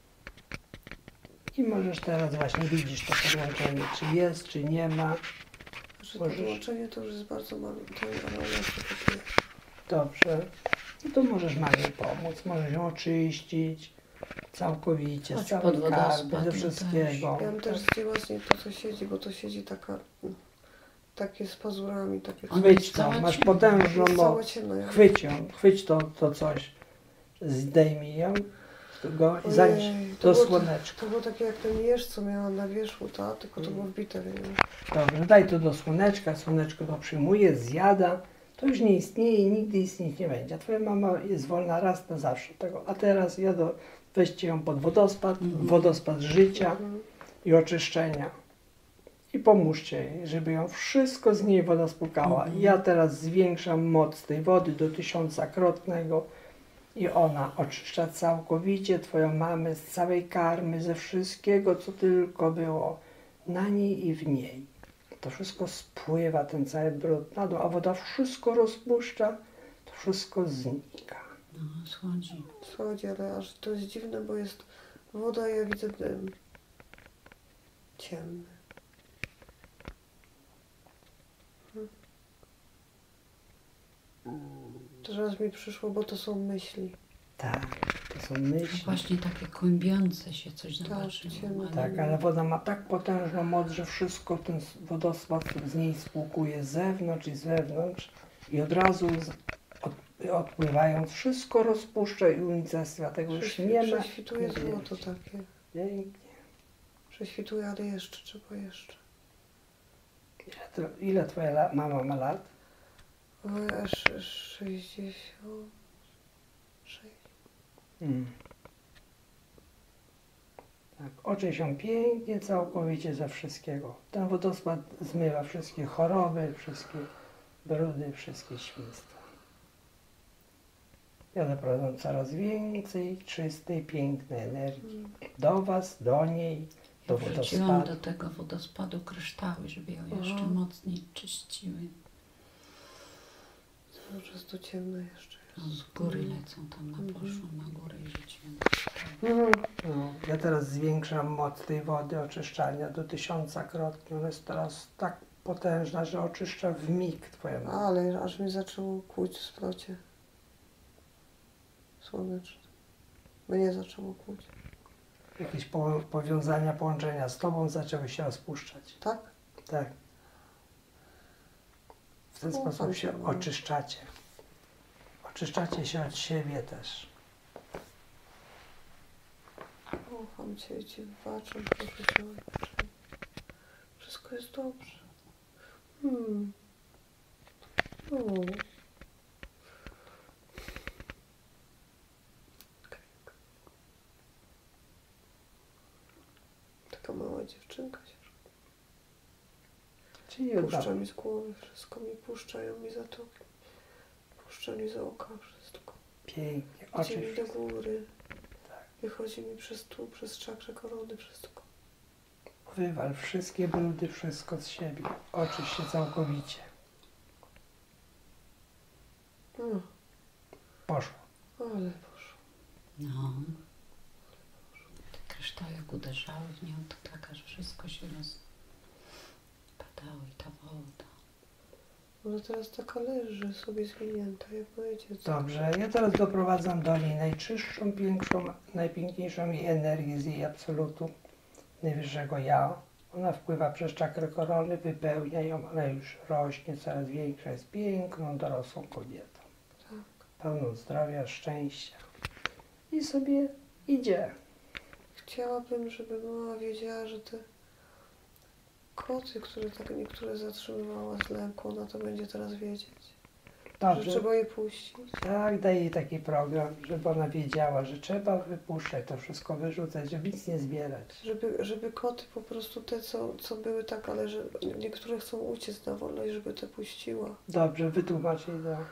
I możesz teraz właśnie widzisz to podłączenie, czy jest, czy nie ma. Że Możesz. podłączenie to już jest bardzo mało, ale ona jest takie... Dobrze. No to możesz mamie pomóc, możesz ją oczyścić całkowicie, z Chodź całej pod wodospad, karby, ze no wszystkiego. Ja bym też zdjęła z niej to, co siedzi, bo to siedzi taka... Takie z pazurami, takie... Ona Chwyć jest to, cała masz ciemna. potężną Jest cała moc. ciemna. Ja... Chwyć ją, chwyć to coś, zdejmij ją go i zanieś Ojej, do było słoneczka. To było takie jak ten jeż, co miałam na wierzchu, ta, tylko to było wbite w nią. Dobrze, daj to do słoneczka, słoneczko to przyjmuje, zjada. To już nie istnieje i nigdy istnieć nie będzie. A twoja mama jest wolna raz na zawsze od tego. A teraz weźcie ją pod wodospad, wodospad życia i oczyszczenia. I pomóżcie jej, żeby ją wszystko z niej woda spłukała. Ja teraz zwiększam moc tej wody do 1000-krotnego i ona oczyszcza całkowicie twoją mamę z całej karmy, ze wszystkiego, co tylko było na niej i w niej. To wszystko spływa, ten cały brud na dół, a woda wszystko rozpuszcza, to wszystko znika. No, schodzi. Schodzi, ale aż to jest dziwne, bo jest woda, ja widzę dym. Ciemny. Teraz mi przyszło, bo to są myśli. Tak, to są No myśli. właśnie takie kłębiące się coś Tak, zobaczyło. ciemne. Tak, ale woda ma tak potężną moc, że wszystko ten wodospad z niej spłukuje z zewnątrz i z wewnątrz i od razu odpływając wszystko rozpuszcza i unicestwia. Tego już nie ma. Prześwituje nie złoto będzie. takie. Pięknie. Prześwituje, ale jeszcze, trzeba jeszcze. Ile twoja mama ma lat? Oj, aż 66. Tak, oczy się pięknie całkowicie ze wszystkiego. Ten wodospad zmywa wszystkie choroby, wszystkie brudy, wszystkie świństwa. Ja zaprowadzam coraz więcej czystej, pięknej energii do was, do niej, do Wrzuciłam wodospadu. do tego wodospadu kryształy, żeby ją jeszcze Aha. mocniej czyściły. Cały czas to ciemno jeszcze. No, z góry lecą tam na poszłą na górę i rzuciłem. No, ja teraz zwiększam moc tej wody oczyszczania do 1000-krotnie. Ona jest teraz tak potężna, że oczyszcza w mig twoją mamę. Ale aż mi zaczęło kłuć w splocie. Słoneczne. Mnie zaczęło kłuć. Jakieś powiązania, połączenia z tobą zaczęły się rozpuszczać. Tak? Tak. W ten Ufam sposób się Panu. oczyszczacie. Oczyszczacie się od siebie też. Ufam Cię, Ci wybaczam, proszę Cię. wybaczam. Wszystko jest dobrze. dziewczynka się robi. Czyli Puszcza mi z głowy wszystko, puszczają mi zatoki. Puszcza mi z oka wszystko. pięknie, Idzie mi oczy. do góry. Tak. Wychodzi mi przez czakrę korony wszystko. Wywal wszystkie brudy, wszystko z siebie. Oczyść się całkowicie. No, Poszło. ale poszło. No. Te kryształy jak uderzały w nią, to tak aż wszystko się rozpadało i ta woda. Ona teraz taka leży sobie zwinięta, jak moje dziecko. Dobrze, ja teraz doprowadzam do niej najczystszą, najpiękniejszą jej energię z jej absolutu, najwyższego ja. Ona wpływa przez czakrę korony, wypełnia ją, ona już rośnie, coraz większa, jest piękną, dorosłą kobietą. Tak. Pełną zdrowia, szczęścia. I sobie idzie. Chciałabym, żeby mama wiedziała, że te koty, które tak niektóre zatrzymywała z lęku, ona to będzie teraz wiedzieć. Że Dobrze, trzeba je puścić. tak, daj jej taki program, żeby ona wiedziała, że trzeba wypuszczać, to wszystko wyrzucać, żeby nic nie zbierać. Żeby koty po prostu te, co były tak, ale że niektóre chcą uciec na wolność, żeby te puściła. Dobrze, wytłumacz jej to.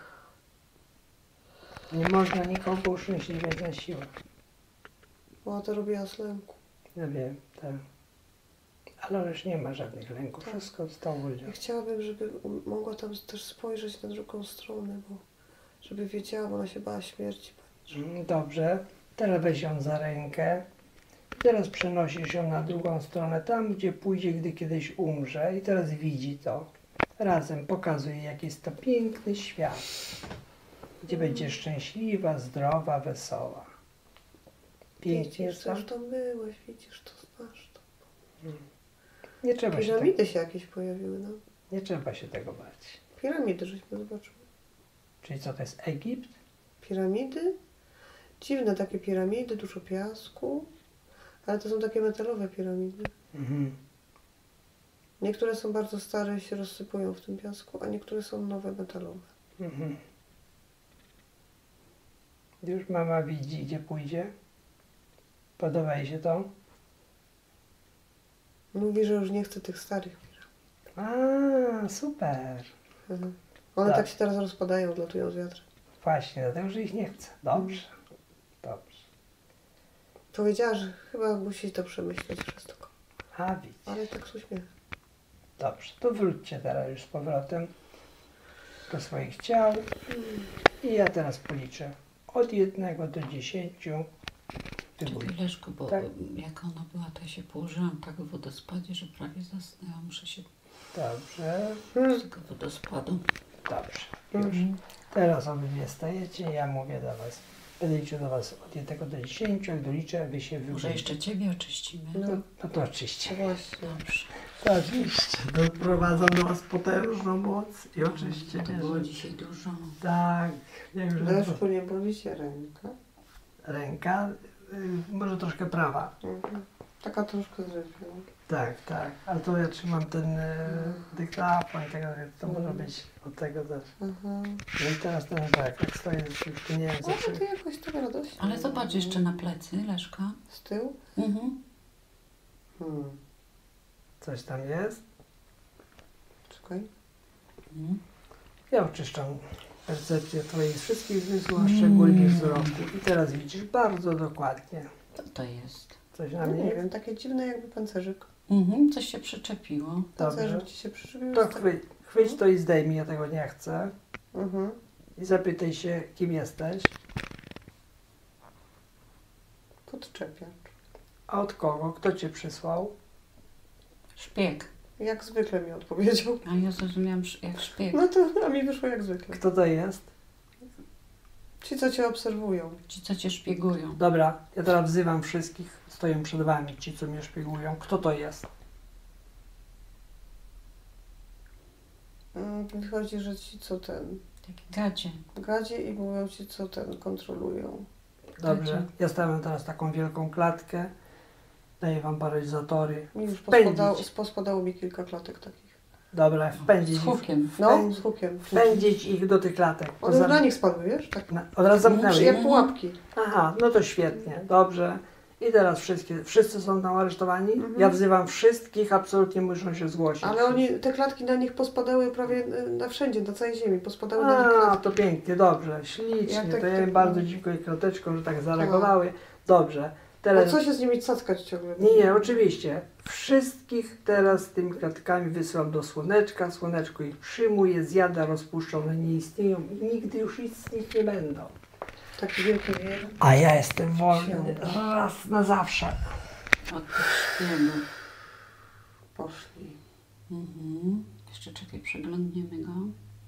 Nie można nikogo uszczęśliwiać na siłę. Ona to robiła z lęku. Ja wiem, tak. Ale ona już nie ma żadnych lęków, Tak. wszystko z tą ludzią. Ja chciałabym, żeby mogła tam też spojrzeć na drugą stronę, bo żeby wiedziała, bo ona się bała śmierci. Dobrze, teraz weź ją za rękę. Teraz przenosisz ją na drugą stronę, tam gdzie pójdzie, gdy kiedyś umrze i teraz widzi to. Razem pokazuje, jaki jest to piękny świat, gdzie będzie szczęśliwa, zdrowa, wesoła. Pięknie jest Widzisz, tam? już tam byłeś, widzisz, to znasz to. Nie trzeba się tego, Piramidy się jakieś pojawiły, no. nie trzeba się tego bać. Piramidy żeśmy zobaczyły. Czyli co to jest Egipt? Piramidy? Dziwne takie piramidy, dużo piasku. Ale to są takie metalowe piramidy. Mhm. Niektóre są bardzo stare i się rozsypują w tym piasku, a niektóre są nowe, metalowe. Mhm. Już mama widzi, gdzie pójdzie? Podoba jej się to? Mówi, że już nie chce tych starych piramid. A, super. One Tak. tak się teraz rozpadają, odlatują z wiatrem. Właśnie, dlatego, że ich nie chce. Dobrze. Dobrze. Powiedziała, że chyba musi to przemyśleć wszystko. A, widzisz. Ale tak z uśmiechem. Dobrze, to wróćcie teraz już z powrotem do swoich ciał. I ja teraz policzę od 1 do 10. Ty Czekaj, bój. Leszku, bo Tak. jak ona była, to ja się położyłam tak w wodospadzie, że prawie zasnęłam. Muszę się Dobrze, z tego wodospadu. dobrze. Już. Teraz obydwie stajecie, ja mówię do was. Będę liczył do was od 1 do 10, jak doliczę, wy się Może wybudzicie. jeszcze ciebie oczyścimy? No to oczywiście. Właśnie. Dobrze. Oczywiście. Doprowadzam do was potężną moc i oczywiście To było dzisiaj dużo. tak, ja już Leszku, nie boli się ręka. ręka, może troszkę prawa. Taka troszkę zrywa. Tak, tak, ale to ja trzymam ten dyktafon i tak dalej, to może być od tego też. Aha. No i teraz ten tak, jak stoję, już tu nie wiem co Ale czy... to jakoś tak radośnie. Ale zobacz jeszcze na plecy, Leszka. Z tyłu? Mhm. Coś tam jest. Czekaj. Mhm. Ja oczyszczam percepcję twoich wszystkich zmysłów, a szczególnie wzroku. I teraz widzisz bardzo dokładnie. Co to jest? Coś na No mnie nie jest? wiem, takie dziwne jakby pancerzyk. Mhm. Coś się przyczepiło. Dobrze. Pancerzyk ci się przyczepił. To jest tak- chwyć to i zdejmij, ja tego nie chcę. Mhm. I zapytaj się, kim jesteś, Podczepiacz. a od kogo, kto cię przysłał. Szpieg. Jak zwykle mi odpowiedział. A ja zrozumiałam jak szpieg. No to a mi wyszło jak zwykle. Kto to jest? Ci, co cię obserwują. Ci, co cię szpiegują. Dobra, ja teraz wzywam wszystkich, stoją przed wami, ci, co mnie szpiegują. Kto to jest? Wychodzi, że ci, co ten Takie gadzie. gadzie i mówią ci, co ten kontrolują. Dobrze, Wiecie. ja stawiam teraz taką wielką klatkę, daję wam paralizatory. Mi już Wpędzić. pospadało mi kilka klatek takich. Dobra, wpędzić Z ich, hukiem. No, z hukiem. wpędzić ich do tych klatek. One już na nich spadły, wiesz? Tak. Od razu zamknęły Jak je. pułapki. Aha, no to świetnie, dobrze. I teraz wszyscy są tam aresztowani. Ja wzywam wszystkich, absolutnie muszą się zgłosić. Ale te klatki na nich pospadały prawie na wszędzie, na całej ziemi. Pospadały na nich klatki. To pięknie, dobrze, ślicznie. To ja im bardzo dziękuję krateczką, że tak zareagowały. Dobrze. A co się z nimi cackać ciągle? Nie, oczywiście. Wszystkich teraz tymi klatkami wysyłam do słoneczka. Słoneczko ich przyjmuje, zjada, rozpuszcza, one nie istnieją i nigdy już istnieć nie będą. Taki wielki wier. A ja jestem wolny raz na zawsze. Od tych szpiegów. Poszli. Jeszcze czekaj, przeglądniemy go.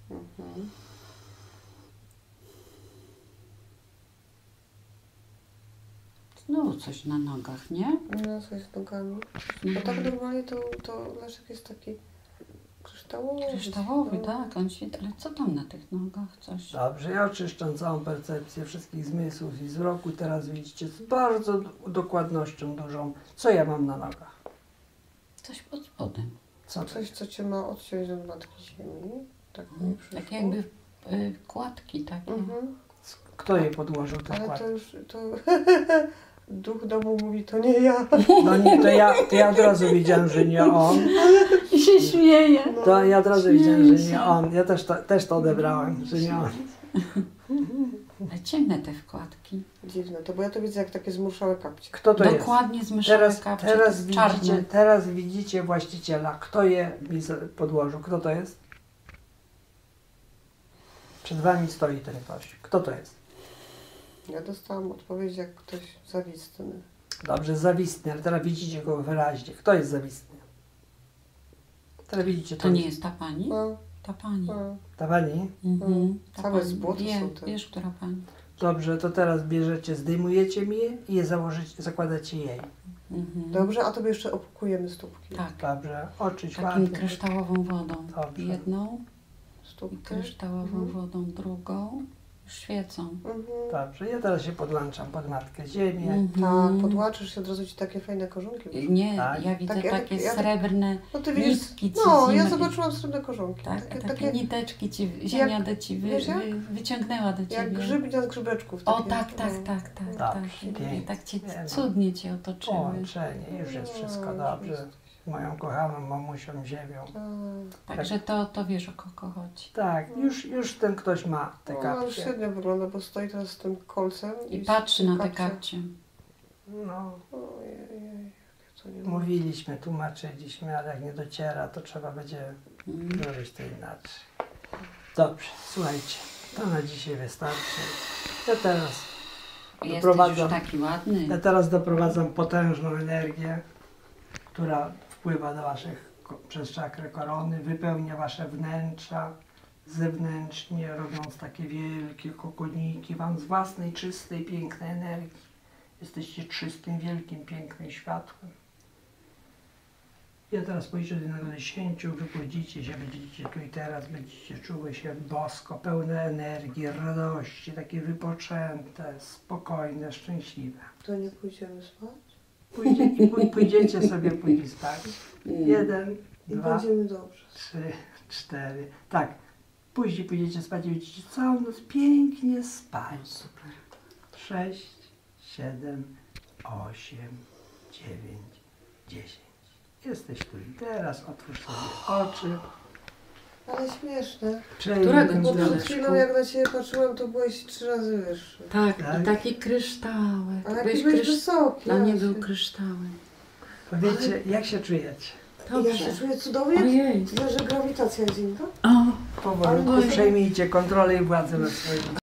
Znowu coś na nogach, nie? No, coś z nogami. Bo tak normalnie to Leszek jest taki kryształowy. Kryształowy, no. tak. On się... Ale co tam na tych nogach? Coś... Dobrze, ja oczyszczam całą percepcję wszystkich zmysłów i wzroku. Teraz widzicie z bardzo dokładnością dużą, co ja mam na nogach. Coś pod spodem. Co to? Coś, co cię ma odciąć od matki ziemi. Tak mi przyszło. Tak jakby kładki takie. Kto je podłożył te Ale kładki? to już, duch domu mówi, to nie ja. No nie, to ja od razu wiedziałem, że nie on. I się śmieje. To ja od razu wiedziałem, że nie on. Ja też to odebrałem, że nie on. Ale ciemne te wkładki. Dziwne, to bo ja to widzę jak takie zmuszałe kapcie. Kto to jest? Dokładnie zmyszałe kapcie. Teraz widzicie właściciela. Kto je mi podłożył? Kto to jest? Przed wami stoi ten ktoś. Kto to jest? Ja dostałam odpowiedź jak ktoś zawistny. Dobrze, zawistny, ale teraz widzicie go wyraźnie. Kto jest zawistny? Teraz widzicie To nie jest ta pani? No, Ta pani. no. Ta pani? Ta Całe pani. z błota Wie, są te. wiesz, która pani. Dobrze, to teraz bierzecie, zdejmujecie mi je i je zakładacie jej. Dobrze, a tobie jeszcze opukujemy stópki. Tak. Dobrze, oczyć Taką ładnie. kryształową wodą. Dobrze. Jedną i Stópkę. kryształową wodą drugą. Świecą. Dobrze, ja teraz się podłączam pod Matkę Ziemię. Tak, podłaczysz się, od razu ci takie fajne korzonki. Nie, Tak. ja widzę Tak, takie ja tak- srebrne No ty widzisz, nitki ci no ja zimy- zobaczyłam srebrne korzonki. Tak, takie niteczki ci, ziemia do ci wiesz jak? wyciągnęła do jak ciebie. grzybnia z grzybeczków. O takie, tak, tak, no. tak, tak, Dobrze, tak. pięknie. Tak cię Nie, no. cudnie cię otoczyły. Połączenie, już jest wszystko dobrze. Moją kochaną mamusią Ziemią. Także to wiesz, o kogo chodzi. Tak, już ten ktoś ma te No, ale kapcie. średnio wygląda, bo stoi teraz z tym kolcem. I z patrzy tym na te kapciem. kapcie. No, Ojej, jakie to nie mówiliśmy, tłumaczyliśmy, ale jak nie dociera, to trzeba będzie zrobić to inaczej. Dobrze, słuchajcie, to na dzisiaj wystarczy. Jesteś już taki ładny. Ja teraz doprowadzam potężną energię, która wpływa do przez czakrę korony, wypełnia wasze wnętrza zewnętrznie, robiąc takie wielkie kokoniki wam z własnej, czystej, pięknej energii. Jesteście czystym, wielkim, pięknym światłem. Ja teraz policzę od 1 do 10, wybudzicie się, będziecie tu i teraz, będziecie czuły się bosko, pełne energii, radości, takie wypoczęte, spokojne, szczęśliwe. To nie pójdziemy spać? Pójdziecie sobie później spać. 1, I 2, będziemy dobrze. 3, 4. Tak. Później pójdziecie spać i będziecie całą noc pięknie spać. Super. 6, 7, 8, 9, 10. Jesteś tu i teraz, otwórz sobie oczy. Ale śmieszne. Którego Bo Leszku? przed chwilą jak na ciebie patrzyłam, to byłeś 3 razy wyższy. Tak, Tak. i taki kryształek. A jaki byłeś wysoki. Dla mnie Jasiu. był kryształem. Powiedzcie, jak się czujecie? Ja Dobrze. się czuję cudownie. Ojej. Widzę, że grawitacja jest inna. O, Powolutku przejmijcie kontrolę i władzę nad swoim